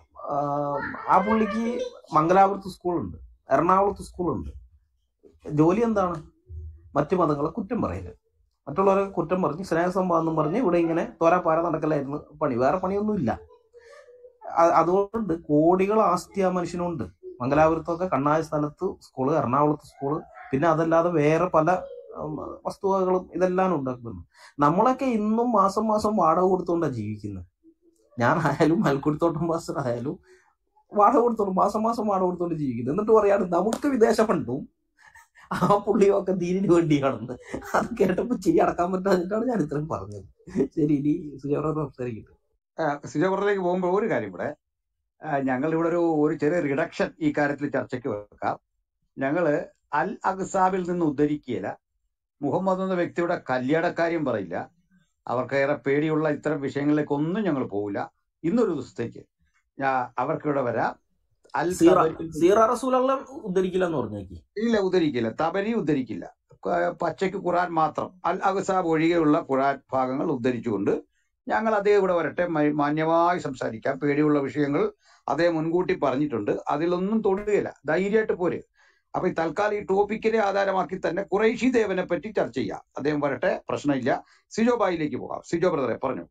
ആ പുള്ളിക്ക് മംഗലാപുരത്ത് സ്കൂളുണ്ട്, എറണാകുളത്ത് സ്കൂളുണ്ട്. ജോലി എന്താണ്? മറ്റു മതങ്ങളെ കുറ്റം പറയല്, മറ്റുള്ളവരെ കുറ്റം പറഞ്ഞ് സ്നേഹസംഭവം എന്നും പറഞ്ഞ് ഇവിടെ ഇങ്ങനെ തോരാപ്പാര നടക്കലായിരുന്നു പണി. വേറെ പണിയൊന്നുമില്ല. അ- അതുകൊണ്ട് കോടികൾ ആസ്തി ആ മനുഷ്യനുണ്ട്. മംഗലാപുരത്തൊക്കെ കണ്ണായ സ്ഥലത്ത് സ്കൂള്, എറണാകുളത്ത് സ്കൂള്, പിന്നെ അതല്ലാതെ വേറെ പല ഉം, വസ്തുവകകളും ഇതെല്ലാം ഉണ്ടാക്കുന്നു. നമ്മളൊക്കെ ഇന്നും മാസം മാസം വാടക കൊടുത്തുകൊണ്ടാണ് ജീവിക്കുന്നത്. ഞാനായാലും മൽക്കുടിത്തോട്ടം മാസ്റ്റർ ആയാലും വാടക കൊടുത്തോണ്ട് മാസം മാസം വാടക കൊടുത്തോണ്ട് ജീവിക്കുന്നത്. എന്നിട്ട് പറയാണ് നമുക്ക് വിദേശ ഫണ്ടും ആ പുള്ളിയൊക്കെ ദീനിന് വേണ്ടിയാണെന്ന്. അത് കേട്ടപ്പോ ചിരി അടക്കാൻ പറ്റാതിട്ടാണ് ഞാൻ ഇത്രയും പറഞ്ഞത്. ശരി, ഇനി സുജാത സംസാരിക്കട്ടെ. സിജോ പുറത്തേക്ക് പോകുമ്പോൾ ഒരു കാര്യം ഇവിടെ ഞങ്ങൾ ഇവിടെ ഒരു ഒരു ചെറിയ റിഡക്ഷൻ ഈ കാര്യത്തിൽ ചർച്ചയ്ക്ക് വെക്കാം. ഞങ്ങള് അൽ അഖ്സാബിൽ നിന്ന് ഉദ്ധരിക്കുകയില്ല. മുഹമ്മദ് എന്ന വ്യക്തിയുടെ കല്യാണക്കാര്യം പറയില്ല. അവർക്കേറെ പേടിയുള്ള ഇത്തരം വിഷയങ്ങളിലേക്ക് ഒന്നും ഞങ്ങൾ പോവില്ല. ഇന്നൊരു ദിവസത്തേക്ക് ഞാൻ അവർക്കിവിടെ വരാം. അൽ സീറ തബരി സീറ റസൂലെല്ലാം ഉദ്ധരിക്കില്ല എന്ന് പറഞ്ഞേക്ക്. ഇല്ല, ഉദ്ധരിക്കില്ല. തബരി ഉദ്ധരിക്കില്ല. ക- പച്ചയ്ക്ക് ഖുറാൻ മാത്രം, അൽ അഖ്സാബ് ഒഴികെയുള്ള ഖുറാൻ ഭാഗങ്ങൾ ഉദ്ധരിച്ചുകൊണ്ട് ഞങ്ങൾ അദ്ദേഹം ഇവിടെ വരട്ടെ, മ- മാന്യമായി സംസാരിക്കാം. പേടിയുള്ള വിഷയങ്ങൾ അദ്ദേഹം മുൻകൂട്ടി പറഞ്ഞിട്ടുണ്ട്. അതിലൊന്നും തൊടുകയില്ല. ധൈര്യമായിട്ട് പോര്. അപ്പൊ ഈ തൽക്കാലം ഈ ടോപ്പിക്കിനെ ആധാരമാക്കി തന്നെ ഖുറൈശി ദേവനെ പറ്റി ചർച്ച ചെയ്യാം. അദ്ദേഹം വരട്ടെ, പ്രശ്നമില്ല. സിജോ ബായിലേക്ക് പോകാം. സിജോ ബ്രദറെ പറഞ്ഞു.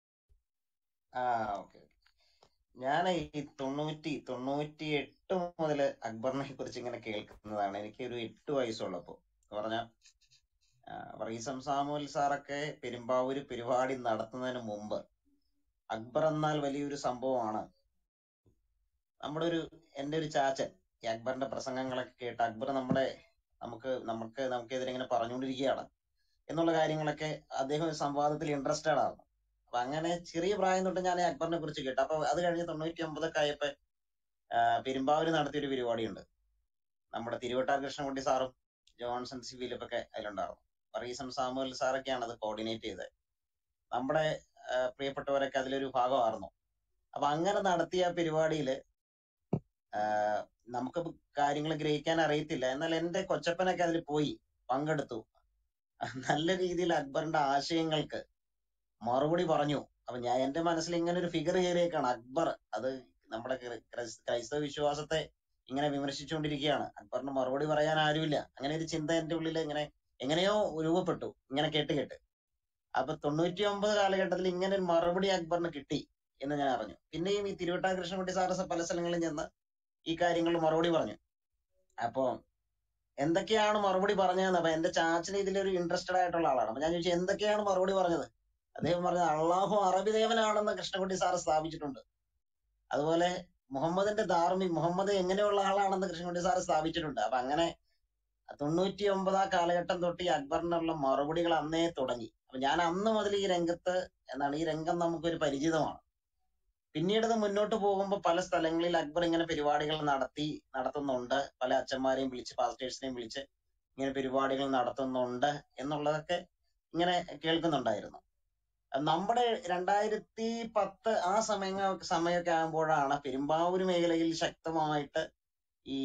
ആ ഓക്കെ. ഞാൻ ഈ തൊണ്ണൂറ്റി തൊണ്ണൂറ്റി എട്ട് മുതൽ അക്ബറിനെ കുറിച്ച് ഇങ്ങനെ കേൾക്കുന്നതാണ്. എനിക്ക് ഒരു എട്ട് വയസ്സുള്ളപ്പോ എന്ന് പറഞ്ഞാൽ റീസം സാമുവൽ സാറൊക്കെ പെരുമ്പാവൂര് പരിപാടി നടത്തുന്നതിന് മുമ്പ് അക്ബർ എന്നാൽ വലിയൊരു സംഭവമാണ്. നമ്മുടെ ഒരു എന്റെ ഒരു ചാച്ചൻ ഈ അക്ബറിന്റെ പ്രസംഗങ്ങളൊക്കെ കേട്ട് അക്ബർ നമ്മുടെ നമുക്ക് നമുക്ക് നമുക്കെതിരെ ഇങ്ങനെ പറഞ്ഞുകൊണ്ടിരിക്കുകയാണ് എന്നുള്ള കാര്യങ്ങളൊക്കെ അദ്ദേഹം സംവാദത്തിൽ ഇൻട്രസ്റ്റഡ് ആണ്. അപ്പൊ അങ്ങനെ ചെറിയ പ്രായം തൊട്ട് ഞാൻ ഈ അക്ബറിനെ കുറിച്ച് കേട്ടു. അപ്പൊ അത് കഴിഞ്ഞ് തൊണ്ണൂറ്റി ഒമ്പതൊക്കെ ആയപ്പോ പെരുമ്പാവൂര് നടത്തിയ ഒരു പരിപാടിയുണ്ട്. നമ്മുടെ തിരുവട്ടാർ കൃഷ്ണൻകുട്ടി സാറും ജോൺസൺ സി ഫിലിപ്പൊക്കെ അതിലുണ്ടായിരുന്നു. റീസം സാമുവൽ സാറൊക്കെയാണ് അത് കോർഡിനേറ്റ് ചെയ്തത്. നമ്മുടെ ആ, പ്രിയപ്പെട്ടവരൊക്കെ അതിലൊരു ഭാഗമായിരുന്നു. അപ്പൊ അങ്ങനെ നടത്തിയ പരിപാടിയിൽ നമുക്ക് കാര്യങ്ങൾ ഗ്രഹിക്കാൻ അറിയത്തില്ല. എന്നാൽ എന്റെ കൊച്ചപ്പനൊക്കെ അതിൽ പോയി പങ്കെടുത്തു. നല്ല രീതിയിൽ അക്ബറിന്റെ ആശയങ്ങൾക്ക് മറുപടി പറഞ്ഞു. അപ്പൊ ഞാൻ എന്റെ മനസ്സിൽ ഇങ്ങനെ ഒരു ഫിഗർ കയറിയേക്കാണ് അക്ബർ. അത് നമ്മുടെ ക്രി- ക്രൈസ്- ക്രൈസ്തവ വിശ്വാസത്തെ ഇങ്ങനെ വിമർശിച്ചുകൊണ്ടിരിക്കുകയാണ്. അക്ബറിന് മറുപടി പറയാൻ ആരുമില്ല. അങ്ങനെ ഒരു ചിന്ത എന്റെ ഉള്ളിൽ ഇങ്ങനെ എങ്ങനെയോ രൂപപ്പെട്ടു ഇങ്ങനെ കേട്ട് കേട്ട്. അപ്പൊ തൊണ്ണൂറ്റി ഒമ്പത് കാലഘട്ടത്തിൽ ഇങ്ങനെ ഒരു മറുപടി അക്ബറിന് കിട്ടി എന്ന് ഞാൻ അറിഞ്ഞു. പിന്നെയും ഈ തിരുവട്ടാ കൃഷ്ണൻകുട്ടി സാറ് പല സ്ഥലങ്ങളിൽ ചെന്ന് ഈ കാര്യങ്ങളിൽ മറുപടി പറഞ്ഞു. അപ്പൊ എന്തൊക്കെയാണ് മറുപടി പറഞ്ഞതെന്ന്, അപ്പൊ എന്റെ ചാച്ചന് ഇതിലൊരു ഇൻട്രസ്റ്റഡ് ആയിട്ടുള്ള ആളാണ്. അപ്പൊ ഞാൻ ചോദിച്ചു എന്തൊക്കെയാണ് മറുപടി പറഞ്ഞത്. അദ്ദേഹം പറഞ്ഞത് അള്ളാഹു അറബി ദേവനാണെന്ന് കൃഷ്ണൻകുട്ടി സാറ് സ്ഥാപിച്ചിട്ടുണ്ട്. അതുപോലെ മുഹമ്മദിന്റെ ധാർമ്മിക മുഹമ്മദ് എങ്ങനെയുള്ള ആളാണെന്ന് കൃഷ്ണൻകുട്ടി സാറ് സ്ഥാപിച്ചിട്ടുണ്ട്. അപ്പൊ അങ്ങനെ തൊണ്ണൂറ്റി ഒമ്പതാം കാലഘട്ടം തൊട്ട് ഈ അക്ബറിനുള്ള മറുപടികൾ അന്നേ തുടങ്ങി. അപ്പൊ ഞാൻ അന്ന് മുതൽ ഈ രംഗത്ത് എന്താണ് ഈ രംഗം നമുക്കൊരു പരിചിതമാണ്. പിന്നീട് ഇത് മുന്നോട്ട് പോകുമ്പോൾ പല സ്ഥലങ്ങളിൽ അക്ബർ ഇങ്ങനെ പരിപാടികൾ നടത്തി നടത്തുന്നുണ്ട്. പല അച്ഛന്മാരെയും വിളിച്ച് പാസ്റ്റേഴ്സിനെയും വിളിച്ച് ഇങ്ങനെ പരിപാടികൾ നടത്തുന്നുണ്ട് എന്നുള്ളതൊക്കെ ഇങ്ങനെ കേൾക്കുന്നുണ്ടായിരുന്നു. നമ്മുടെ രണ്ടായിരത്തി പത്ത് ആ സമയ സമയമൊക്കെ ആകുമ്പോഴാണ് പെരുമ്പാവൂർ മേഖലയിൽ ശക്തമായിട്ട് ഈ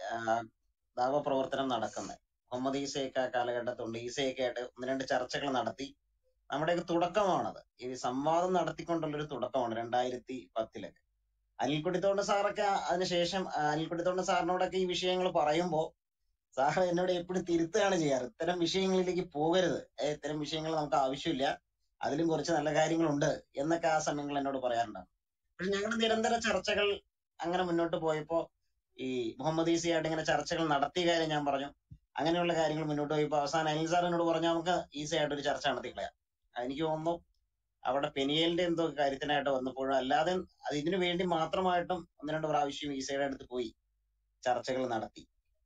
ദാവ പ്രവർത്തനം നടക്കുന്നത്. മുഹമ്മദ് ഈസയൊക്കെ ആ കാലഘട്ടത്തുണ്ട്. ഈസയൊക്കെ ആയിട്ട് ഒന്ന് രണ്ട് ചർച്ചകൾ നടത്തി. നമ്മുടെയൊക്കെ തുടക്കമാണത്. ഈ സംവാദം നടത്തിക്കൊണ്ടുള്ളൊരു തുടക്കമാണ് രണ്ടായിരത്തി പത്തിലൊക്കെ. അനിൽക്കുട്ടിത്തോണ്ട സാറൊക്കെ അതിനുശേഷം അനിൽക്കുട്ടിത്തോണ്ട സാറിനോടൊക്കെ ഈ വിഷയങ്ങൾ പറയുമ്പോൾ സാർ എന്നോട് എപ്പോഴും തിരുത്തുകയാണ് ചെയ്യാറ്. ഇത്തരം വിഷയങ്ങളിലേക്ക് പോകരുത്, ഇത്തരം വിഷയങ്ങൾ നമുക്ക് ആവശ്യമില്ല, അതിലും കുറച്ച് നല്ല കാര്യങ്ങളുണ്ട് എന്നൊക്കെ ആ സമയങ്ങളിൽ എന്നോട് പറയാറുണ്ടാവും. പക്ഷെ ഞങ്ങളുടെ നിരന്തര ചർച്ചകൾ അങ്ങനെ മുന്നോട്ട് പോയപ്പോ ഈ മുഹമ്മദ് ഈസയായിട്ട് ഇങ്ങനെ ചർച്ചകൾ നടത്തിയ കാര്യം ഞാൻ പറഞ്ഞു. അങ്ങനെയുള്ള കാര്യങ്ങൾ മുന്നോട്ട് പോയപ്പോൾ അവസാനം അനിൽ സാർ എന്നോട് പറഞ്ഞു നമുക്ക് ഈസയായിട്ട് ഒരു ചർച്ച നടത്തിക്കളയാം. എനിക്ക് തോന്നുന്നു അവിടെ പെനിയലിന്റെ എന്തോ കാര്യത്തിനായിട്ട് വന്നപ്പോഴും അല്ലാതെ അത് ഇതിനു വേണ്ടി മാത്രമായിട്ടും ഒന്ന് രണ്ട് പ്രാവശ്യം ഈസയുടെ അടുത്ത് പോയി ചർച്ചകൾ നടത്തി.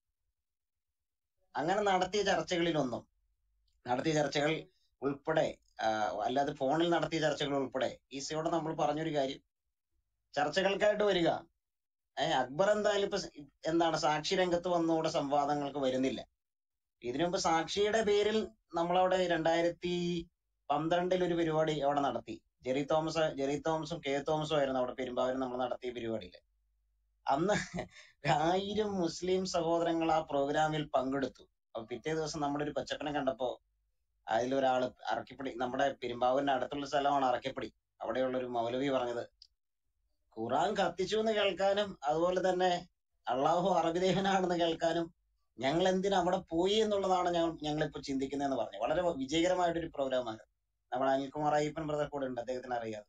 അങ്ങനെ നടത്തിയ ചർച്ചകളിലൊന്നും നടത്തിയ ചർച്ചകൾ ഉൾപ്പെടെ അല്ലാതെ ഫോണിൽ നടത്തിയ ചർച്ചകൾ ഉൾപ്പെടെ ഈസയോട് നമ്മൾ പറഞ്ഞൊരു കാര്യം, ചർച്ചകൾക്കായിട്ട് വരിക. ഏഹ് അക്ബർ എന്തായാലും ഇപ്പൊ എന്താണ് സാക്ഷി രംഗത്ത് വന്നുകൂടെ സംവാദങ്ങൾക്ക് വരുന്നില്ല. ഇതിനു മുമ്പ് സാക്ഷിയുടെ പേരിൽ നമ്മളവിടെ രണ്ടായിരത്തി പന്ത്രണ്ടിൽ ഒരു പരിപാടി അവിടെ നടത്തി. ജെറി തോമസ് ജെറി തോമസും കെ തോമസും ആയിരുന്നു അവിടെ പെരുമ്പാവൂരിൽ നമ്മൾ നടത്തിയ പരിപാടിയിൽ. അന്ന് ആയിരം മുസ്ലിം സഹോദരങ്ങൾ ആ പ്രോഗ്രാമിൽ പങ്കെടുത്തു. അപ്പൊ പിറ്റേ ദിവസം നമ്മുടെ ഒരു കൊച്ചപ്പനെ കണ്ടപ്പോ അതിലൊരാള് അറക്കിപ്പടി, നമ്മുടെ പെരുമ്പാവൂരിന്റെ അടുത്തുള്ള സ്ഥലമാണ് അറക്കിപ്പടി, അവിടെയുള്ള ഒരു മൗലവി പറഞ്ഞത് ഖുറാൻ കത്തിച്ചു എന്ന് കേൾക്കാനും അതുപോലെ തന്നെ അള്ളാഹു അറബിദേവനാണെന്ന് കേൾക്കാനും ഞങ്ങൾ എന്തിനാ അവിടെ പോയി എന്നുള്ളതാണ് ഞങ്ങൾ ഞങ്ങളിപ്പോ ചിന്തിക്കുന്നതെന്ന് പറഞ്ഞു. വളരെ വിജയകരമായിട്ടൊരു പ്രോഗ്രാമാണ്. നമ്മുടെ അനിൽകുമാർ അയ്യപ്പൻ ബ്രദർ കൂടെ ഉണ്ട്, അദ്ദേഹത്തിന് അറിയാതെ.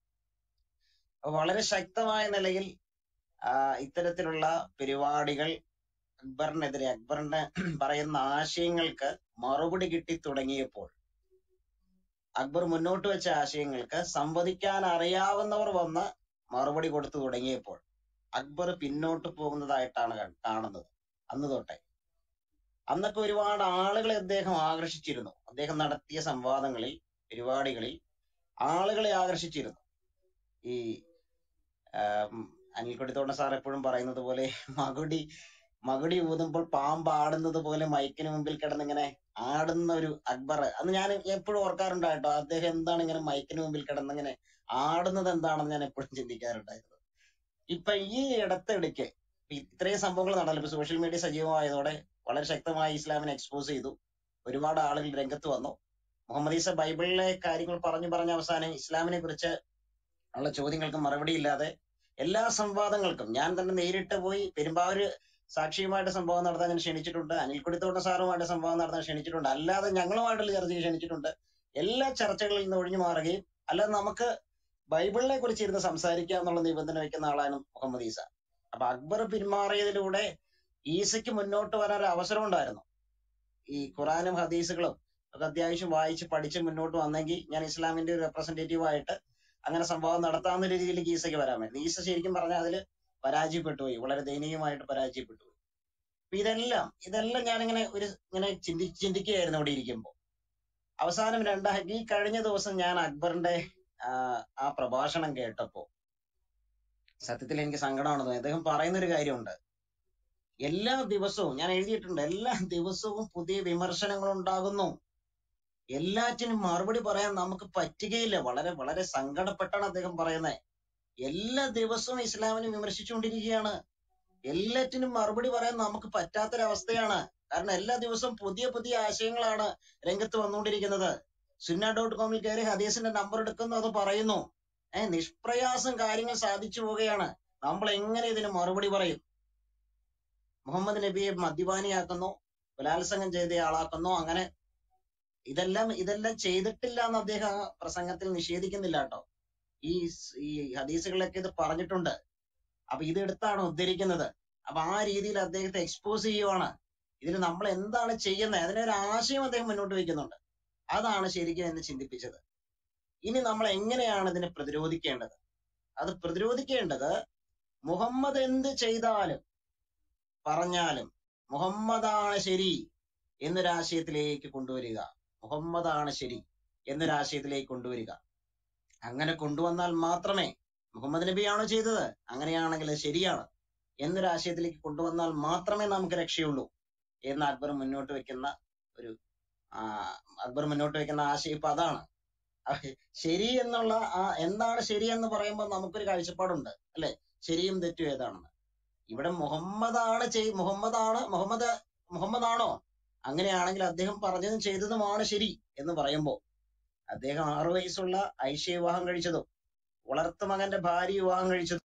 അപ്പൊ വളരെ ശക്തമായ നിലയിൽ ആ ഇത്തരത്തിലുള്ള പരിപാടികൾ അക്ബറിനെതിരെ അക്ബറിന്റെ പറയുന്ന ആശയങ്ങൾക്ക് മറുപടി കിട്ടി തുടങ്ങിയപ്പോൾ, അക്ബർ മുന്നോട്ട് വെച്ച ആശയങ്ങൾക്ക് സംവദിക്കാൻ അറിയാവുന്നവർ വന്ന് മറുപടി കൊടുത്തു തുടങ്ങിയപ്പോൾ അക്ബർ പിന്നോട്ട് പോകുന്നതായിട്ടാണ് കാണുന്നത്. അന്ന് തൊട്ടേ അന്നൊക്കെ ഒരുപാട് ആളുകളെ അദ്ദേഹം ആകർഷിച്ചിരുന്നു. അദ്ദേഹം നടത്തിയ സംവാദങ്ങളിൽ പരിപാടികളിൽ ആളുകളെ ആകർഷിച്ചിരുന്നു. ഈ അനിൽക്കുട്ടിത്തോണ്ട സാർ എപ്പോഴും പറയുന്നത് പോലെ മകുടി മകുടി ഊതുമ്പോൾ പാമ്പ് ആടുന്നത് പോലെ മൈക്കിന് മുമ്പിൽ കിടന്നിങ്ങനെ ആടുന്ന ഒരു അക്ബർ അന്ന് ഞാൻ എപ്പോഴും ഓർക്കാറുണ്ടായിട്ടോ. അദ്ദേഹം എന്താണ് ഇങ്ങനെ മൈക്കിന് മുമ്പിൽ കിടന്നിങ്ങനെ ആടുന്നത് എന്താണെന്ന് ഞാൻ എപ്പോഴും ചിന്തിക്കാറുണ്ടായിരുന്നു. ഇപ്പൊ ഈ ഇടത്തിടയ്ക്ക് ഇത്രയും സംഭവങ്ങൾ നടന്നു. ഇപ്പൊ സോഷ്യൽ മീഡിയ സജീവമായതോടെ വളരെ ശക്തമായി ഇസ്ലാമിനെ എക്സ്പോസ് ചെയ്തു. ഒരുപാട് ആളുകൾ രംഗത്ത് വന്നു. മുഹമ്മദ് ഈസ ബൈബിളിലെ കാര്യങ്ങൾ പറഞ്ഞു പറഞ്ഞ അവസാനം ഇസ്ലാമിനെ കുറിച്ച് ഉള്ള ചോദ്യങ്ങൾക്ക് മറുപടി ഇല്ലാതെ എല്ലാ സംവാദങ്ങൾക്കും ഞാൻ തന്നെ നേരിട്ട് പോയി പെരുമ്പാവൂര് സാക്ഷിയുമായിട്ട് സംഭവം നടത്താൻ ഞാൻ ക്ഷണിച്ചിട്ടുണ്ട്. അനിൽക്കുട്ടിത്തോട്ട സാറുമായിട്ട് സംഭവം നടത്താൻ ക്ഷണിച്ചിട്ടുണ്ട്. അല്ലാതെ ഞങ്ങളുമായിട്ടുള്ള ചർച്ചയ്ക്ക് ക്ഷണിച്ചിട്ടുണ്ട്. എല്ലാ ചർച്ചകളിൽ നിന്ന് ഒഴിഞ്ഞു മാറുകയും അല്ലാതെ നമുക്ക് ബൈബിളിനെ കുറിച്ച് ഇരുന്ന് സംസാരിക്കുക എന്നുള്ള നിബന്ധന വെക്കുന്ന ആളാണ് മുഹമ്മദ് ഈസ. അപ്പൊ അക്ബർ പിന്മാറിയതിലൂടെ ഈസയ്ക്ക് മുന്നോട്ട് വരാൻ ഒരു അവസരം ഉണ്ടായിരുന്നു. ഈ ഖുറാനും ഹദീസുകളും ഒക്കെ അത്യാവശ്യം വായിച്ച് പഠിച്ച് മുന്നോട്ട് വന്നെങ്കിൽ ഞാൻ ഇസ്ലാമിന്റെ ഒരു റെപ്രസെന്റേറ്റീവ് ആയിട്ട് അങ്ങനെ സംഭവം നടത്താവുന്ന രീതിയിലേക്ക് ഈസയ്ക്ക് വരാമായിരുന്നു. ഈസ ശരിക്കും പറഞ്ഞാൽ അതിൽ പരാജയപ്പെട്ടു പോയി, വളരെ ദയനീയമായിട്ട് പരാജയപ്പെട്ടു പോയി. അപ്പൊ ഇതെല്ലാം ഇതെല്ലാം ഞാനിങ്ങനെ ഒരു ഇങ്ങനെ ചിന്തി ചിന്തിക്കുകയായിരുന്നു അവിടെ ഇരിക്കുമ്പോൾ. അവസാനം രണ്ടാ ഈ കഴിഞ്ഞ ദിവസം ഞാൻ അക്ബറിന്റെ ആ പ്രഭാഷണം കേട്ടപ്പോ സത്യത്തിൽ എനിക്ക് സങ്കടമാണ് തോന്നി. അദ്ദേഹം പറയുന്നൊരു കാര്യമുണ്ട്, എല്ലാ ദിവസവും ഞാൻ എഴുതിയിട്ടുണ്ട്, എല്ലാ ദിവസവും പുതിയ വിമർശനങ്ങൾ ഉണ്ടാകുന്നു, എല്ലാറ്റിനും മറുപടി പറയാൻ നമുക്ക് പറ്റുകയില്ല. വളരെ വളരെ സങ്കടപ്പെട്ടാണ് അദ്ദേഹം പറയുന്നത്. എല്ലാ ദിവസവും ഇസ്ലാമിനെ വിമർശിച്ചുകൊണ്ടിരിക്കുകയാണ്, എല്ലാറ്റിനും മറുപടി പറയാൻ നമുക്ക് പറ്റാത്തൊരവസ്ഥയാണ്. കാരണം എല്ലാ ദിവസവും പുതിയ പുതിയ ആശയങ്ങളാണ് രംഗത്ത് വന്നുകൊണ്ടിരിക്കുന്നത്. സുന്ന ഡോട്ട് കോമിൽ കയറി ഹദീസിന്റെ നമ്പർ എടുക്കുന്നു, അത് പറയുന്നു. ഏഹ് നിഷ്പ്രയാസം കാര്യങ്ങൾ സാധിച്ചു പോവുകയാണ്. നമ്മൾ എങ്ങനെ ഇതിന് മറുപടി പറയും? മുഹമ്മദ് നബിയെ മദ്യപാനിയാക്കുന്നു, ബലാത്സംഗം ചെയ്ത ആളാക്കുന്നു, അങ്ങനെ ഇതെല്ലാം ഇതെല്ലാം ചെയ്തിട്ടില്ല എന്ന് അദ്ദേഹം ആ പ്രസംഗത്തിൽ നിഷേധിക്കുന്നില്ല കേട്ടോ. ഈ സ് ഈ ഹദീസുകളിലൊക്കെ ഇത് പറഞ്ഞിട്ടുണ്ട്. അപ്പൊ ഇതെടുത്താണ് ഉദ്ധരിക്കുന്നത്. അപ്പൊ ആ രീതിയിൽ അദ്ദേഹത്തെ എക്സ്പോസ് ചെയ്യുവാണ്. ഇതിൽ നമ്മൾ എന്താണ് ചെയ്യുന്നത് അതിനൊരു ആശയം അദ്ദേഹം മുന്നോട്ട് വെക്കുന്നുണ്ട്. അതാണ് ശരിക്കും എന്നെ ചിന്തിപ്പിച്ചത്. ഇനി നമ്മൾ എങ്ങനെയാണ് ഇതിനെ പ്രതിരോധിക്കേണ്ടത്? അത് പ്രതിരോധിക്കേണ്ടത് മുഹമ്മദ് എന്ത് ചെയ്താലും പറഞ്ഞാലും മുഹമ്മദാണ് ശരി എന്നൊരാശയത്തിലേക്ക് കൊണ്ടുവരിക. മുഹമ്മദാണ് ശരി എന്നൊരാശയത്തിലേക്ക് കൊണ്ടുവരിക. അങ്ങനെ കൊണ്ടുവന്നാൽ മാത്രമേ, മുഹമ്മദ് നബിയാണോ ചെയ്തത്, അങ്ങനെയാണെങ്കിൽ അത് ശരിയാണ് എന്നൊരാശയത്തിലേക്ക് കൊണ്ടുവന്നാൽ മാത്രമേ നമുക്ക് രക്ഷയുള്ളൂ എന്ന് അക്ബർ മുന്നോട്ട് വെക്കുന്ന ഒരു ആ അക്ബർ മുന്നോട്ട് വെക്കുന്ന ആശയം ഇപ്പൊ അതാണ്. അഹ് ശരി എന്നുള്ള ആ എന്താണ് ശരി എന്ന് പറയുമ്പോൾ നമുക്കൊരു കാഴ്ചപ്പാടുണ്ട് അല്ലെ, ശരിയും തെറ്റും ഏതാണെന്ന്. ഇവിടെ മുഹമ്മദാണ് ചെയ് മുഹമ്മദാണ് മുഹമ്മദ് മുഹമ്മദാണോ, അങ്ങനെയാണെങ്കിൽ അദ്ദേഹം പറഞ്ഞതും ചെയ്തതുമാണ് ശരി എന്ന് പറയുമ്പോൾ അദ്ദേഹം ആറു വയസ്സുള്ള ഐഷ വിവാഹം കഴിച്ചതും വളർത്തു മകന്റെ ഭാര്യ വിവാഹം കഴിച്ചതും,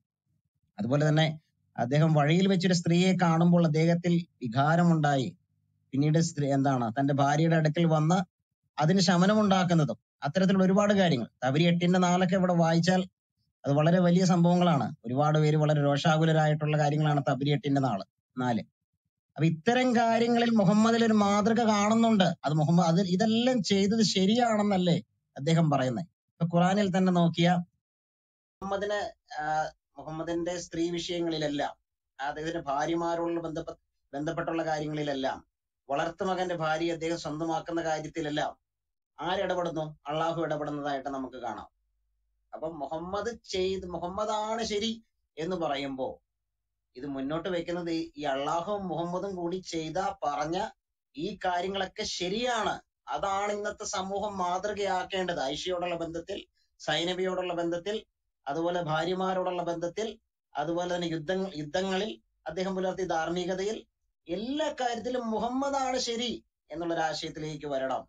അതുപോലെ തന്നെ അദ്ദേഹം വഴിയിൽ വെച്ചൊരു സ്ത്രീയെ കാണുമ്പോൾ അദ്ദേഹത്തിൽ വികാരമുണ്ടായി പിന്നീട് സ്ത്രീ എന്താണ് തന്റെ ഭാര്യയുടെ അടുക്കൽ വന്ന് അതിന് ശമനമുണ്ടാക്കുന്നതും, അത്തരത്തിലുള്ള ഒരുപാട് കാര്യങ്ങൾ തബരി എട്ടിന്റെ നാലൊക്കെ ഇവിടെ വായിച്ചാൽ അത് വളരെ വലിയ സംഭവങ്ങളാണ്. ഒരുപാട് പേര് വളരെ രോഷാകുലരായിട്ടുള്ള കാര്യങ്ങളാണ് തബരി എട്ടിന്റെ നാള് നാല്. അപ്പൊ ഇത്തരം കാര്യങ്ങളിൽ മുഹമ്മദിൽ ഒരു മാതൃക കാണുന്നുണ്ട്. അത് മുഹമ്മദ് അത് ഇതെല്ലാം ചെയ്തത് ശരിയാണെന്നല്ലേ അദ്ദേഹം പറയുന്നത്. ഇപ്പൊ ഖുറാനിൽ തന്നെ നോക്കിയ മുഹമ്മദിന് ആഹ് മുഹമ്മദിന്റെ സ്ത്രീ വിഷയങ്ങളിലെല്ലാം, അദ്ദേഹത്തിന്റെ ഭാര്യമാരോടുള്ള ബന്ധപ്പെ ബന്ധപ്പെട്ടുള്ള കാര്യങ്ങളിലെല്ലാം, വളർത്തു മകന്റെ ഭാര്യ അദ്ദേഹം സ്വന്തമാക്കുന്ന കാര്യത്തിലെല്ലാം ആരിടപെടുന്നു? അള്ളാഹു ഇടപെടുന്നതായിട്ട് നമുക്ക് കാണാം. അപ്പൊ മുഹമ്മദ് ചെയ്ത് മുഹമ്മദാണ് ശരി എന്ന് പറയുമ്പോ ഇത് മുന്നോട്ട് വെക്കുന്നത് ഈ അള്ളാഹുവും മുഹമ്മദും കൂടി ചെയ്ത പറഞ്ഞ ഈ കാര്യങ്ങളൊക്കെ ശരിയാണ്. അതാണ് ഇന്നത്തെ സമൂഹം മാതൃകയാക്കേണ്ടത്. ഐഷയോടുള്ള ബന്ധത്തിൽ, സൈനബിയോടുള്ള ബന്ധത്തിൽ, അതുപോലെ ഭാര്യമാരോടുള്ള ബന്ധത്തിൽ, അതുപോലെ തന്നെ യുദ്ധ യുദ്ധങ്ങളിൽ അദ്ദേഹം പുലർത്തിയ ധാർമ്മികതയിൽ, എല്ലാ കാര്യത്തിലും മുഹമ്മദാണ് ശരി എന്നുള്ളൊരാശയത്തിലേക്ക് വരണം.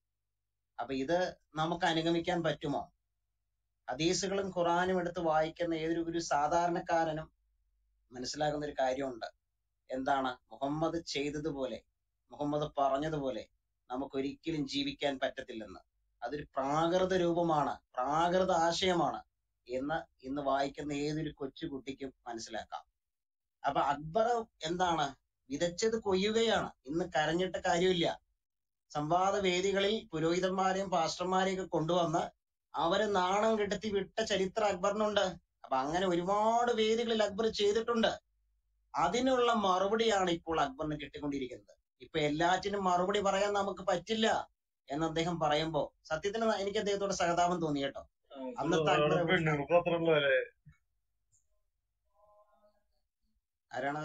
അപ്പൊ ഇത് നമുക്ക് അനുഗമിക്കാൻ പറ്റുമോ? ഹദീസുകളും ഖുറാനും എടുത്ത് വായിക്കുന്ന ഏതൊരു ഒരു സാധാരണക്കാരനും മനസ്സിലാകുന്ന ഒരു കാര്യമുണ്ട്. എന്താണ്? മുഹമ്മദ് ചെയ്തതുപോലെ, മുഹമ്മദ് പറഞ്ഞതുപോലെ നമുക്കൊരിക്കലും ജീവിക്കാൻ പറ്റത്തില്ലെന്ന്. അതൊരു പ്രാകൃത രൂപമാണ്, പ്രാകൃത ആശയമാണ് എന്ന് ഇന്ന് വായിക്കുന്ന ഏതൊരു കൊച്ചുകുട്ടിക്കും മനസ്സിലാക്കാം. അപ്പൊ അക്ബർ എന്താണ് വിതച്ചത് കൊയ്യുകയാണ്. ഇന്ന് കരഞ്ഞിട്ട് കാര്യമില്ല. സംവാദ വേദികളിൽ പുരോഹിതന്മാരെയും പാസ്റ്റർമാരെയും ഒക്കെ കൊണ്ടുവന്ന് അവരെ നാണം കെടുത്തി വിട്ട ചരിത്രം അക്ബറിനുണ്ട്. അപ്പൊ അങ്ങനെ ഒരുപാട് വേദികളിൽ അക്ബർ ചെയ്തിട്ടുണ്ട്. അതിനുള്ള മറുപടിയാണ് ഇപ്പോൾ അക്ബറിന് കിട്ടിക്കൊണ്ടിരിക്കുന്നത്. ഇപ്പൊ എല്ലാറ്റിനും മറുപടി പറയാൻ നമുക്ക് പറ്റില്ല എന്ന് അദ്ദേഹം പറയുമ്പോ സത്യത്തിന് എനിക്ക് അദ്ദേഹത്തോട് സഹതാപം തോന്നി കേട്ടോ. അന്നത്തെ അക്ബർ എവിടെ- ആരാണ്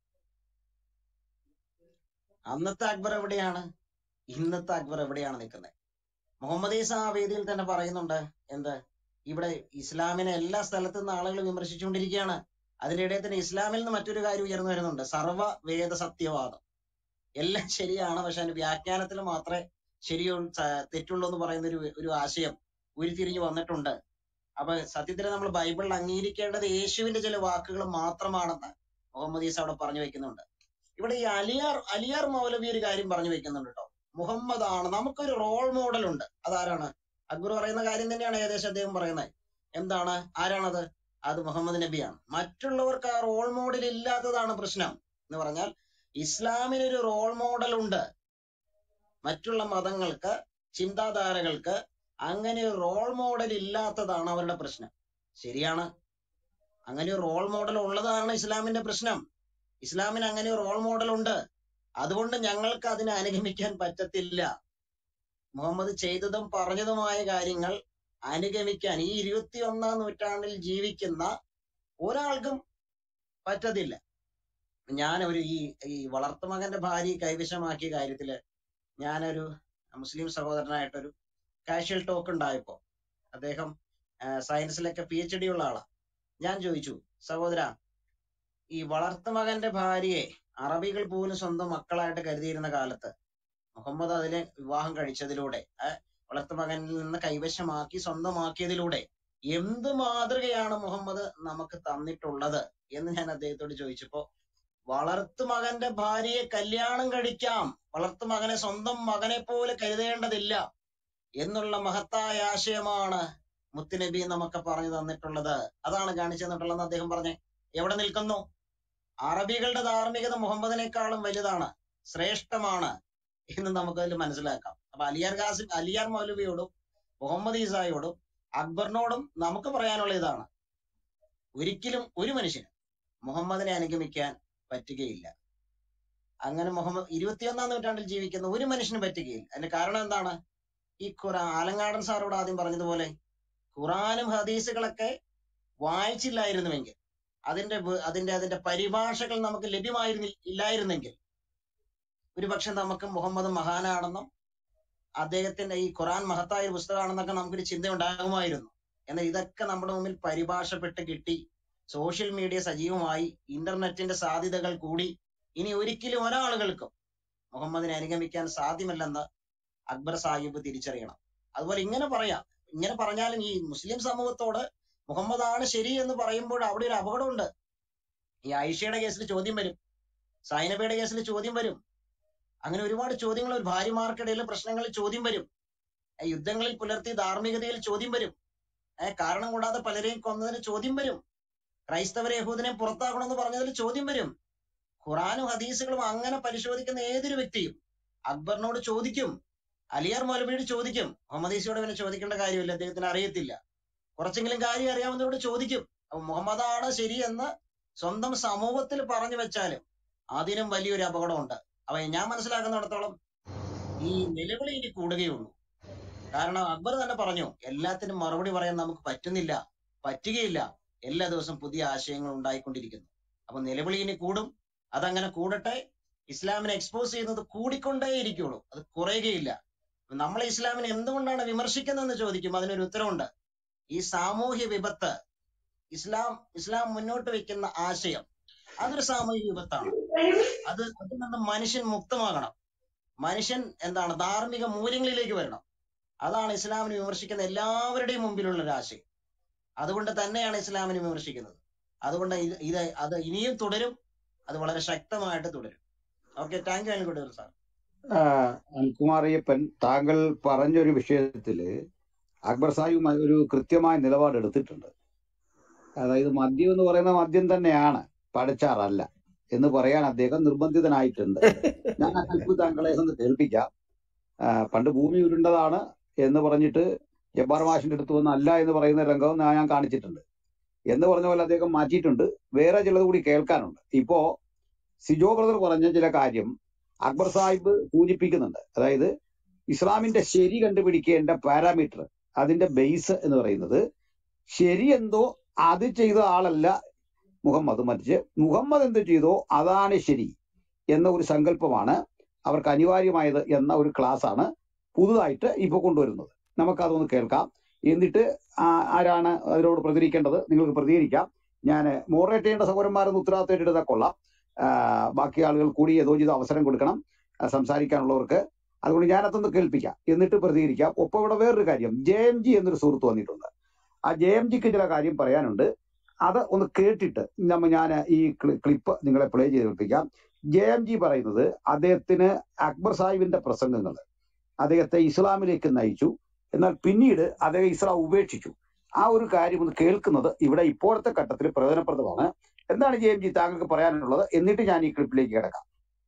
അന്നത്തെ അക്ബർ എവിടെയാണ്? ഇന്നത്തെ അക്ബർ എവിടെയാണ് നിൽക്കുന്നത്? മുഹമ്മദ് ഈസ ആ വേദിയിൽ തന്നെ പറയുന്നുണ്ട് എന്ത്, ഇവിടെ ഇസ്ലാമിനെ എല്ലാ സ്ഥലത്തു നിന്ന് ആളുകൾ വിമർശിച്ചുകൊണ്ടിരിക്കുകയാണ്. അതിന്റെ ഇടയിൽ തന്നെ ഇസ്ലാമിൽ നിന്ന് മറ്റൊരു കാര്യം ഉയർന്നു വരുന്നുണ്ട്, സർവ്വ വേദ സത്യവാദം. എല്ലാം ശരിയാണ്, പക്ഷെ അതിന്റെ വ്യാഖ്യാനത്തിൽ മാത്രമേ ശരിയോ തെറ്റുള്ളൂ എന്ന് പറയുന്ന ഒരു ഒരു ആശയം ഉരുത്തിരിഞ്ഞു വന്നിട്ടുണ്ട്. അപ്പൊ സത്യത്തിൽ നമ്മൾ ബൈബിളിൽ അംഗീകരിക്കേണ്ടത് യേശുവിന്റെ ചില വാക്കുകൾ മാത്രമാണെന്ന് മുഹമ്മദ് ഈസ അവിടെ പറഞ്ഞു വെക്കുന്നുണ്ട്. ഇവിടെ ഈ അലിയാർ അലിയാർ മൗലവി ഒരു കാര്യം പറഞ്ഞു വെക്കുന്നുണ്ട് കേട്ടോ. മുഹമ്മദ് ആണ് നമുക്കൊരു റോൾ മോഡൽ ഉണ്ട്. അതാരാണ്? അക്ബർ പറയുന്ന കാര്യം തന്നെയാണ് ഏകദേശം അദ്ദേഹം പറയുന്നത്. എന്താണ്? ആരാണത്? അത് മുഹമ്മദ് നബിയാണ്. മറ്റുള്ളവർക്ക് ആ റോൾ മോഡൽ ഇല്ലാത്തതാണ് പ്രശ്നം. എന്ന് പറഞ്ഞാൽ ഇസ്ലാമിനൊരു റോൾ മോഡൽ ഉണ്ട്, മറ്റുള്ള മതങ്ങൾക്ക്, ചിന്താധാരകൾക്ക് അങ്ങനെ ഒരു റോൾ മോഡൽ ഇല്ലാത്തതാണ് അവരുടെ പ്രശ്നം. ശരിയാണ്, അങ്ങനെ ഒരു റോൾ മോഡൽ ഉള്ളതാണ് ഇസ്ലാമിന്റെ പ്രശ്നം. ഇസ്ലാമിന് അങ്ങനെ ഒരു റോൾ മോഡൽ ഉണ്ട്, അതുകൊണ്ട് ഞങ്ങൾക്ക് അതിനെ അനുഗമിക്കാൻ പറ്റത്തില്ല. മുഹമ്മദ് ചെയ്തതും പറഞ്ഞതുമായ കാര്യങ്ങൾ അനുഗമിക്കാൻ ഈ ഇരുപത്തി ഒന്നാം നൂറ്റാണ്ടിൽ ജീവിക്കുന്ന ഒരാൾക്കും പറ്റത്തില്ല. ഞാൻ ഒരു ഈ ഈ വളർത്തുമകന്റെ ഭാര്യ കൈവശമാക്കിയ കാര്യത്തില് ഞാനൊരു മുസ്ലിം സഹോദരനായിട്ടൊരു കാഷ്വൽ ടോക്ക് ഉണ്ടായപ്പോ, അദ്ദേഹം സയൻസിലൊക്കെ പി എച്ച് ഡി ഉള്ള ആളാ. ഞാൻ ചോദിച്ചു, സഹോദര, ഈ വളർത്തുമകന്റെ ഭാര്യയെ അറബികൾ പോലും സ്വന്തം മക്കളായിട്ട് കരുതിയിരുന്ന കാലത്ത് മുഹമ്മദ് അതിനെ വിവാഹം കഴിച്ചതിലൂടെ, വളർത്തുമകനിൽ നിന്ന് കൈവശമാക്കി സ്വന്തമാക്കിയതിലൂടെ എന്ത് മാതൃകയാണ് മുഹമ്മദ് നമുക്ക് തന്നിട്ടുള്ളത് എന്ന് ഞാൻ അദ്ദേഹത്തോട് ചോദിച്ചപ്പോ വളർത്തുമകന്റെ ഭാര്യയെ കല്യാണം കഴിക്കാം, വളർത്തുമകനെ സ്വന്തം മകനെ പോലെ കരുതേണ്ടതില്ല എന്നുള്ള മഹത്തായ ആശയമാണ് മുത്തുനബി നമുക്ക് പറഞ്ഞു തന്നിട്ടുള്ളത്. അതാണ് കാണിച്ചു തന്നിട്ടുള്ളതെന്ന് അദ്ദേഹം പറഞ്ഞേ. എവിടെ നിൽക്കുന്നു? അറബികളുടെ ധാർമ്മികത മുഹമ്മദിനേക്കാളും വലുതാണ്, ശ്രേഷ്ഠമാണ് എന്ന് നമുക്കതിൽ മനസ്സിലാക്കാം. അപ്പൊ അലിയാർ ഖാസിം അലിയാർ മൗലവിയോടും മുഹമ്മദ് ഈസായോടും അക്ബറിനോടും നമുക്ക് പറയാനുള്ള ഇതാണ്: ഒരിക്കലും ഒരു മനുഷ്യന് മുഹമ്മദിനെ അനുഗമിക്കാൻ പറ്റുകയില്ല. അങ്ങനെ മുഹമ്മദ് ഇരുപത്തിയൊന്നാം നൂറ്റാണ്ടിൽ ജീവിക്കുന്ന ഒരു മനുഷ്യന് പറ്റുകയില്ല. അതിന്റെ കാരണം എന്താണ്? ഈ ഖുറാൻ, ആലങ്ങാടൻ സാറോട് ആദ്യം പറഞ്ഞതുപോലെ, ഖുറാനും ഹദീസുകളൊക്കെ വായിച്ചില്ലായിരുന്നുവെങ്കിൽ, അതിന്റെ അതിന്റെ അതിന്റെ പരിഭാഷകൾ നമുക്ക് ലഭ്യമായിരുന്നി ഇല്ലായിരുന്നെങ്കിൽ ഒരുപക്ഷെ നമുക്ക് മുഹമ്മദ് മഹാനാണെന്നും അദ്ദേഹത്തിന്റെ ഈ ഖുറാൻ മഹത്തായ ഒരു പുസ്തകമാണെന്നൊക്കെ നമുക്കൊരു ചിന്ത ഉണ്ടാകുമായിരുന്നു. എന്നാൽ ഇതൊക്കെ നമ്മുടെ മുമ്പിൽ പരിഭാഷപ്പെട്ട് കിട്ടി, സോഷ്യൽ മീഡിയ സജീവമായി, ഇന്റർനെറ്റിന്റെ സാധ്യതകൾ കൂടി, ഇനി ഒരിക്കലും ഒരാളുകൾക്കും മുഹമ്മദിനെ അനുഗമിക്കാൻ സാധ്യമല്ലെന്ന് അക്ബർ സാഹിബ് തിരിച്ചറിയണം. അതുപോലെ ഇങ്ങനെ പറയാം, ഇങ്ങനെ പറഞ്ഞാലും ഈ മുസ്ലിം സമൂഹത്തോട് മുഹമ്മദാണ് ശരി എന്ന് പറയുമ്പോൾ അവിടെ ഒരു അപകടമുണ്ട്. ഈ ആയിഷയുടെ കേസിൽ ചോദ്യം വരും, സൈനബയുടെ കേസിൽ ചോദ്യം വരും, അങ്ങനെ ഒരുപാട് ചോദ്യങ്ങൾ ഒരു ഭാര്യമാർക്കിടയിൽ പ്രശ്നങ്ങളിൽ ചോദ്യം വരും, യുദ്ധങ്ങളിൽ പുലർത്തിയ ധാർമ്മികതയിൽ ചോദ്യം വരും, ഏഹ് കാരണം കൂടാതെ പലരെയും കൊന്നതിന് ചോദ്യം വരും, ക്രൈസ്തവരെ യഹൂദനെ പുറത്താക്കണമെന്ന് പറഞ്ഞതിൽ ചോദ്യം വരും. ഖുറാനും ഹദീസുകളും അങ്ങനെ പരിശോധിക്കുന്ന ഏതൊരു വ്യക്തിയും അക്ബറിനോട് ചോദിക്കും, അലിയാർ മൗലവിയോട് ചോദിക്കും. മുഹമ്മദ് ഈസയോട് പിന്നെ ചോദിക്കേണ്ട കാര്യമില്ല, അദ്ദേഹത്തിന് അറിയത്തില്ല. കുറച്ചെങ്കിലും കാര്യം അറിയാവുന്നവരോട് ചോദിക്കും. അപ്പൊ മുഹമ്മദാണ് ശരിയെന്ന് സ്വന്തം സമൂഹത്തിൽ പറഞ്ഞു വെച്ചാലും അതിനും വലിയൊരു അപകടമുണ്ട്. അപ്പൊ ഞാൻ മനസ്സിലാക്കുന്നിടത്തോളം ഈ നിലവിളി ഇനി കൂടുകയുള്ളൂ. കാരണം അക്ബർ തന്നെ പറഞ്ഞു, എല്ലാത്തിനും മറുപടി പറയാൻ നമുക്ക് പറ്റുന്നില്ല, പറ്റുകയില്ല. എല്ലാ ദിവസവും പുതിയ ആശയങ്ങൾ ഉണ്ടായിക്കൊണ്ടിരിക്കുന്നു. അപ്പൊ നിലവിളി ഇനി കൂടും, അതങ്ങനെ കൂടട്ടെ. ഇസ്ലാമിനെ എക്സ്പോസ് ചെയ്യുന്നത് കൂടിക്കൊണ്ടേയിരിക്കുള്ളൂ, അത് കുറയുകയില്ല. നമ്മൾ ഇസ്ലാമിനെ എന്തുകൊണ്ടാണ് വിമർശിക്കുന്നതെന്ന് ചോദിക്കും, അതിനൊരു ഉത്തരവുണ്ട്. ഈ സാമൂഹ്യ വിപത്ത്, ഇസ്ലാം ഇസ്ലാം മുന്നോട്ട് വെക്കുന്ന ആശയം അതൊരു സാമൂഹ്യ വിപത്താണ്. അത് അതിൽ നിന്ന് മനുഷ്യൻ മുക്തമാകണം. മനുഷ്യൻ എന്താണ് ധാർമ്മിക മൂല്യങ്ങളിലേക്ക് വരണം. അതാണ് ഇസ്ലാമിനെ വിമർശിക്കുന്ന എല്ലാവരുടെയും മുമ്പിലുള്ള ഒരു ആശയം. അതുകൊണ്ട് തന്നെയാണ് ഇസ്ലാമിനെ വിമർശിക്കുന്നത്. അതുകൊണ്ട് ഇത് ഇത് അത് ഇനിയും തുടരും, അത് വളരെ ശക്തമായിട്ട് തുടരും. Okay, thank you Anilkutty sir. Anilkumar Ayyappan, താങ്കൾ പറഞ്ഞൊരു വിഷയത്തില് അക്ബർ സാഹിബ് ഒരു കൃത്യമായ നിലപാട് എടുത്തിട്ടുണ്ട്. അതായത് മദ്യം എന്ന് പറയുന്ന മദ്യം തന്നെയാണ്, പഴച്ചാറല്ല എന്ന് പറയാൻ അദ്ദേഹം നിർബന്ധിതനായിട്ടുണ്ട്. ഞാൻ അല്പം താങ്കളെ ഒന്ന് കേൾപ്പിക്കാം. പണ്ട് ഭൂമി ഉരുണ്ടതാണ് എന്ന് പറഞ്ഞിട്ട് ജബ്ബാർ മാഷിന്റെ അടുത്ത് വന്ന് അല്ല എന്ന് പറയുന്ന രംഗവും ഞാൻ കാണിച്ചിട്ടുണ്ട്. എന്ന് പറഞ്ഞ പോലെ അദ്ദേഹം മാറ്റിയിട്ടുണ്ട്. വേറെ ചിലത് കൂടി കേൾക്കാനുണ്ട്. ഇപ്പോ സിജോ ബ്രദർ പറഞ്ഞ ചില കാര്യം അക്ബർ സാഹിബ് സൂചിപ്പിക്കുന്നുണ്ട്. അതായത് ഇസ്ലാമിന്റെ ശരി കണ്ടുപിടിക്കേണ്ട പാരാമീറ്റർ, അതിന്റെ ബേസ് എന്ന് പറയുന്നത് ശരി എന്തോ അത് ചെയ്ത ആളല്ല മുഹമ്മദ്, മറിച്ച് മുഹമ്മദ് എന്ത് ചെയ്തോ അതാണ് ശരി എന്ന ഒരു സങ്കല്പമാണ് അവർക്ക് അനിവാര്യമായത് എന്ന ഒരു ക്ലാസ് ആണ് പുതുതായിട്ട് ഇപ്പൊ കൊണ്ടുവരുന്നത്. നമുക്കതൊന്ന് കേൾക്കാം. എന്നിട്ട് ആരാണ് അതിനോട് പ്രതികരിക്കേണ്ടത് നിങ്ങൾക്ക് പ്രതികരിക്കാം. ഞാൻ മോഡറേറ്റ് ചെയ്യേണ്ട സഹോദരന്മാരെന്ന് ഉത്തരവാദിത്തം എടുത്താൽ കൊള്ളാം. ബാക്കി ആളുകൾ കൂടി യഥോചിത അവസരം കൊടുക്കണം സംസാരിക്കാനുള്ളവർക്ക്. അതുകൊണ്ട് ഞാനതൊന്ന് കേൾപ്പിക്കാം, എന്നിട്ട് പ്രതികരിക്കാം. ഒപ്പം ഇവിടെ വേറൊരു കാര്യം, ജെ എം ജി എന്നൊരു സുഹൃത്ത് വന്നിട്ടുണ്ട്. ആ ജെ എം ജിക്ക് ചില കാര്യം പറയാനുണ്ട്. അത് ഒന്ന് കേട്ടിട്ട് നമ്മ ഞാൻ ഈ ക്ലിപ്പ് നിങ്ങളെ പ്ലേ ചെയ്ത് കേൾപ്പിക്കാം. ജെ എം ജി പറയുന്നത് അദ്ദേഹത്തിന് അക്ബർ സാഹിബിന്റെ പ്രസംഗങ്ങൾ അദ്ദേഹത്തെ ഇസ്ലാമിലേക്ക് നയിച്ചു, എന്നാൽ പിന്നീട് അദ്ദേഹം ഇസ്ലാം ഉപേക്ഷിച്ചു. ആ ഒരു കാര്യം ഒന്ന് കേൾക്കുന്നത് ഇവിടെ ഇപ്പോഴത്തെ ഘട്ടത്തിൽ പ്രയോജനപ്രദമാണ്. എന്താണ് ജെ എം ജി താങ്കൾക്ക് പറയാനുള്ളത്? എന്നിട്ട് ഞാൻ ഈ ക്ലിപ്പിലേക്ക് കിടക്കാം.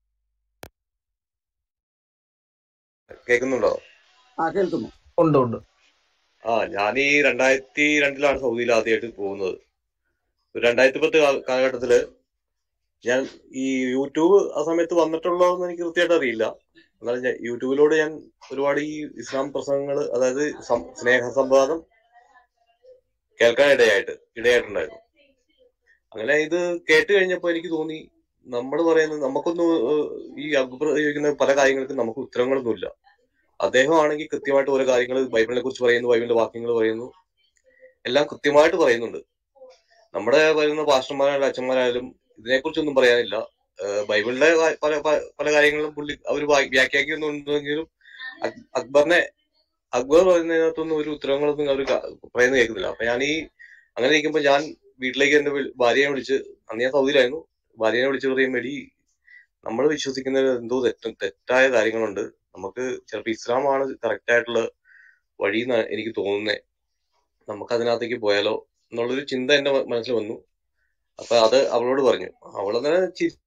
കേൾക്കുന്നുണ്ടോ? ആ കേൾക്കുന്നു. ഉണ്ട് ഉണ്ട്. ആ ഞാൻ ഈ രണ്ടായിരത്തി രണ്ടിലാണ് സൗദിയിൽ ആദ്യമായിട്ട് പോകുന്നത്. രണ്ടായിരത്തി പത്ത് കാലഘട്ടത്തില് ഞാൻ ഈ യൂട്യൂബ് ആ സമയത്ത് വന്നിട്ടുള്ളതെന്ന് എനിക്ക് കൃത്യമായിട്ട് അറിയില്ല. എന്നാൽ ഞാൻ യൂട്യൂബിലൂടെ ഞാൻ ഒരുപാട് ഈ ഇസ്ലാം പ്രസംഗങ്ങൾ, അതായത് സ്നേഹ സംവാദം കേൾക്കാൻ ഇടയായിട്ട് ഇടയായിട്ടുണ്ടായിരുന്നു. അങ്ങനെ ഇത് കേട്ട് കഴിഞ്ഞപ്പോൾ എനിക്ക് തോന്നി, നമ്മൾ പറയുന്നത് നമുക്കൊന്നും ഈ അക്ബർ ചോദിക്കുന്ന പല കാര്യങ്ങൾക്കും നമുക്ക് ഉത്തരങ്ങളൊന്നുമില്ല. അദ്ദേഹം ആണെങ്കിൽ കൃത്യമായിട്ട് ഓരോ കാര്യങ്ങൾ ബൈബിളിനെ കുറിച്ച് പറയുന്നു, ബൈബിളിന്റെ വാക്യങ്ങൾ പറയുന്നു, എല്ലാം കൃത്യമായിട്ട് പറയുന്നുണ്ട്. നമ്മുടെ വരുന്ന പാസ്റ്റർമാരായാലും അച്ഛന്മാരായാലും ഇതിനെക്കുറിച്ചൊന്നും പറയാനില്ല. ബൈബിളിലെ പല പല കാര്യങ്ങളും പുള്ളി അവർ വ്യാഖ്യാനിക്കുന്നുണ്ടെങ്കിലും അക്ബറിനെ അക്ബർ പറയുന്നതിനകത്തൊന്നും ഒരു ഉത്തരങ്ങളൊന്നും അവർ പറയുന്നത് കേൾക്കുന്നില്ല. അപ്പൊ ഞാൻ ഈ അങ്ങനെ ഇരിക്കുമ്പോൾ ഞാൻ വീട്ടിലേക്ക് എന്റെ ഭാര്യയെ വിളിച്ച്, അന്ന് ഞാൻ സൗദിയിലായിരുന്നു, ഭാര്യനെ വിളിച്ചു പറയും, എടി നമ്മൾ വിശ്വസിക്കുന്ന എന്തോ തെറ്റ തെറ്റായ കാര്യങ്ങളുണ്ട്, നമുക്ക് ചിലപ്പോൾ ഇസ്ലാമാണ് കറക്റ്റ് ആയിട്ടുള്ള വഴി എന്ന് എനിക്ക് തോന്നുന്നേ, നമുക്ക് അതിനകത്തേക്ക് പോയാലോ എന്നുള്ളൊരു ചിന്ത എന്റെ മ- മനസ്സിൽ വന്നു. അപ്പൊ അത് അവളോട് പറഞ്ഞു. അവളങ്ങനെ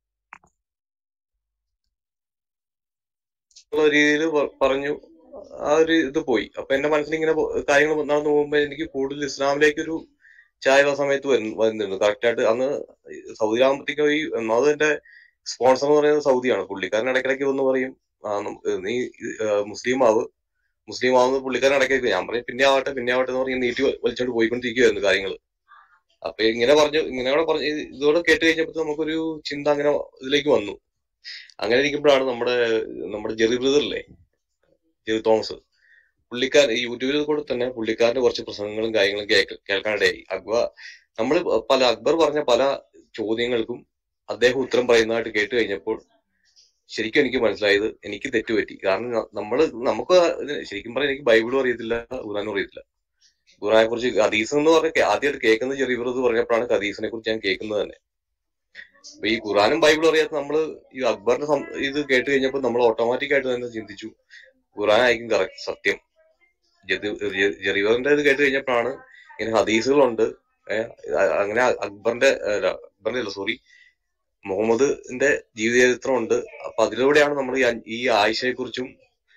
രീതിയിൽ പറഞ്ഞു. ആ ഒരു ഇത് പോയി. അപ്പൊ എന്റെ മനസ്സിൽ ഇങ്ങനെ പോ- കാര്യങ്ങൾ നടന്നു പോകുമ്പോ എനിക്ക് കൂടുതൽ ഇസ്ലാമിലേക്ക് ഒരു ചായ ആ സമയത്ത് വരുന്നു വരുന്നുണ്ട്. കറക്റ്റ് ആയിട്ട് അന്ന് സൗദി ആകുമ്പോഴത്തേക്കും ഈ ഒന്നാമത് എന്റെ സ്പോൺസർ എന്ന് പറയുന്നത് സൗദിയാണ്. പുള്ളിക്കാരൻ ഇടയ്ക്കിടയ്ക്ക് വന്ന് പറയും, ആ, നം- നീ ആ, മുസ്ലിം ആവ് മുസ്ലിം ആവുന്ന പുള്ളിക്കാരൻ ഇടയ്ക്കിടയ്ക്ക്. ഞാൻ പറയും പിന്നെ ആവട്ടെ പിന്നെ ആവട്ടെ എന്ന് പറഞ്ഞ് നീട്ടി വ- വലിച്ചോണ്ട് പോയിക്കൊണ്ടിരിക്കുകയായിരുന്നു കാര്യങ്ങൾ. അപ്പൊ ഇങ്ങനെ പറഞ്ഞു ഇങ്ങനെ കൂടെ പറഞ്ഞു ഇത് ഇതോടെ കേട്ട് കഴിഞ്ഞപ്പോ നമുക്കൊരു ചിന്ത അങ്ങനെ ഇതിലേക്ക് വന്നു. അങ്ങനെ ഇരിക്കുമ്പോഴാണ് നമ്മുടെ നമ്മുടെ ജെറി ബ്രദറില്ലേ, ജെറി തോമസ്, പുള്ളിക്കാരൻ ഈ യൂട്യൂബിൽ കൂടെ തന്നെ പുള്ളിക്കാരന്റെ കുറച്ച് പ്രസംഗങ്ങളും കാര്യങ്ങളും കേൾക്ക കേൾക്കാനിടയായി. അക്ബർ നമ്മൾ പല അക്ബർ പറഞ്ഞ പല ചോദ്യങ്ങൾക്കും അദ്ദേഹം ഉത്തരം പറയുന്നതായിട്ട് കേട്ട് കഴിഞ്ഞപ്പോൾ ശരിക്കും എനിക്ക് മനസ്സിലായത് എനിക്ക് തെറ്റുപറ്റി. കാരണം ന- നമ്മള് നമുക്ക് ശരിക്കും പറഞ്ഞാൽ എനിക്ക് ബൈബിളും അറിയത്തില്ല, ഖുറാനും അറിയത്തില്ല. ഖുറാനെ കുറിച്ച് ഹദീസ് എന്ന് പറഞ്ഞ ആദ്യമായിട്ട് കേൾക്കുന്നത് ജെറി ബ്രദർ പറഞ്ഞപ്പോഴാണ് ഹദീസിനെ കുറിച്ച് ഞാൻ കേൾക്കുന്നത് തന്നെ. അപ്പൊ ഈ ഖുറാനും ബൈബിളും അറിയാത്ത നമ്മള് ഈ അക്ബറിന്റെ സം- ഇത് കേട്ട് കഴിഞ്ഞപ്പോൾ നമ്മൾ ഓട്ടോമാറ്റിക് ആയിട്ട് തന്നെ ചിന്തിച്ചു ഖുറാനായിരിക്കും കറക്റ്റ് സത്യം. ജെറിബറിന്റെ ഇത് കേട്ട് കഴിഞ്ഞപ്പോഴാണ് ഇങ്ങനെ ഹദീസുകളുണ്ട്. ഏഹ് അങ്ങനെ അക്ബറിന്റെ അല്ല, അക്ബറിന്റെ അല്ല സോറി മുഹമ്മദിന്റെ ജീവചരിത്രമുണ്ട്. അപ്പൊ അതിലൂടെയാണ് നമ്മൾ ഈ അൻ- ഈ ആയിഷയെ കുറിച്ചും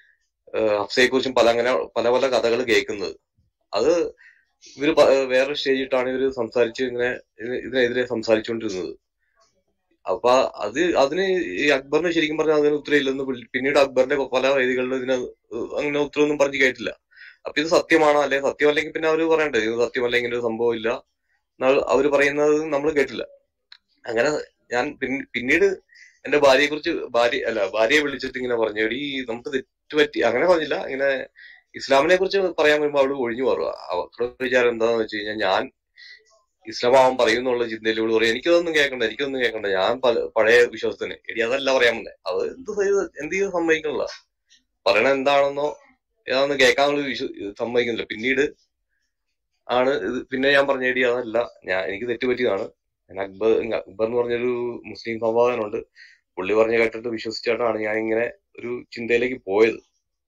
ഹഫ്സയെ കുറിച്ചും പല അങ്ങനെ പല പല കഥകൾ കേൾക്കുന്നത്. അത് ഇവര് പ- വേറെ സ്റ്റേജിട്ടാണ് ഇവര് സംസാരിച്ച് ഇങ്ങനെ ഇതിന് ഇതിനെതിരെ സംസാരിച്ചുകൊണ്ടിരുന്നത്. അപ്പൊ അത് അതിന് ഈ അക്ബറിന് ശരിക്കും പറഞ്ഞാൽ അതിന് ഉത്തരവില്ലെന്ന് പുള്ളി- പിന്നീട് അക്ബറിന്റെ പല വേദികളിലും ഇതിന് അങ്ങനെ ഉത്തരവൊന്നും പറഞ്ഞു കേട്ടില്ല. അപ്പൊ ഇത് സത്യമാണോ അല്ലെങ്കിൽ സത്യം അല്ലെങ്കിൽ പിന്നെ അവര് പറയണ്ടേ ഇത് സത്യമല്ല, ഇങ്ങനെ ഒരു സംഭവം ഇല്ല എന്നാൽ അവര് പറയുന്നത് നമ്മൾ കേട്ടില്ല. അങ്ങനെ ഞാൻ പിൻ- പിന്നീട് എന്റെ ഭാര്യയെ കുറിച്ച് ഭാര്യ അല്ല ഭാര്യയെ വിളിച്ചിട്ട് ഇങ്ങനെ പറഞ്ഞു, എടീ നമുക്ക് തെറ്റുപറ്റി, അങ്ങനെ പറഞ്ഞില്ല, ഇങ്ങനെ ഇസ്ലാമിനെ കുറിച്ച് പറയാൻ വരുമ്പോ അവള് ഒഴിഞ്ഞു മാറുക. അവരുടെ വിചാരം എന്താന്ന് വെച്ച് കഴിഞ്ഞാൽ ഞാൻ ഇസ്ലാം ആവാൻ പറയുന്നുള്ള ചിന്തയിൽ ഇവള് പറയും എനിക്കതൊന്നും കേൾക്കണ്ട എനിക്കൊന്നും കേൾക്കണ്ട, ഞാൻ പല- പഴയ വിശ്വാസത്തിന്. എടി അതല്ല പറയാൻ വന്നേ, അത് എന്ത് ചെയ്ത് എന്ത് ചെയ്ത് സമ്മതിക്കണില്ല, പറയണ എന്താണെന്നോ ഏതാണെന്ന് കേൾക്കാനുള്ള വിശ്വ സമ്മതിക്കുന്നില്ല. പിന്നീട് ആണ് ഇത് പിന്നെ ഞാൻ പറഞ്ഞ എടി അതല്ല, ഞാൻ എനിക്ക് തെറ്റുപറ്റിയതാണ്. ഞാൻ അക്ബർ അക്ബർ എന്ന് പറഞ്ഞൊരു മുസ്ലിം സംവാദനുണ്ട്, പുള്ളി പറഞ്ഞ കേട്ടിട്ട് വിശ്വസിച്ചിട്ടാണ് ഞാൻ ഇങ്ങനെ ഒരു ചിന്തയിലേക്ക് പോയത്.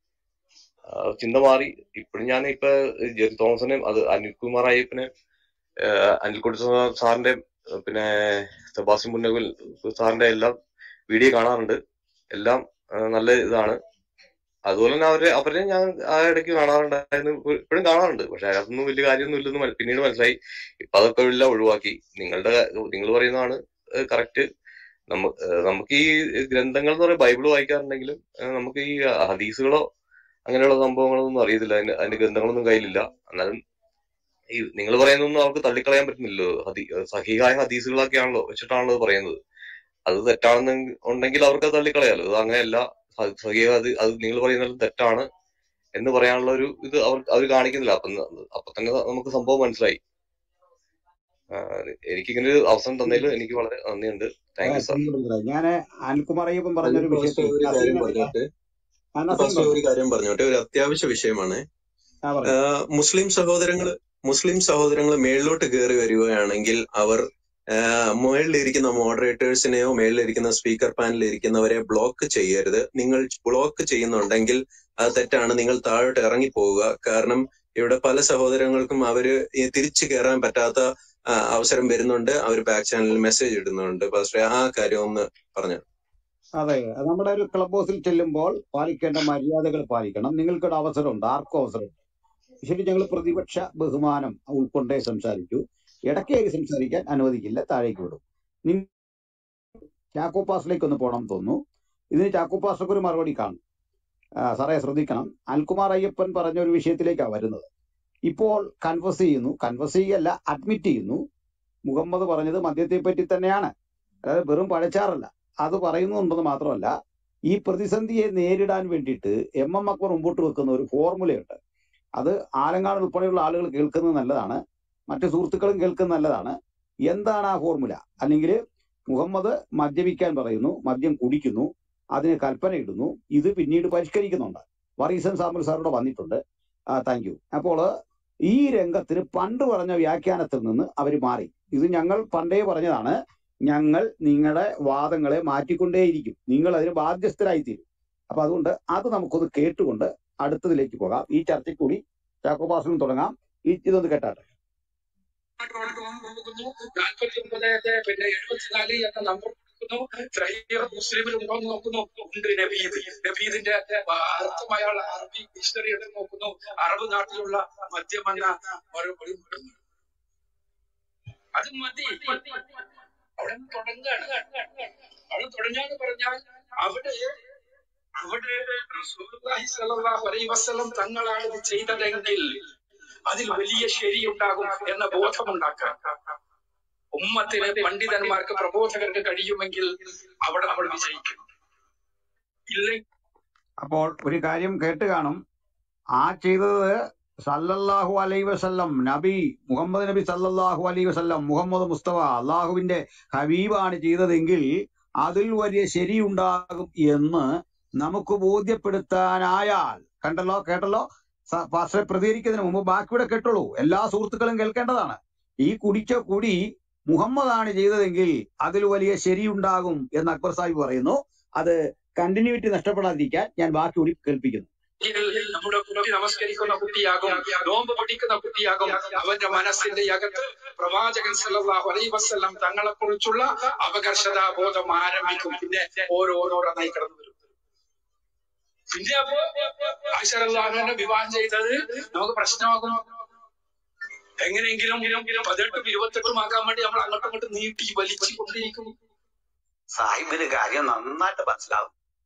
ആ ചിന്ത മാറി. ഇപ്പോഴും ഞാൻ ഇപ്പൊ ജെറി തോമസിനെ അത് അനിൽകുമാർ അയ്യപ്പനെ ഏഹ് അനിൽക്കുട്ടി സാ- സാറിന്റെ ഏഹ് പിന്നെ സെബാസ്റ്റ്യൻ പുന്നകുൽ സാറിന്റെ എല്ലാം വീഡിയോ കാണാറുണ്ട്. എല്ലാം ഏഹ് നല്ല ഇതാണ്. അതുപോലെ തന്നെ അവരെ അവരെ ഞാൻ ആ ഇടയ്ക്ക് കാണാറുണ്ടായിരുന്നു, ഇപ്പോഴും കാണാറുണ്ട്. പക്ഷെ അതൊന്നും വലിയ കാര്യമൊന്നും ഇല്ലെന്ന് മന- പിന്നീട് മനസ്സിലായി. ഇപ്പൊ അതൊക്കെ എല്ലാം ഒഴിവാക്കി. നിങ്ങളുടെ നിങ്ങൾ പറയുന്നതാണ് കറക്റ്റ്. നമ്മ ഏഹ് നമുക്ക് ഈ ഗ്രന്ഥങ്ങൾ എന്ന് പറയുമ്പോൾ ബൈബിള് വായിക്കാറുണ്ടെങ്കിലും ഏഹ് നമുക്ക് ഈ ഹദീസുകളോ അങ്ങനെയുള്ള സംഭവങ്ങളൊന്നും അറിയത്തില്ല. അതിന്റെ അതിന്റെ ഗ്രന്ഥങ്ങളൊന്നും കയ്യിലില്ല. എന്നാലും ഈ നിങ്ങൾ പറയുന്നൊന്നും അവർക്ക് തള്ളിക്കളയാൻ പറ്റുന്നില്ലല്ലോ. ഹദീ സഹീഹായ ഹദീസുകളൊക്കെയാണല്ലോ വെച്ചിട്ടാണല്ലോ ഇത് പറയുന്നത്. അത് തെറ്റാണെന്ന് ഉണ്ടെങ്കിൽ അവർക്ക് അത് തള്ളിക്കളയാലോ. അത് അങ്ങനെയല്ല. സ- സഹീഹ അത് അത് നിങ്ങൾ പറയുന്നത് തെറ്റാണ് എന്ന് പറയാനുള്ള ഒരു ഇത് അവർ അവർ കാണിക്കുന്നില്ല. അപ്പൊ ന- അപ്പൊ തന്നെ നമുക്ക് സംഭവം മനസ്സിലായി. ആ, എനിക്കിങ്ങനെ ഒരു അവസരം തന്നതിൽ എനിക്ക് വളരെ നന്ദിയുണ്ട്. Thank you sir. ഞാൻ അനിൽകുമാർ അയ്യപ്പൻ അനിൽ പറഞ്ഞൊരു പാസ്റ്റർ വിഷയത്തിൽ ഒരു നസീം കാര്യം നബി പറഞ്ഞോട്ടെ ആ, നസീം പാസ്റ്റർ പറഞ്ഞു ഒരു കാര്യം പറഞ്ഞോട്ടെ ഒരു അത്യാവശ്യ വിഷയമാണ്. ആ പറഞ്ഞു ആഹ് മുസ്ലിം സഹോദരങ്ങൾ മുസ്ലിം സഹോദരങ്ങൾ മേളിലോട്ട് കയറി വരികയാണെങ്കിൽ അവർ ആഹ് മുകളിലിരിക്കുന്ന മോഡറേറ്റേഴ്സിനെയോ മേളിലിരിക്കുന്ന സ്പീക്കർ പാനലിൽ ഇരിക്കുന്നവരെ ബ്ലോക്ക് ചെയ്യരുത്. നിങ്ങൾ ബ്ലോക്ക് ചെയ്യുന്നുണ്ടെങ്കിൽ അത് തെറ്റാണ്. നിങ്ങൾ താഴോട്ട് ഇറങ്ങി പോവുക. കാരണം ഇവിടെ പല സഹോദരങ്ങൾക്കും അവര് ഈ തിരിച്ചു കയറാൻ പറ്റാത്ത ആ, അവസരം വരുന്നുണ്ട്. അവർ ബാക്ക് ചാനലിൽ മെസ്സേജ് ഇടുന്നുണ്ട്. പാസ്റ്റർ ആ കാര്യം ഒന്ന് പറഞ്ഞു. അതെ, നമ്മുടെ ഒരു ക്ലബ് ഹൗസിൽ ചെല്ലുമ്പോൾ പാലിക്കേണ്ട മര്യാദകൾ പാലിക്കണം. നിങ്ങൾക്കൊരു അവസരമുണ്ട്, ആർക്കും അവസരമുണ്ട്. ശരി, ഞങ്ങൾ പ്രതിപക്ഷ ബഹുമാനം ഉൾക്കൊണ്ടേ സംസാരിച്ചു. ഇടയ്ക്കേറി സംസാരിക്കാൻ അനുവദിക്കില്ല, താഴേക്ക് വിടും. നിങ്ങൾ ചാക്കോ പാസിലേക്ക് ഒന്ന് പോകണം തോന്നുന്നു. ഇതിന് ചാക്കോ പാസ്റ്റർക്ക് ഒരു മറുപടി കാണും. ആ, സാറേ ശ്രദ്ധിക്കണം, അനിൽകുമാർ അയ്യപ്പൻ പറഞ്ഞ ഒരു വിഷയത്തിലേക്കാണ് വരുന്നത്. ഇപ്പോൾ കൺഫസ് ചെയ്യുന്നു, കൺഫസ് ചെയ്യല്ല അഡ്മിറ്റ് ചെയ്യുന്നു, മുഹമ്മദ് പറഞ്ഞത് മദ്യത്തെ പറ്റി തന്നെയാണ്, അതായത് വെറും പഴച്ചാറല്ല. അത് പറയുന്നുണ്ടെന്ന് മാത്രമല്ല, ഈ പ്രതിസന്ധിയെ നേരിടാൻ വേണ്ടിയിട്ട് എം എം അക്ബർ മുമ്പോട്ട് വെക്കുന്ന ഒരു ഫോർമുലയുണ്ട്. അത് ആലങ്ങാട് ഉൾപ്പെടെയുള്ള ആളുകൾ കേൾക്കുന്നത് നല്ലതാണ്, മറ്റു സുഹൃത്തുക്കളും കേൾക്കുന്നത് നല്ലതാണ്. എന്താണ് ആ ഫോർമുല? അല്ലെങ്കിൽ മുഹമ്മദ് മദ്യപിക്കാൻ പറയുന്നു, മദ്യം കുടിക്കുന്നു, അതിന് കൽപ്പന ഇടുന്നു, ഇത് പിന്നീട് പരിഷ്കരിക്കുന്നുണ്ട്. വറീസൻ സാമുൽ സാറിവിടെ വന്നിട്ടുണ്ട്. Thank you. അപ്പോൾ ഈ രംഗത്തിന് പണ്ട് പറഞ്ഞ വ്യാഖ്യാനത്തിൽ നിന്ന് അവർ മാറി. ഇത് ഞങ്ങൾ പണ്ടേ പറഞ്ഞതാണ്. ഞങ്ങൾ നിങ്ങളുടെ വാദങ്ങളെ മാറ്റിക്കൊണ്ടേയിരിക്കും, നിങ്ങൾ അതിന് ബാധ്യസ്ഥരായിത്തീരും. അപ്പൊ അതുകൊണ്ട് അത് നമുക്കൊന്ന് കേട്ടുകൊണ്ട് അടുത്തതിലേക്ക് പോകാം. ഈ ചർച്ചയ്ക്ക് കൂടി ചാക്കോപാസിലും തുടങ്ങാം. ഈ ഇതൊന്ന് കേട്ടാട്ടെ. നാൽപ്പത്തി ഒമ്പത് പിന്നെ എഴുപത്തിനാല് എന്ന നമ്പർ കൊടുക്കുന്നു. മുസ്ലിമിൽ ഉണ്ടോ എന്ന് നോക്കുന്നു. ഉണ്ട്. നബീദ്. നബീദിന്റെ അർത്ഥം അയാൾ അറബി ഡിക്ഷണറി എടുത്ത് നോക്കുന്നു. അറബ് നാട്ടിലുള്ള മദ്യം എന്ന മറുപടി കിട്ടുന്നു. അത് മതി. അവിടെ തുടങ്ങാണ്. അവിടെ തുടങ്ങാന്ന് പറഞ്ഞാൽ അവിടെ അവിടെ റസൂലുള്ളാഹി സ്വല്ലല്ലാഹു അലൈഹി വസല്ലം തങ്ങളാണ് ഇത് ചെയ്തതെങ്കിൽ അതിൽ വലിയ ശരിയുണ്ടാകും എന്ന ബോധമുണ്ടാക്കാൻ ഉമ്മത്തിലെ പണ്ഡിതന്മാർക്ക് പ്രബോധകർക്ക് കഴിയുമെങ്കിൽ അവിടെ നമ്മൾ വിജയിക്കും. ഇല്ലേ? അപ്പോൾ ഒരു കാര്യം കേട്ട് കാണും. ആ ചെയ്തത് സല്ലല്ലാഹു അലൈഹി വസല്ലം നബി മുഹമ്മദ് നബി സല്ലല്ലാഹു അലൈഹി വസല്ലം മുഹമ്മദ് മുസ്തഫ അള്ളാഹുവിന്റെ ഹബീബാണ് ചെയ്തതെങ്കിൽ അതിൽ വലിയ ശരിയുണ്ടാകും എന്ന് നമുക്ക് ബോധ്യപ്പെടുത്താനായാൽ, കണ്ടല്ലോ കേട്ടല്ലോ, പാസ്റ്ററെ പ്രതികരിക്കുന്നതിന് മുമ്പ് ബാക്കിയുടെ കേട്ടോളൂ. എല്ലാ സുഹൃത്തുക്കളും കേൾക്കേണ്ടതാണ്. ഈ കുടിച്ച കുടി മുഹമ്മദാണ് ചെയ്തതെങ്കിൽ അതിൽ വലിയ ശരിയുണ്ടാകും എന്ന് അക്ബർ സാഹിബ് പറയുന്നു. അത് കണ്ടിന്യൂറ്റി നഷ്ടപ്പെടാതിരിക്കാൻ ഞാൻ ബാക്കി കൂടി കേൾപ്പിക്കുന്നു. നമ്മുടെ കുട്ടി നമസ്കരിക്കുന്ന കുട്ടിയാകും, നോമ്പ് പഠിക്കുന്ന കുട്ടിയാകും. അവന്റെ മനസ്സിന്റെ അകത്ത് പ്രവാചകൻ സല്ലല്ലാഹു അലൈഹി വസല്ലം തങ്ങളെ കുറിച്ചുള്ള അപകർഷതാബോധം ആരംഭിക്കും. പിന്നെ ഓരോരോരോന്നായി കടന്നു വരും. പിന്നെ അപ്പോ ആയിഷ റളിയല്ലാഹു അൻഹയെ വിവാഹം ചെയ്തത് നമുക്ക് പ്രശ്നമാകും. എങ്ങനെയെങ്കിലും പതിനെട്ടും ഇരുപത്തെട്ടും ആക്കാൻ വേണ്ടി നമ്മൾ അങ്ങോട്ടും ഇങ്ങോട്ടും നീട്ടി വലിച്ചു കൊണ്ടിരിക്കും. സാഹിബിന് കാര്യം നന്നായിട്ട് മനസ്സിലാവും.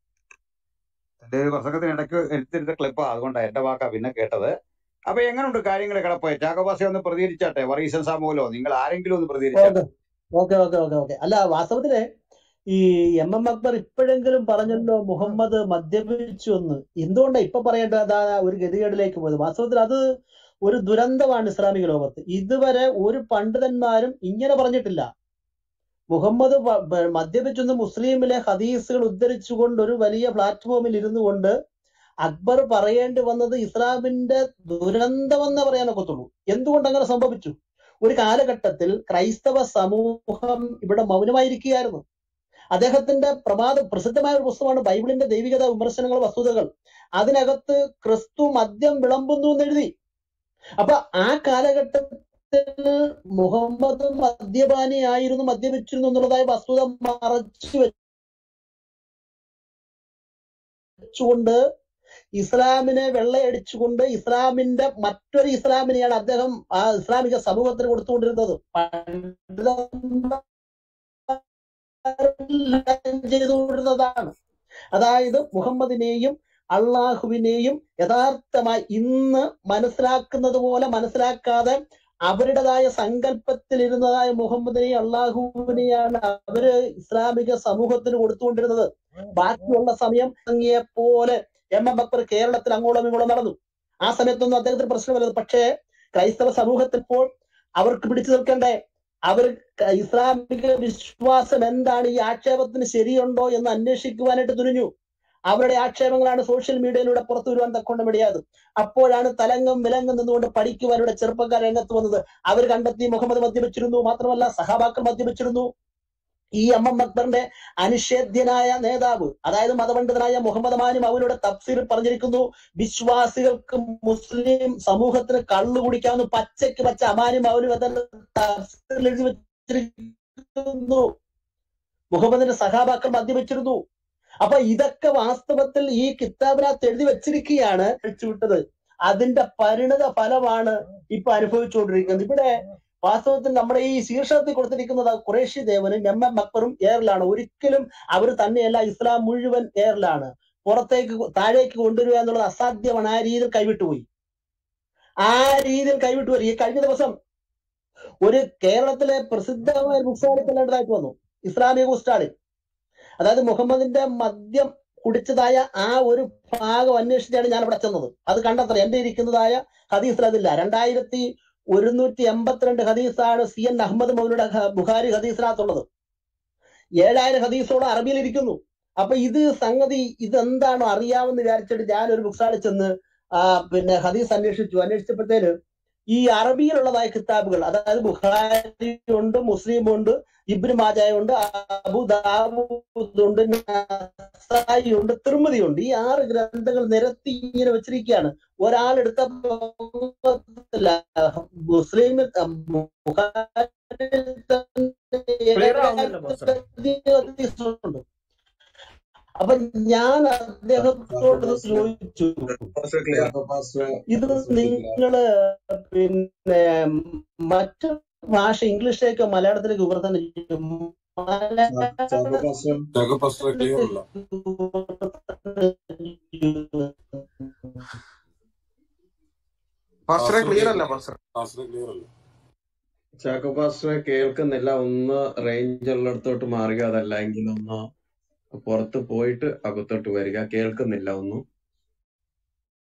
എന്റെ ഒരു പ്രസംഗത്തിന് ഇടയ്ക്ക് എടുത്തിരുന്ന ക്ലിപ്പാ, അതുകൊണ്ടാണ് എന്റെ വാക്കാ പിന്നെ കേട്ടത്. അപ്പൊ എങ്ങനെയുണ്ട് കാര്യങ്ങൾ കിടപ്പോയ? ചാക്കോപാസ ഒന്ന് പ്രതികരിച്ചാട്ടെ. വർഗീസൻ സാമുവലോ നിങ്ങൾ ആരെങ്കിലും ഒന്ന് പ്രതികരിച്ചാട്ടെ. ഓക്കെ ഓക്കെ ഓക്കെ ഓക്കെ അല്ല, വാസ്തവത്തില് ഈ എം എം അക്ബർ ഇപ്പോഴെങ്കിലും പറഞ്ഞല്ലോ മുഹമ്മദ് മദ്യപിച്ചു എന്ന്. എന്തുകൊണ്ടാണ് ഇപ്പൊ പറയേണ്ടത് അതാ ഒരു ഗതികേടിലേക്ക് പോയത്? വാസ്തവത്തിൽ അത് ഒരു ദുരന്തമാണ് ഇസ്ലാമിക ലോകത്ത്. ഇതുവരെ ഒരു പണ്ഡിതന്മാരും ഇങ്ങനെ പറഞ്ഞിട്ടില്ല. മുഹമ്മദ് മദ്യപിച്ചെന്ന് മുസ്ലിമിലെ ഹദീസുകൾ ഉദ്ധരിച്ചുകൊണ്ട് ഒരു വലിയ പ്ലാറ്റ്ഫോമിൽ ഇരുന്നു കൊണ്ട് അക്ബർ പറയേണ്ടി വന്നത് ഇസ്ലാമിന്റെ ദുരന്തമെന്ന് പറയാനൊക്കത്തുള്ളൂ. എന്തുകൊണ്ട് അങ്ങനെ സംഭവിച്ചു? ഒരു കാലഘട്ടത്തിൽ ക്രൈസ്തവ സമൂഹം ഇവിടെ മൗനമായിരിക്കുകയായിരുന്നു. അദ്ദേഹത്തിന്റെ പ്രമാദ പ്രസിദ്ധമായ ഒരു പുസ്തകമാണ് ബൈബിളിന്റെ ദൈവികത വിമർശനങ്ങൾ വസ്തുതകൾ. അതിനകത്ത് ക്രിസ്തു മദ്യം വിളമ്പുന്നു എന്നെഴുതി. അപ്പൊ ആ കാലഘട്ടത്തിൽ മുഹമ്മദ് മദ്യപാനിയായിരുന്നു, മദ്യപിച്ചിരുന്നു എന്നുള്ളതായ വസ്തുത മറച്ചു വെച്ചുകൊണ്ട് ഇസ്ലാമിനെ വെള്ളയടിച്ചുകൊണ്ട് ഇസ്ലാമിന്റെ മറ്റൊരു ഇസ്ലാമിനെയാണ് അദ്ദേഹം ആ ഇസ്ലാമിക സമൂഹത്തിന് കൊടുത്തുകൊണ്ടിരുന്നത്. ചെയ്തുകൊണ്ടിരുന്നതാണ്. അതായത് മുഹമ്മദിനെയും അള്ളാഹുവിനെയും യഥാർത്ഥമായി ഇന്ന് മനസ്സിലാക്കുന്നത് പോലെ മനസ്സിലാക്കാതെ അവരുടേതായ സങ്കല്പത്തിൽ ഇരുന്നതായ മുഹമ്മദിനെയും അള്ളാഹുവിനെയാണ് അവര് ഇസ്ലാമിക സമൂഹത്തിന് കൊടുത്തുകൊണ്ടിരുന്നത്. ബാക്കിയുള്ള സമയം ഭംഗിയെ പോലെ എം എം അക്ബർ കേരളത്തിൽ അങ്ങോളം ഇങ്ങോളം നടന്നു. ആ സമയത്തൊന്നും അദ്ദേഹത്തിന് പ്രശ്നമല്ലത്. പക്ഷേ ക്രൈസ്തവ സമൂഹത്തിൽ ഇപ്പോൾ അവർക്ക് പിടിച്ചു നിൽക്കണ്ടേ? അവർ ഇസ്ലാമിക വിശ്വാസം എന്താണ്, ഈ ആക്ഷേപത്തിന് ശരിയുണ്ടോ എന്ന് അന്വേഷിക്കുവാനായിട്ട് തുനിഞ്ഞു. അവരുടെ ആക്ഷേപങ്ങളാണ് സോഷ്യൽ മീഡിയയിലൂടെ പുറത്തു വരുവാൻ തക്കൊണ്ട് ഇടയായത്. അപ്പോഴാണ് തലങ്ങും വിലങ്ങും നിന്നുകൊണ്ട് പഠിക്കുവാനുള്ള ചെറുപ്പക്കാർ രംഗത്ത് വന്നത്. അവർ കണ്ടെത്തി മുഹമ്മദ് മദ്യപിച്ചിരുന്നു, മാത്രമല്ല സഹാബാക്കൾ മദ്യപിച്ചിരുന്നു. ഈ എം എം അക്ബറിന്റെ അനിഷേധ്യനായ നേതാവ്, അതായത് മതപണ്ഡിതനായ മുഹമ്മദ് മാനും അവരുടെ തഫ്സീറിൽ പറഞ്ഞിരിക്കുന്നു, വിശ്വാസികൾക്ക് മുസ്ലിം സമൂഹത്തിന് കള്ളു കുടിക്കാവുന്ന പച്ചയ്ക്ക് പച്ച അമാനും അവനും തഫ്സീറിൽ എഴുതി വെച്ചിരിക്കുന്നു. മുഹമ്മദിന്റെ സഹാബാക്കൾ മദ്യപിച്ചിരുന്നു. അപ്പൊ ഇതൊക്കെ വാസ്തവത്തിൽ ഈ കിതാബിനകത്ത് എഴുതി വെച്ചിരിക്കുകയാണ് വിട്ടത്. അതിന്റെ പരിണിത ഫലമാണ് ഇപ്പൊ അനുഭവിച്ചുകൊണ്ടിരിക്കുന്നത്. ഇവിടെ വാസ്തവത്തിൽ നമ്മുടെ ഈ ശീർഷകത്തിൽ കൊടുത്തിരിക്കുന്നത് ഖുറൈശി ദേവനും എം എം അക്ബറും എയറിലാണ്. ഒരിക്കലും അവർ തന്നെയല്ല, ഇസ്ലാം മുഴുവൻ എയറിലാണ്. പുറത്തേക്ക് താഴേക്ക് കൊണ്ടുവരിക എന്നുള്ളത് അസാധ്യമാണ്. ആ രീതിയിൽ കൈവിട്ടുപോയി ആ രീതിയിൽ കൈവിട്ടുപോയി. ഈ കഴിഞ്ഞ ദിവസം ഒരു കേരളത്തിലെ പ്രസിദ്ധമായ ബുക്സ്റ്റാളിൽ ചെല്ലേണ്ടതായിട്ട് വന്നു. ഇസ്ലാമിക ബുക്സ്റ്റാളിൽ, അതായത് മുഹമ്മദിന്റെ മദ്യം കുടിച്ചതായ ആ ഒരു ഭാഗം അന്വേഷിച്ചാണ് ഞാൻ അവിടെ ചെന്നത്. അത് കണ്ടത്ര എന്റെ ഇരിക്കുന്നതായ ഹദീസ് അതില്ല. രണ്ടായിരത്തി ഒരുന്നൂറ്റി എൺപത്തിരണ്ട് ഹദീസാണ് സി എൻ അഹമ്മദ് മൗലയുടെ ബുഖാരി ഹദീസിനകത്തുള്ളത്. ഏഴായിരം ഹദീസോളം അറബിയിലിരിക്കുന്നു. അപ്പൊ ഇത് സംഗതി ഇതെന്താണോ അറിയാമെന്ന് വിചാരിച്ചിട്ട് ഞാൻ ഒരു ബുക്സ്റ്റാളിൽ ചെന്ന് ആ പിന്നെ ഹദീസ് അന്വേഷിച്ചു. അന്വേഷിച്ചപ്പോഴത്തേന് ഈ അറബിയിലുള്ളതായ കിതാബുകൾ, അതായത് ബുഖാരി ഉണ്ട്, മുസ്ലിം ഉണ്ട്, ഇബ്നു മാജയുണ്ട്, അബൂദാവൂദ് ഉണ്ട്, നസായി ഉണ്ട്, തിർമിദി ഉണ്ട്. ഈ ആറ് ഗ്രന്ഥങ്ങൾ നിരത്തി ഇങ്ങനെ വെച്ചിരിക്കുകയാണ്. ഒരാളെടുത്ത മുസ്ലിം ക്ലിയർ ആവുന്നില്ല പാസ്റ്ററെ. ഉണ്ട്. അപ്പൊ ഞാൻ അദ്ദേഹത്തോട് ചോദിച്ചു, പാസ്റ്റർ ക്ലിയർ. ഇത് നിങ്ങള് പിന്നെ മറ്റു ഭാഷ ഇംഗ്ലീഷിലേക്ക് മലയാളത്തിലേക്ക് വിവർത്തനം ചെയ്യും, പാസ്റ്ററെ ക്ലിയർ അല്ല പാസ്റ്റർ. ചാക്കോ പാസ്റ്ററെ കേൾക്കുന്നില്ല. ഒന്ന് റേഞ്ച് ഉള്ളിടത്തോട്ട് മാറുക, അതല്ല എങ്കിൽ ഒന്ന് പുറത്ത് പോയിട്ട് അകത്തോട്ട് വരിക. കേൾക്കുന്നില്ല ഒന്നും.